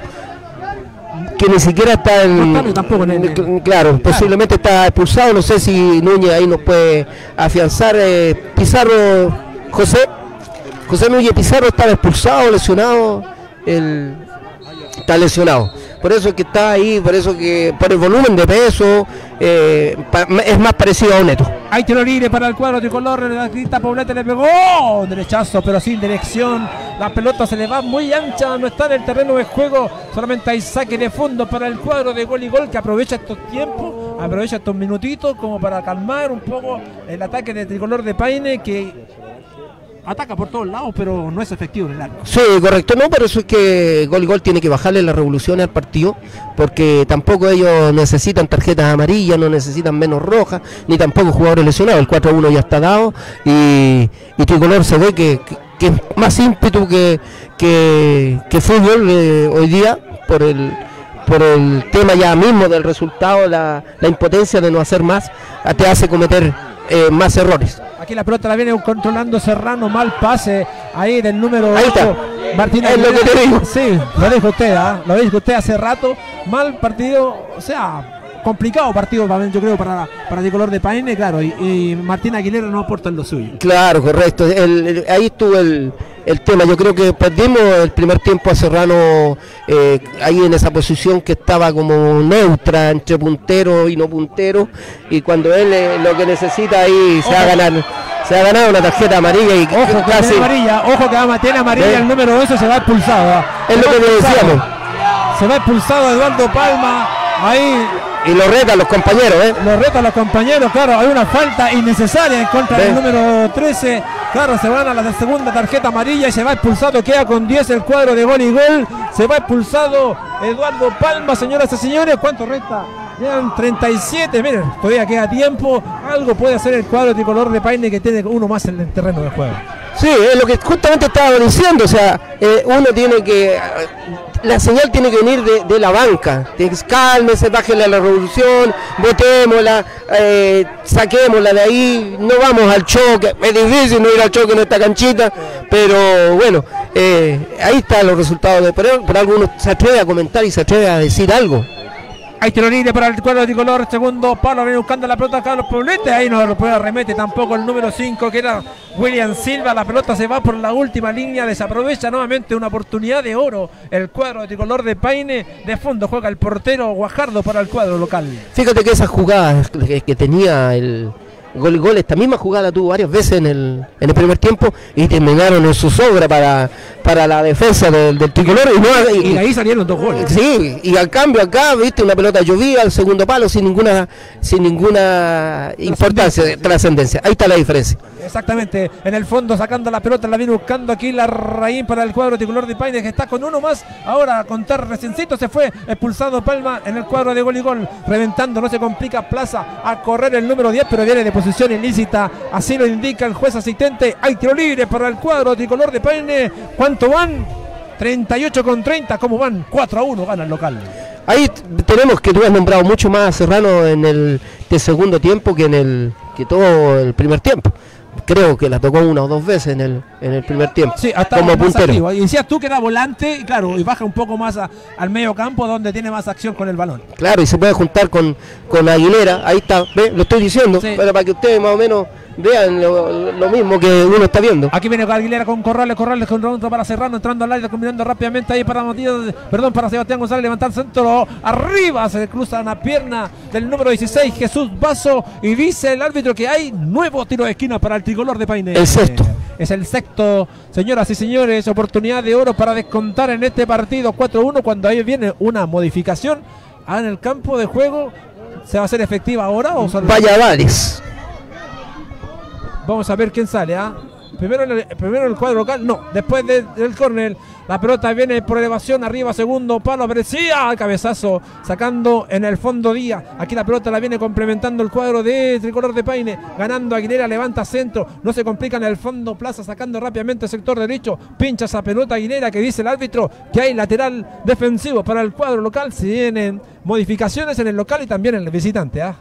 que ni siquiera está en, no está tampoco en el, claro, claro, posiblemente está expulsado, no sé si Núñez ahí nos puede afianzar. eh, Pizarro, José José Núñez Pizarro estaba expulsado, lesionado, el, está lesionado, por eso es que está ahí, por eso que por el volumen de peso eh, pa, es más parecido a un Neto. Hay tiro libre para el cuadro tricolor, la Crista Poblete le pegó, ¡oh! Derechazo, pero sin dirección, la pelota se le va muy ancha, no está en el terreno de juego, solamente hay saque de fondo para el cuadro de Gol y Gol, que aprovecha estos tiempos, aprovecha estos minutitos como para calmar un poco el ataque de tricolor de Paine, que ataca por todos lados, pero no es efectivo en el arco. Sí, correcto, no, pero eso es que Gol y Gol tiene que bajarle las revoluciones al partido, porque tampoco ellos necesitan tarjetas amarillas, no necesitan menos rojas, ni tampoco jugadores lesionados. El cuatro a uno ya está dado y, y Tricolor se ve que, que, que es más ímpetu que, que, que fútbol eh, hoy día, por el por el tema ya mismo del resultado, la, la impotencia de no hacer más, te hace cometer eh, más errores. Aquí la pelota la viene controlando Serrano, mal pase ahí del número ahí ocho, Martín es lo que te digo. Sí, lo dijo usted, ¿eh? Lo dijo usted hace rato, mal partido, o sea, complicado partido yo creo para, para Tricolor de Paine, claro, y, y Martín Aguilera no aporta en lo suyo. Claro, correcto, el, el, ahí estuvo el, el tema. Yo creo que perdimos el primer tiempo a Serrano eh, ahí en esa posición que estaba como neutra entre puntero y no puntero, y cuando él eh, lo que necesita ahí se va a ganar, se va a ganar una tarjeta amarilla y ojo que casi, tiene amarilla, ojo que va, tiene amarilla, ¿eh? El número once se va expulsado, ¿eh? Es lo que le decíamos. Se va expulsado Eduardo Palma ahí. Y lo retan los compañeros, ¿eh? Lo retan los compañeros, claro, hay una falta innecesaria en contra del número trece. Claro, se van a la segunda tarjeta amarilla y se va expulsado, queda con diez el cuadro de Gol y Gol. Se va expulsado Eduardo Palma, señoras y señores. ¿Cuánto resta? Quedan treinta y siete, miren, todavía queda tiempo. Algo puede hacer el cuadro tricolor de Paine, que tiene uno más en el terreno de juego. Sí, es lo que justamente estaba diciendo, o sea, eh, uno tiene que, la señal tiene que venir de, de la banca, cálmese, bájele la revolución, botémosla, eh, saquémosla de ahí, no vamos al choque, es difícil no ir al choque en esta canchita, pero bueno, eh, ahí están los resultados, de, pero por algo uno se atreve a comentar y se atreve a decir algo. Hay tiro libre para el cuadro tricolor, segundo palo, viene buscando la pelota Carlos Poblete, ahí no lo puede arremete tampoco el número cinco que era William Silva, la pelota se va por la última línea, desaprovecha nuevamente una oportunidad de oro el cuadro tricolor de Paine, de fondo juega el portero Guajardo para el cuadro local. Fíjate que esas jugadas que, que tenía el Gol y Gol, esta misma jugada tuvo varias veces en el, en el primer tiempo y terminaron en su sobra para, para la defensa del, del tricolor y, no, y, y de ahí salieron dos goles. Sí, y al cambio acá, viste, una pelota llovía al segundo palo sin ninguna sin ninguna importancia, de trascendencia. Ahí está la diferencia. Exactamente, en el fondo sacando la pelota, la viene buscando aquí la Raín para el cuadro tricolor de Paine, que está con uno más, ahora a contar reciencito, se fue expulsado Palma en el cuadro de Gol y Gol, reventando, no se complica Plaza a correr el número diez, pero viene de posición ilícita, así lo indica el juez asistente. Hay tiro libre para el cuadro tricolor de Paine. ¿Cuánto van? treinta y ocho con treinta, ¿cómo van? cuatro a uno gana el local. Ahí tenemos que tú has nombrado mucho más a Serrano en el de segundo tiempo que en el que todo el primer tiempo. Creo que la tocó una o dos veces en el en el primer tiempo, sí, hasta como puntero. Activo. Y decías tú que era volante, y claro, y baja un poco más a, al medio campo donde tiene más acción con el balón. Claro, y se puede juntar con, con Aguilera, ahí está, ¿ve? Lo estoy diciendo, sí. Pero para que ustedes más o menos vean lo, lo mismo que uno está viendo. Aquí viene Aguilera con Corrales, Corrales con Ronto para Serrano, entrando al área, combinando rápidamente ahí para Matías, perdón, para Sebastián González, levantar centro, arriba se cruza una pierna del número dieciséis, Jesús Vaso, y dice el árbitro que hay nuevo tiro de esquina para el tricolor de Paine. El sexto. Es el sexto, señoras y señores, oportunidad de oro para descontar en este partido cuatro uno, cuando ahí viene una modificación en el campo de juego. ¿Se va a hacer efectiva ahora o solo? Valladares. Vamos a ver quién sale, ¿ah? Primero en el, primero en el cuadro local, no, después de, del córner, la pelota viene por elevación, arriba, segundo palo, aparecía, cabezazo, sacando en el fondo Díaz, aquí la pelota la viene complementando el cuadro de tricolor de Paine, ganando Aguilera, levanta centro, no se complica en el fondo, Plaza sacando rápidamente el sector derecho, pincha esa pelota Aguilera que dice el árbitro que hay lateral defensivo para el cuadro local, se vienen modificaciones en el local y también en el visitante, ¿ah?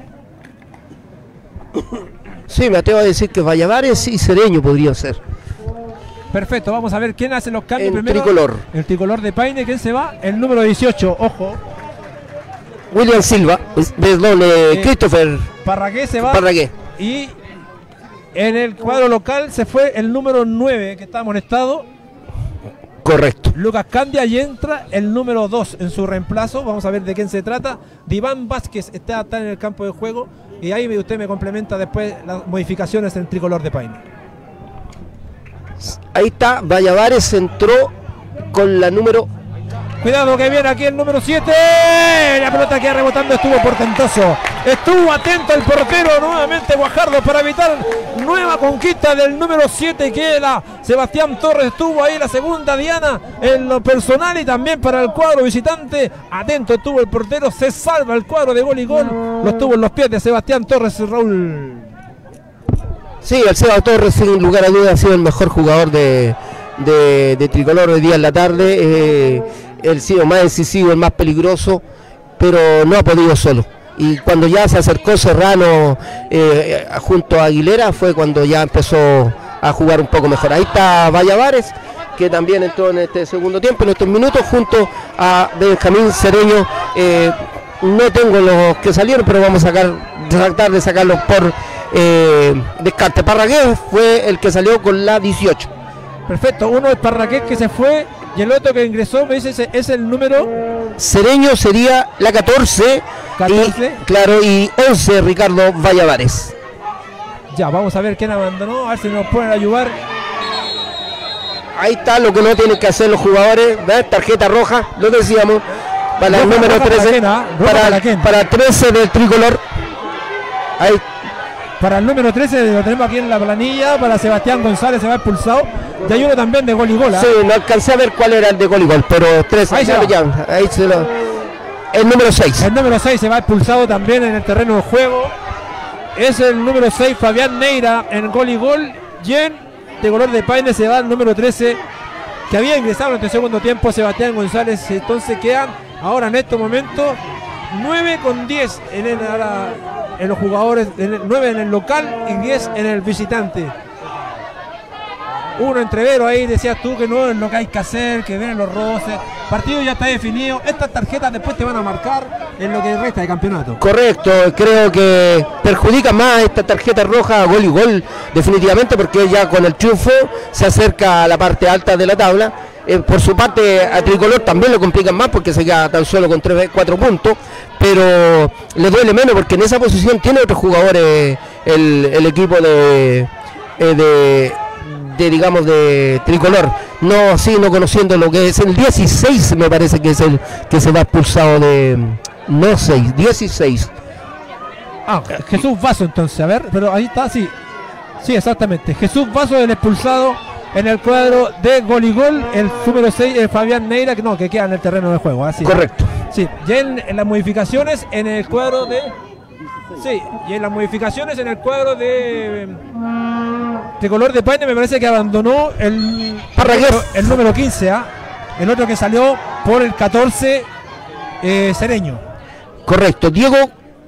Sí, me atrevo a decir que Valladares y Cereño podría ser. Perfecto, vamos a ver quién hace los cambios en primero. Tricolor. El tricolor de Paine, ¿quién se va? El número dieciocho, ojo. William Silva, perdón, eh, eh, Christopher Parragué se va. Parragué. Y en el cuadro local se fue el número nueve que está amonestado. Correcto. Lucas Candia y entra el número dos en su reemplazo. Vamos a ver de quién se trata. Diván Vázquez está, está en el campo de juego. Y ahí usted me complementa después las modificaciones en el tricolor de Paine. Ahí está, Valladares entró con la número... Cuidado que viene aquí el número siete. La pelota que rebotando estuvo portentoso. Estuvo atento el portero nuevamente Guajardo para evitar nueva conquista del número siete que era Sebastián Torres. Estuvo ahí la segunda diana en lo personal y también para el cuadro visitante. Atento estuvo el portero. Se salva el cuadro de gol y gol. Lo estuvo en los pies de Sebastián Torres, Raúl. Sí, el Seba Torres sin lugar a dudas ha sido el mejor jugador de, de, de Tricolor hoy día en la tarde. Eh, el sido más incisivo, el más peligroso, pero no ha podido solo. Y cuando ya se acercó Serrano eh, junto a Aguilera fue cuando ya empezó a jugar un poco mejor. Ahí está Valladares, que también entró en este segundo tiempo, en estos minutos, junto a Benjamín Cereño. Eh, no tengo los que salieron, pero vamos a sacar, tratar de sacarlos por eh, descarte. Parragués fue el que salió con la dieciocho. Perfecto, uno es Parragués que se fue y el otro que ingresó, me dice, es, es el número... Cereño sería la catorce, catorce. Y, claro, y once Ricardo Valladares. Ya, vamos a ver quién abandonó, a ver si nos pueden ayudar. Ahí está lo que no tienen que hacer los jugadores, ¿ves? Tarjeta roja, lo decíamos, para el número trece, para, para, para trece del Tricolor. Ahí. Para el número trece lo tenemos aquí en la planilla, para Sebastián González se va expulsado. Y hay uno también de gol y gol. ¿eh? Sí, no alcancé a ver cuál era el de gol y gol, pero tres. Ahí, ya, ya, ahí se lo... El número seis. El número seis se va expulsado también en el terreno de juego. Es el número seis, Fabián Neira, en gol y gol. Y en Tricolor de Paine se va el número trece, que había ingresado en este segundo tiempo, Sebastián González. Entonces quedan ahora en estos momentos nueve con diez en, el, ahora, en los jugadores, en el, nueve en el local y diez en el visitante. Uno entrevero ahí, decías tú que no es lo que hay que hacer, que vienen los roces. El partido ya está definido. Estas tarjetas después te van a marcar en lo que resta de campeonato. Correcto, creo que perjudica más esta tarjeta roja a gol y gol, definitivamente, porque ya con el triunfo se acerca a la parte alta de la tabla. Eh, por su parte, a Tricolor también lo complican más porque se queda tan solo con tres, cuatro puntos, pero le duele menos porque en esa posición tiene otros jugadores el, el equipo de, eh, de, de, digamos, de Tricolor. No así, no conociendo lo que es el dieciséis, me parece que es el que se va expulsado de... No seis, dieciséis. Ah, Jesús Vaso entonces, a ver, pero ahí está, sí. Sí, exactamente. Jesús Vaso, el expulsado en el cuadro de gol y gol, el número seis, el Fabián Neira, que no, que queda en el terreno de juego. Así. Correcto. Sí, y en, en las modificaciones en el cuadro de... Sí, y en las modificaciones en el cuadro de Tricolor de Paine me parece que abandonó el, el, el número quince, ¿ah? El otro que salió por el catorce eh, Cereño. Correcto, Diego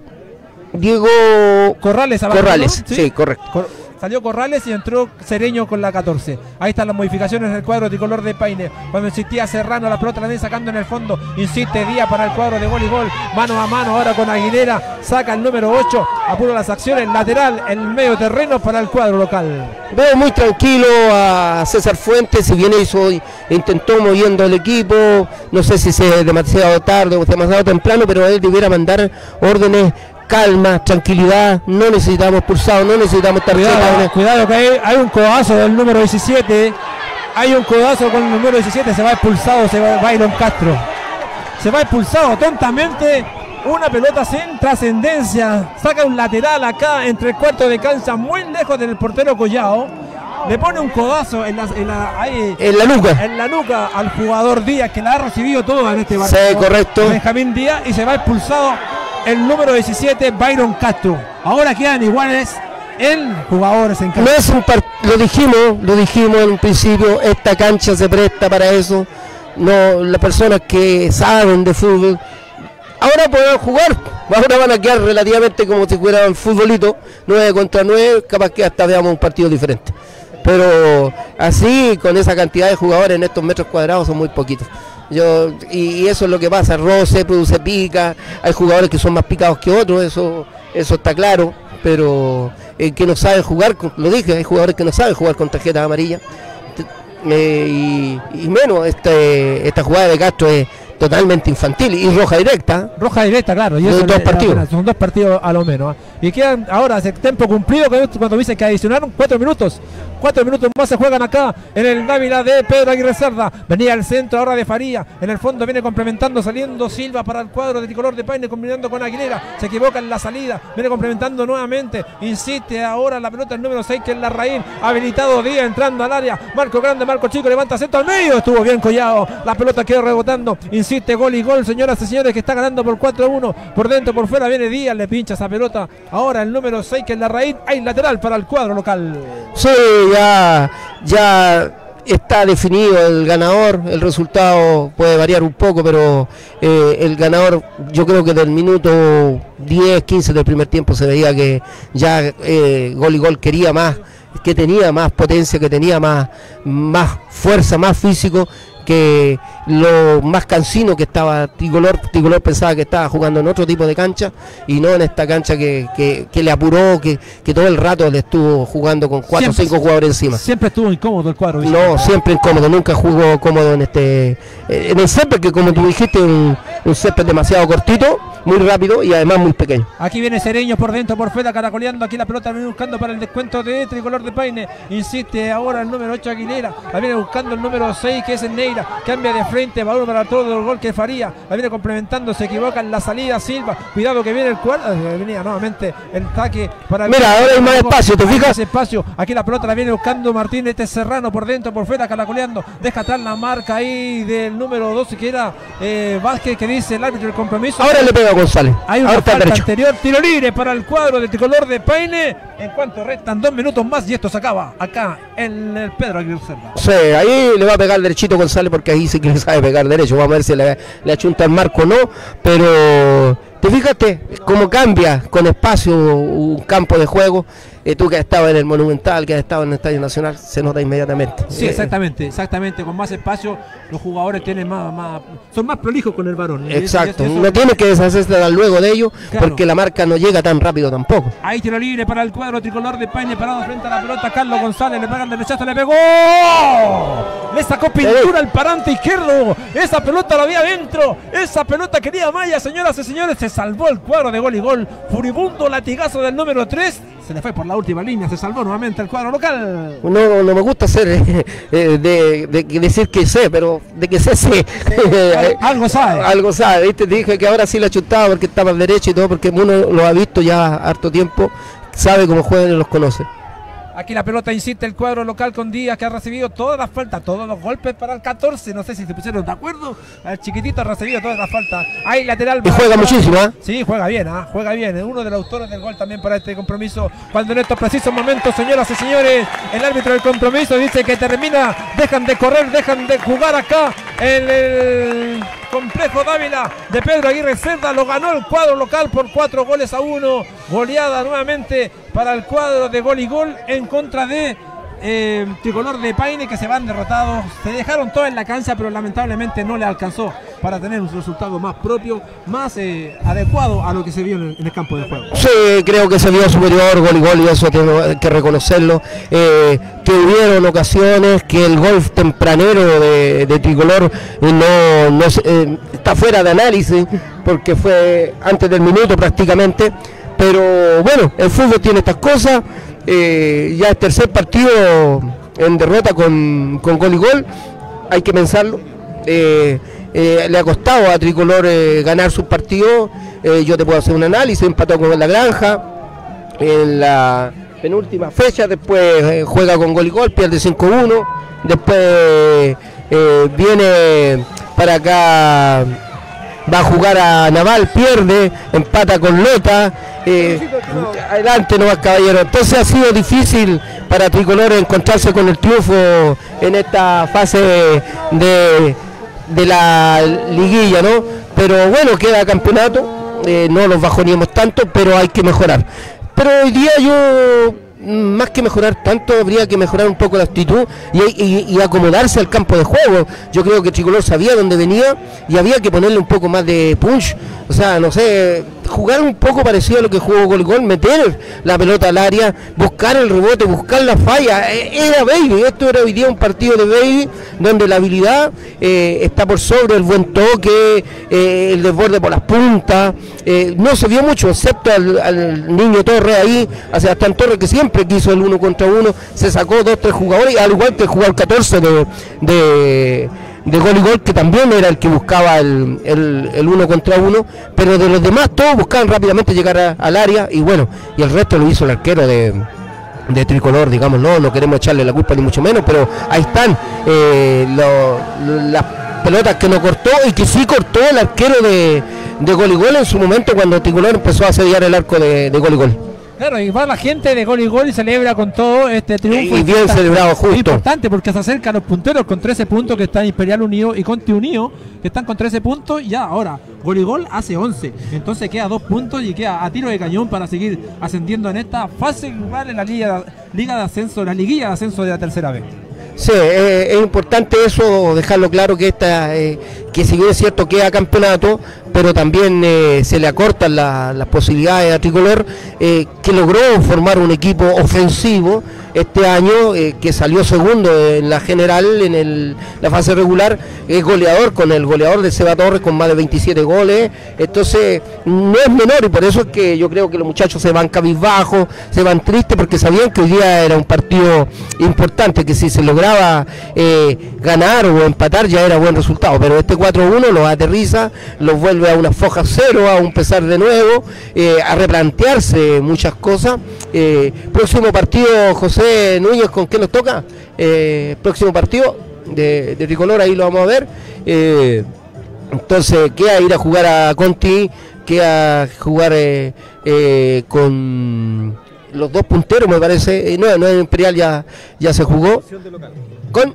Diego Corrales abajo, Corrales, ¿no? sí, sí, correcto. Cor Salió Corrales y entró Cereño con la catorce. Ahí están las modificaciones del cuadro tricolor de Paine. Cuando insistía Serrano, la pelota la viene sacando en el fondo. Insiste Díaz para el cuadro de gol y gol. Mano a mano ahora con Aguilera. Saca el número ocho. Apura las acciones. Lateral en medio terreno para el cuadro local. Veo muy tranquilo a César Fuentes. Si bien hizo, intentó moviendo el equipo. No sé si es demasiado tarde o demasiado temprano, pero él debiera mandar órdenes. Calma, tranquilidad, no necesitamos pulsado, no necesitamos tarjeta. Cuidado, cuidado que hay, hay un codazo del número diecisiete. Hay un codazo con el número diecisiete. Se va expulsado, se va Byron Castro. Se va expulsado tontamente. Una pelota sin trascendencia. Saca un lateral acá entre el cuarto de cancha, muy lejos del portero Collao. Le pone un codazo en la, en la, ahí, en la nuca. En la nuca al jugador Díaz, que la ha recibido todo en este partido. Sí, correcto. Benjamín Díaz, y se va expulsado el número diecisiete, Byron Castro. Ahora quedan iguales en jugadores en cancha. No es un lo dijimos, lo dijimos en un principio, esta cancha se presta para eso. No, las personas que saben de fútbol ahora pueden jugar, ahora van a quedar relativamente como si fueran futbolito, nueve contra nueve, capaz que hasta veamos un partido diferente. Pero así, con esa cantidad de jugadores en estos metros cuadrados, son muy poquitos. Yo, y, y eso es lo que pasa, roce, produce pica, hay jugadores que son más picados que otros, eso eso está claro, pero el que no sabe jugar, lo dije, hay jugadores que no saben jugar con tarjeta amarilla, eh, y, y menos este, esta jugada de Castro es totalmente infantil y roja directa. Roja directa, claro. Y son eso dos le, partidos. La, son dos partidos a lo menos. ¿eh? Y quedan ahora ese tiempo cumplido cuando dice que adicionaron cuatro minutos. Cuatro minutos más se juegan acá en el Dávila de Pedro Aguirre Cerda. Venía al centro ahora de Faría. En el fondo viene complementando, saliendo Silva para el cuadro de tricolor de Paine, combinando con Aguilera. Se equivoca en la salida. Viene complementando nuevamente. Insiste ahora la pelota el número seis, que es la raíz. Habilitado Díaz entrando al área. Marco grande, Marco chico, levanta centro al medio. Estuvo bien Collao. La pelota quedó rebotando. Insiste, gol y gol, señoras y señores, que está ganando por cuatro a uno. Por dentro, por fuera viene Díaz. Le pincha esa pelota. Ahora el número seis, que es la raíz. Hay lateral para el cuadro local. Sí, ya, ya está definido el ganador. El resultado puede variar un poco, pero eh, el ganador, yo creo que del minuto diez, quince del primer tiempo se veía que ya eh, gol y gol quería más, que tenía más potencia, que tenía más, más fuerza, más físico, que lo más cansino que estaba Tricolor. Tricolor pensaba que estaba jugando en otro tipo de cancha y no en esta cancha que, que, que le apuró, que, que todo el rato le estuvo jugando con cuatro o cinco jugadores encima. Siempre estuvo incómodo el cuadro. No, siempre incómodo, nunca jugó cómodo en este en el césped, que como tú dijiste, un, un césped demasiado cortito, muy rápido y además muy pequeño. Aquí viene Cereño por dentro, por fuera, caracoleando. Aquí la pelota viene buscando para el descuento de Tricolor de Paine. Insiste ahora el número ocho, Aguilera. La viene buscando el número seis, que es el Neira. Cambia de frente, va uno para todo el gol que Faría. La viene complementando, se equivoca en la salida Silva. Cuidado que viene el cuarto. Venía nuevamente el ataque para. Mira, ahora hay más espacio, ¿te fijas? Más espacio. Aquí la pelota la viene buscando Martín, este Serrano por dentro, por fuera, caracoleando. Deja atrás la marca ahí del número doce, que era eh, Vázquez, que dice el árbitro del compromiso. Ahora le pega a González. Hay una falta anterior, tiro libre para el cuadro de Tricolor de Paine. En cuanto restan dos minutos más y esto se acaba acá en el Pedro Aguirre Cerda. Sí, ahí le va a pegar derechito González, porque ahí sí que le sabe pegar derecho. Vamos a ver si le, le achunta el marco o no, pero te fíjate cómo cambia con espacio un campo de juego. Eh, tú que has estado en el Monumental, que has estado en el Estadio Nacional, se nota inmediatamente. Sí, exactamente, exactamente. Con más espacio, los jugadores tienen más, más son más prolijos con el varón. Exacto, eso, no tiene que deshacerse luego de ello, claro, porque la marca no llega tan rápido tampoco. Ahí tiro libre para el cuadro Tricolor de Paine, parado frente a la pelota. Carlos González le pegan de rechazo, le pegó. Le sacó pintura al parante izquierdo. Esa pelota la había adentro. Esa pelota quería Maya, señoras y señores. Se salvó el cuadro de gol y gol. Furibundo latigazo del número tres. Se le fue por la última línea, se salvó nuevamente el cuadro local. No, no me gusta ser eh, eh, de, de, de decir que sé, pero de que sé, sé. Sí, algo sabe. Algo sabe, ¿viste? Te dije que ahora sí la chutaba porque estaba derecho y todo, porque uno lo ha visto ya harto tiempo, sabe cómo juegan y los conoce. Aquí la pelota insiste el cuadro local con Díaz, que ha recibido todas las faltas, todos los golpes para el catorce. No sé si se pusieron de acuerdo. El chiquitito ha recibido todas las faltas. Hay lateral. Y juega muchísimo, ¿eh? Sí, juega bien, ¿eh? Juega bien. Es uno de los autores del gol también para este compromiso. Cuando en estos precisos momentos, señoras y señores, el árbitro del compromiso dice que termina, dejan de correr, dejan de jugar acá en el Complejo Dávila de Pedro Aguirre Cerda. Lo ganó el cuadro local por cuatro goles a uno. Goleada nuevamente para el cuadro de Gol y Gol en contra de eh, Tricolor de Paine, que se van derrotados. Se dejaron todo en la cancha, pero lamentablemente no le alcanzó para tener un resultado más propio, más eh, adecuado a lo que se vio en el, en el campo de juego. Sí, creo que se vio superior Gol y Gol, y eso tengo que reconocerlo. Eh, que hubieron ocasiones que el gol tempranero de, de Tricolor no, no eh, está fuera de análisis, porque fue antes del minuto prácticamente. Pero bueno, el fútbol tiene estas cosas. Eh, ya el tercer partido en derrota con, con Gol y Gol, hay que pensarlo. Eh, eh, le ha costado a Tricolor eh, ganar sus partidos. Eh, yo te puedo hacer un análisis. Empató con La Granja en la penúltima fecha, después eh, juega con Gol y Gol, pierde cinco uno, después eh, viene para acá, va a jugar a Naval, pierde, empata con Lota. Eh, adelante nomás, caballero. Entonces ha sido difícil para Tricolor encontrarse con el triunfo en esta fase de, de la liguilla, ¿no? Pero bueno, queda campeonato, eh, no los bajoneemos tanto, pero hay que mejorar. Pero hoy día yo, más que mejorar tanto, habría que mejorar un poco la actitud y, y, y acomodarse al campo de juego. Yo creo que Tricolor sabía dónde venía y había que ponerle un poco más de punch. O sea, no sé, jugar un poco parecido a lo que jugó Gol y Gol, meter la pelota al área, buscar el rebote, buscar la falla. Era Baby, esto era hoy día un partido de Baby, donde la habilidad eh, está por sobre el buen toque, eh, el desborde por las puntas. Eh, no se vio mucho, excepto al, al niño Torres ahí, a Sebastián Torres, que siempre quiso el uno contra uno, se sacó dos, tres jugadores, al igual que el jugador catorce de... de de Gol y Gol, que también era el que buscaba el, el, el uno contra uno, pero de los demás todos buscaban rápidamente llegar a, al área, y bueno, y el resto lo hizo el arquero de, de Tricolor, digamos, no, no queremos echarle la culpa ni mucho menos, pero ahí están eh, lo, las pelotas que no cortó y que sí cortó el arquero de, de Gol y Gol en su momento cuando Tricolor empezó a asediar el arco de, de Gol y Gol. Claro, y va la gente de Gol y Gol y celebra con todo este triunfo. Y bien celebrado, justo. Es importante porque se acercan los punteros con trece puntos, que están Imperial Unido y Conti Unido, que están con trece puntos. Y ya ahora Gol y Gol hace once. Entonces queda dos puntos y queda a tiro de cañón para seguir ascendiendo en esta fase global en la Liga, Liga de Ascenso, la liguilla de ascenso de la tercera vez. Sí, eh, es importante eso, dejarlo claro, que esta, eh, que si bien es cierto queda campeonato, pero también eh, se le acortan la, las posibilidades a Tricolor, eh, que logró formar un equipo ofensivo este año, eh, que salió segundo en la general, en el, la fase regular, es goleador con el goleador de Seba Torres con más de veintisiete goles. Entonces no es menor, y por eso es que yo creo que los muchachos se van cabizbajos, se van tristes, porque sabían que hoy día era un partido importante, que si se lograba eh, ganar o empatar ya era buen resultado, pero este cuatro uno los aterriza, los vuelve a una foja cero, a empezar de nuevo, eh, a replantearse muchas cosas. Eh, próximo partido, José Núñez, ¿con qué nos toca? Eh, próximo partido de, de Tricolor, ahí lo vamos a ver. Eh, entonces queda ir a jugar a Conti, queda jugar eh, eh, con los dos punteros, me parece. Eh, no, no es Imperial, ya, ya se jugó con,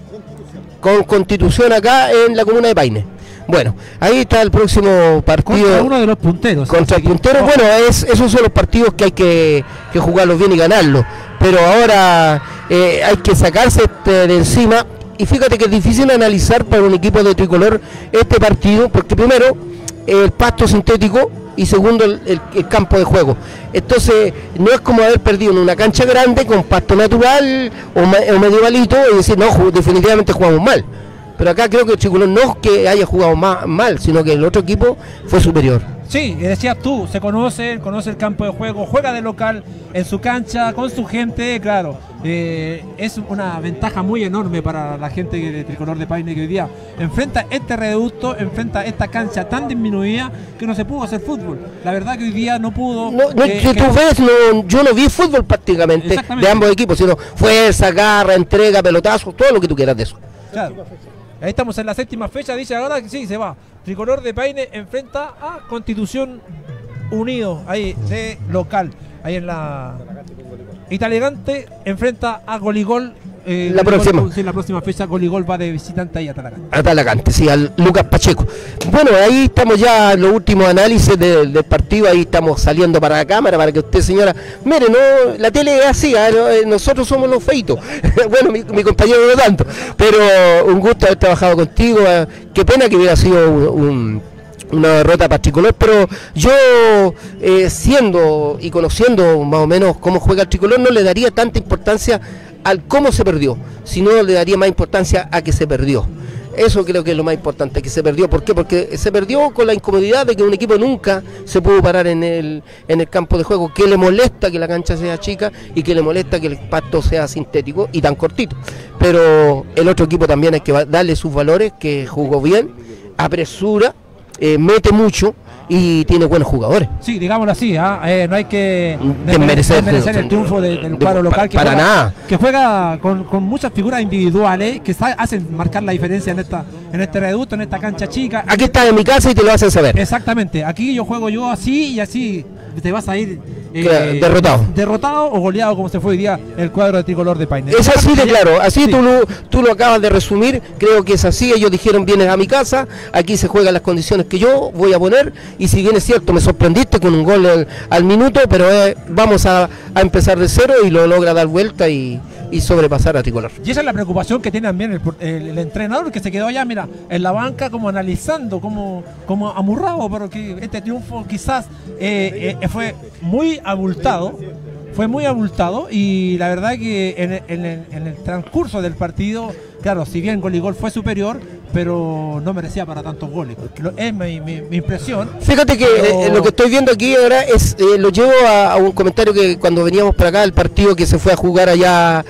con Constitución acá en la comuna de Paine. Bueno, ahí está el próximo partido. Contra uno de los punteros. Contra el puntero, oh. Bueno, es, esos son los partidos que hay que, que jugarlos bien y ganarlos. Pero ahora eh, hay que sacarse este de encima. Y fíjate que es difícil analizar para un equipo de Tricolor este partido, porque primero, el pasto sintético, y segundo, el, el, el campo de juego. Entonces, no es como haber perdido en una cancha grande con pasto natural o, o medievalito y decir, no, definitivamente jugamos mal. Pero acá creo que Tricolor no es que haya jugado ma mal, sino que el otro equipo fue superior. Sí, decías tú, se conoce, conoce el campo de juego, juega de local en su cancha, con su gente, claro. Eh, es una ventaja muy enorme para la gente de Tricolor de Paine, que hoy día enfrenta este reducto, enfrenta esta cancha tan disminuida que no se pudo hacer fútbol. La verdad que hoy día no pudo. No, no, eh, que tú ves, no, yo no vi fútbol prácticamente de ambos equipos, sino fuerza, garra, entrega, pelotazos, todo lo que tú quieras de eso. Claro. Ahí estamos en la séptima fecha, dice ahora que sí, se va. Tricolor de Paine enfrenta a Constitución Unido, ahí de local, ahí en la Italegante enfrenta a Gol y Gol Eh, la próxima. Gol, sí, la próxima fecha Goligol va de visitante ahí a Talagante. A Talagante, sí, al Lucas Pacheco. Bueno, ahí estamos ya en los últimos análisis de, del partido, ahí estamos saliendo para la cámara, para que usted, señora, mire, no, la tele es así, ¿eh? Nosotros somos los feitos. Bueno, mi, mi compañero no tanto, pero un gusto haber trabajado contigo, ¿eh? Qué pena que hubiera sido un, un una derrota para Tricolor, pero yo eh, siendo y conociendo más o menos cómo juega el Tricolor, no le daría tanta importancia al cómo se perdió, sino le daría más importancia a que se perdió. Eso creo que es lo más importante, que se perdió. ¿Por qué? Porque se perdió con la incomodidad de que un equipo nunca se pudo parar en el, en el campo de juego, que le molesta que la cancha sea chica y que le molesta que el pasto sea sintético y tan cortito. Pero el otro equipo también hay que darle sus valores, que jugó bien, apresura, Eh, mete mucho y tiene buenos jugadores. Sí, digámoslo así, ¿eh? Eh, no hay que desmerecer, desmerecer el triunfo de, del cuadro de, local que para juega, nada. que juega con, con muchas figuras individuales que hacen marcar la diferencia en esta en este reducto, en esta cancha chica. Aquí está en mi casa y te lo hacen saber. Exactamente, aquí yo juego yo así y así te vas a ir eh, derrotado derrotado o goleado, como se fue hoy día el cuadro de Tricolor de Paine. Es así de claro, así sí. tú, lo, tú lo acabas de resumir, creo que es así. Ellos dijeron: vienes a mi casa, aquí se juegan las condiciones que yo voy a poner, y si bien es cierto, me sorprendiste con un gol al, al minuto, pero eh, vamos a, a empezar de cero, y lo logra dar vuelta y, y sobrepasar a Tricolor. Y esa es la preocupación que tiene también el, el, el entrenador, que se quedó allá, mira, en la banca, como analizando, como, como amurrado, pero que este triunfo quizás eh, eh, fue muy abultado, fue muy abultado, y la verdad que en, en, en, en el transcurso del partido, claro, si bien Goligol fue superior, pero no merecía para tantos goles. Es mi, mi, mi impresión. Fíjate que pero... eh, lo que estoy viendo aquí ahora es, eh, lo llevo a, a un comentario que cuando veníamos para acá, el partido que se fue a jugar allá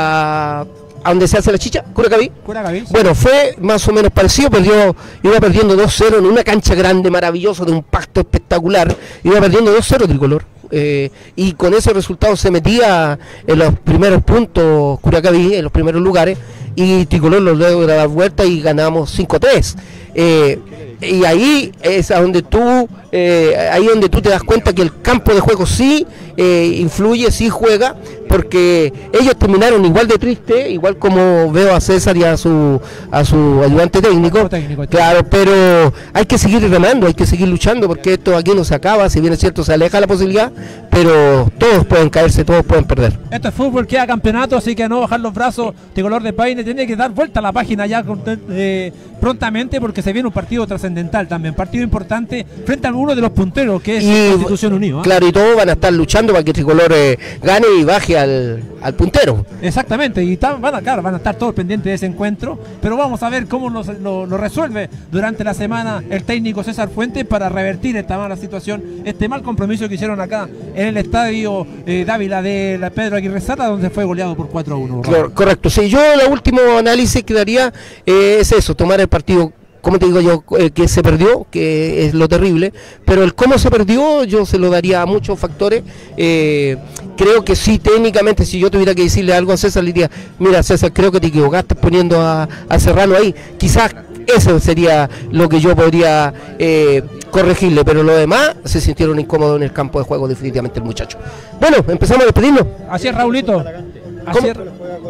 a, a donde se hace la chicha, Curacaví. Curacaví, sí. Bueno, fue más o menos parecido, perdió, iba perdiendo dos cero en una cancha grande, maravillosa, de un pasto espectacular, iba perdiendo dos cero Tricolor. Eh, y con ese resultado se metía en los primeros puntos Curacaví, en los primeros lugares, y Tricolor lo logra dar vuelta y ganamos cinco a tres. Eh, y ahí es a donde tú eh, ahí donde tú te das cuenta que el campo de juego sí eh, influye, sí juega, porque ellos terminaron igual de triste, igual como veo a César y a su a su ayudante técnico, técnico claro, pero hay que seguir remando, hay que seguir luchando, porque esto aquí no se acaba. Si bien es cierto, se aleja la posibilidad, pero todos pueden caerse, todos pueden perder. Esto es fútbol, queda campeonato, así que no bajar los brazos. Tricolor de Paine tiene que dar vuelta a la página ya eh, prontamente, porque se viene un partido trascendental también, partido importante frente a uno de los punteros, que es y, Constitución Unido, ¿eh? Claro, y todos van a estar luchando para que Tricolor eh, gane y baje al, al puntero. Exactamente, y tan, van, a, claro, van a estar todos pendientes de ese encuentro, pero vamos a ver cómo lo, lo, lo resuelve durante la semana el técnico César Fuentes para revertir esta mala situación, este mal compromiso que hicieron acá en el estadio eh, Dávila de la Pedro Aguirre Sala, donde fue goleado por cuatro a uno. Claro, correcto, sí, yo el último análisis que daría eh, es eso, tomar el partido, como te digo yo, eh, que se perdió, que es lo terrible, pero el cómo se perdió yo se lo daría a muchos factores. Eh, creo que sí, técnicamente, si yo tuviera que decirle algo a César, le diría: mira, César, creo que te equivocaste poniendo a, a Serrano ahí. Quizás eso sería lo que yo podría eh, corregirle, pero lo demás se sintieron incómodos en el campo de juego definitivamente el muchacho. Bueno, empezamos a despedirnos. Así es, Raulito. Así es.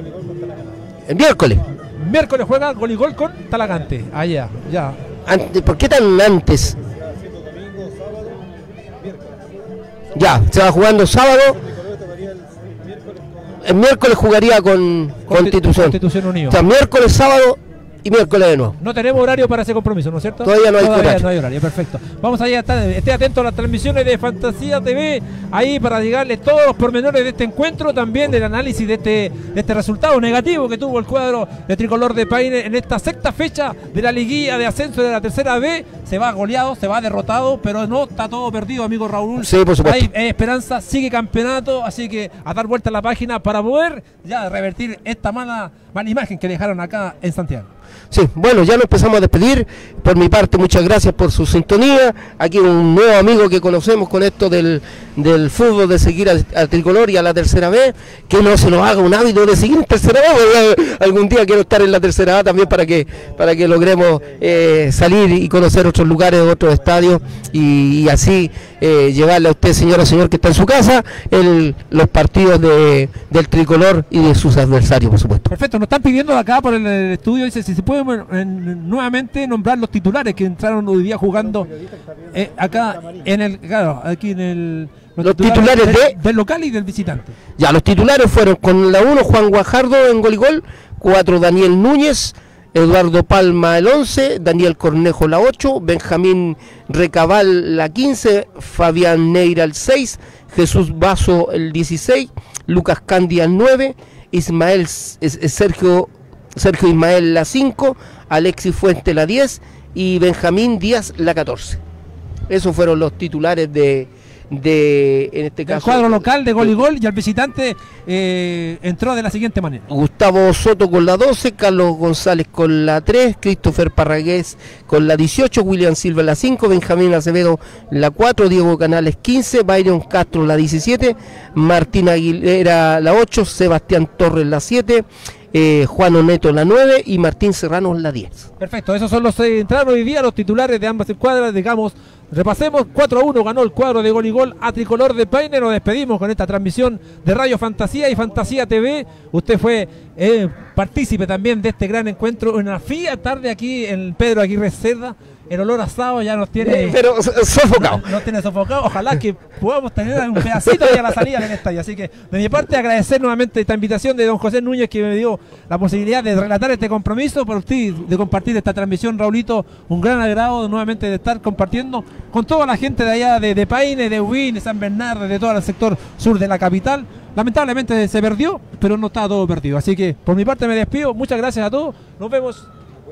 El miércoles. Miércoles juega Goligol con Talagante. Allá, ya. Ante, ¿por qué tan antes? Ya, se va jugando sábado. El miércoles jugaría con Constitución. Constitución Unido. O sea, miércoles, sábado y miércoles de nuevo. No tenemos horario para ese compromiso, ¿no es cierto? Todavía no hay Todavía horario. no hay horario, perfecto. Vamos allá, esté atento a las transmisiones de Fantasía T V, ahí para llegarle todos los pormenores de este encuentro, también del análisis de este, de este resultado negativo que tuvo el cuadro de Tricolor de Paine en esta sexta fecha de la liguilla de ascenso de la tercera B. Se va goleado, se va derrotado, pero no está todo perdido, amigo Raúl. Sí, por supuesto. Hay, hay esperanza, sigue campeonato, así que a dar vuelta a la página para poder ya revertir esta mala mala imagen que dejaron acá en Santiago. Sí, bueno, ya nos empezamos a despedir. Por mi parte, muchas gracias por su sintonía. Aquí un nuevo amigo que conocemos con esto del, del fútbol, de seguir al, al tricolor y a la tercera vez. Que no se nos haga un hábito de seguir en tercera vez. Algún día quiero estar en la tercera A también para que para que logremos eh, salir y conocer otros lugares, otros estadios y, y así eh, llevarle a usted, señora, señor, que está en su casa, el, los partidos de, del tricolor y de sus adversarios, por supuesto. Perfecto, nos están pidiendo acá por el, el estudio, dice si se puede bueno, en, nuevamente nombrar los titulares que entraron hoy día jugando eh, acá en el, claro, aquí en el los, los titulares, titulares del, de del local y del visitante. Ya, los titulares fueron con la uno Juan Guajardo en gol y gol, cuatro Daniel Núñez, Eduardo Palma el once, Daniel Cornejo la ocho, Benjamín Recabal la quince, Fabián Neira el seis, Jesús Vaso el dieciséis, Lucas Candia el nueve, Ismael es, es Sergio Sergio Ismael la cinco, Alexis Fuente la diez y Benjamín Díaz la catorce. Esos fueron los titulares de, de en este el caso, cuadro local de gol y gol, y al visitante eh, entró de la siguiente manera: Gustavo Soto con la doce, Carlos González con la tres, Christopher Parragués con la dieciocho, William Silva la cinco, Benjamín Acevedo la cuatro, Diego Canales quince, Byron Castro la diecisiete, Martín Aguilera la ocho, Sebastián Torres la siete, Eh, Juan Oneto la nueve y Martín Serrano la diez. Perfecto, esos son los que entraron hoy día, los titulares de ambas escuadras. Digamos, repasemos: cuatro a uno ganó el cuadro de gol y gol a Tricolor de Paine. Nos despedimos con esta transmisión de Radio Fantasía y Fantasía T V. Usted fue eh, partícipe también de este gran encuentro en una fría tarde aquí en Pedro Aguirre Cerda. El olor asado ya nos tiene... Pero sofocado. Nos, nos tiene sofocado. Ojalá que podamos tener un pedacito ahí a la salida del estadio. Así que, de mi parte, agradecer nuevamente esta invitación de don José Núñez, que me dio la posibilidad de relatar este compromiso, por usted, de compartir esta transmisión, Raulito. Un gran agrado nuevamente de estar compartiendo con toda la gente de allá, de, de Paine, de Huín, de San Bernardo, de todo el sector sur de la capital. Lamentablemente se perdió, pero no está todo perdido. Así que, por mi parte, me despido. Muchas gracias a todos. Nos vemos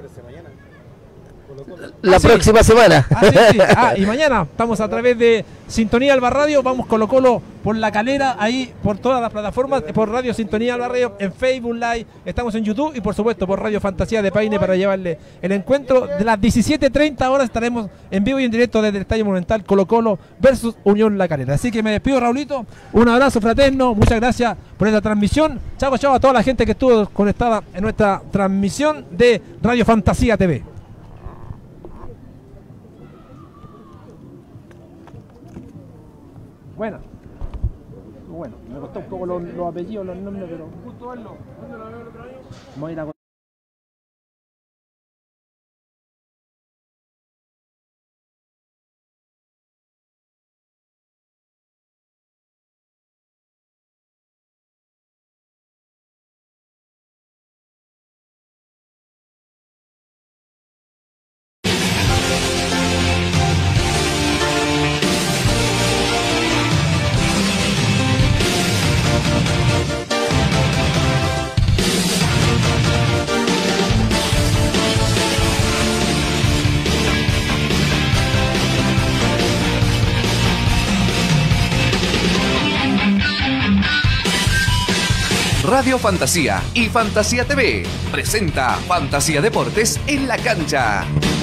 la ah, próxima sí. semana. Ah, sí, sí. Ah, y mañana estamos a través de Sintonía Alba Radio, vamos Colo Colo por La Calera, ahí por todas las plataformas, por Radio Sintonía Alba Radio, en Facebook Live, estamos en YouTube y por supuesto por Radio Fantasía de Paine para llevarle el encuentro. De las diecisiete treinta horas estaremos en vivo y en directo desde el Estadio Monumental, Colo Colo versus Unión La Calera. Así que me despido, Raulito, un abrazo fraterno, muchas gracias por esta transmisión. Chao, chao a toda la gente que estuvo conectada en nuestra transmisión de Radio Fantasía T V. Bueno, bueno, me costó un poco los, los apellidos, los nombres, pero justo verlo. ¿Dónde lo veo el otro año? Vamos a ir a Radio Fantasía y Fantasía T V presenta Fantasía Deportes en la cancha.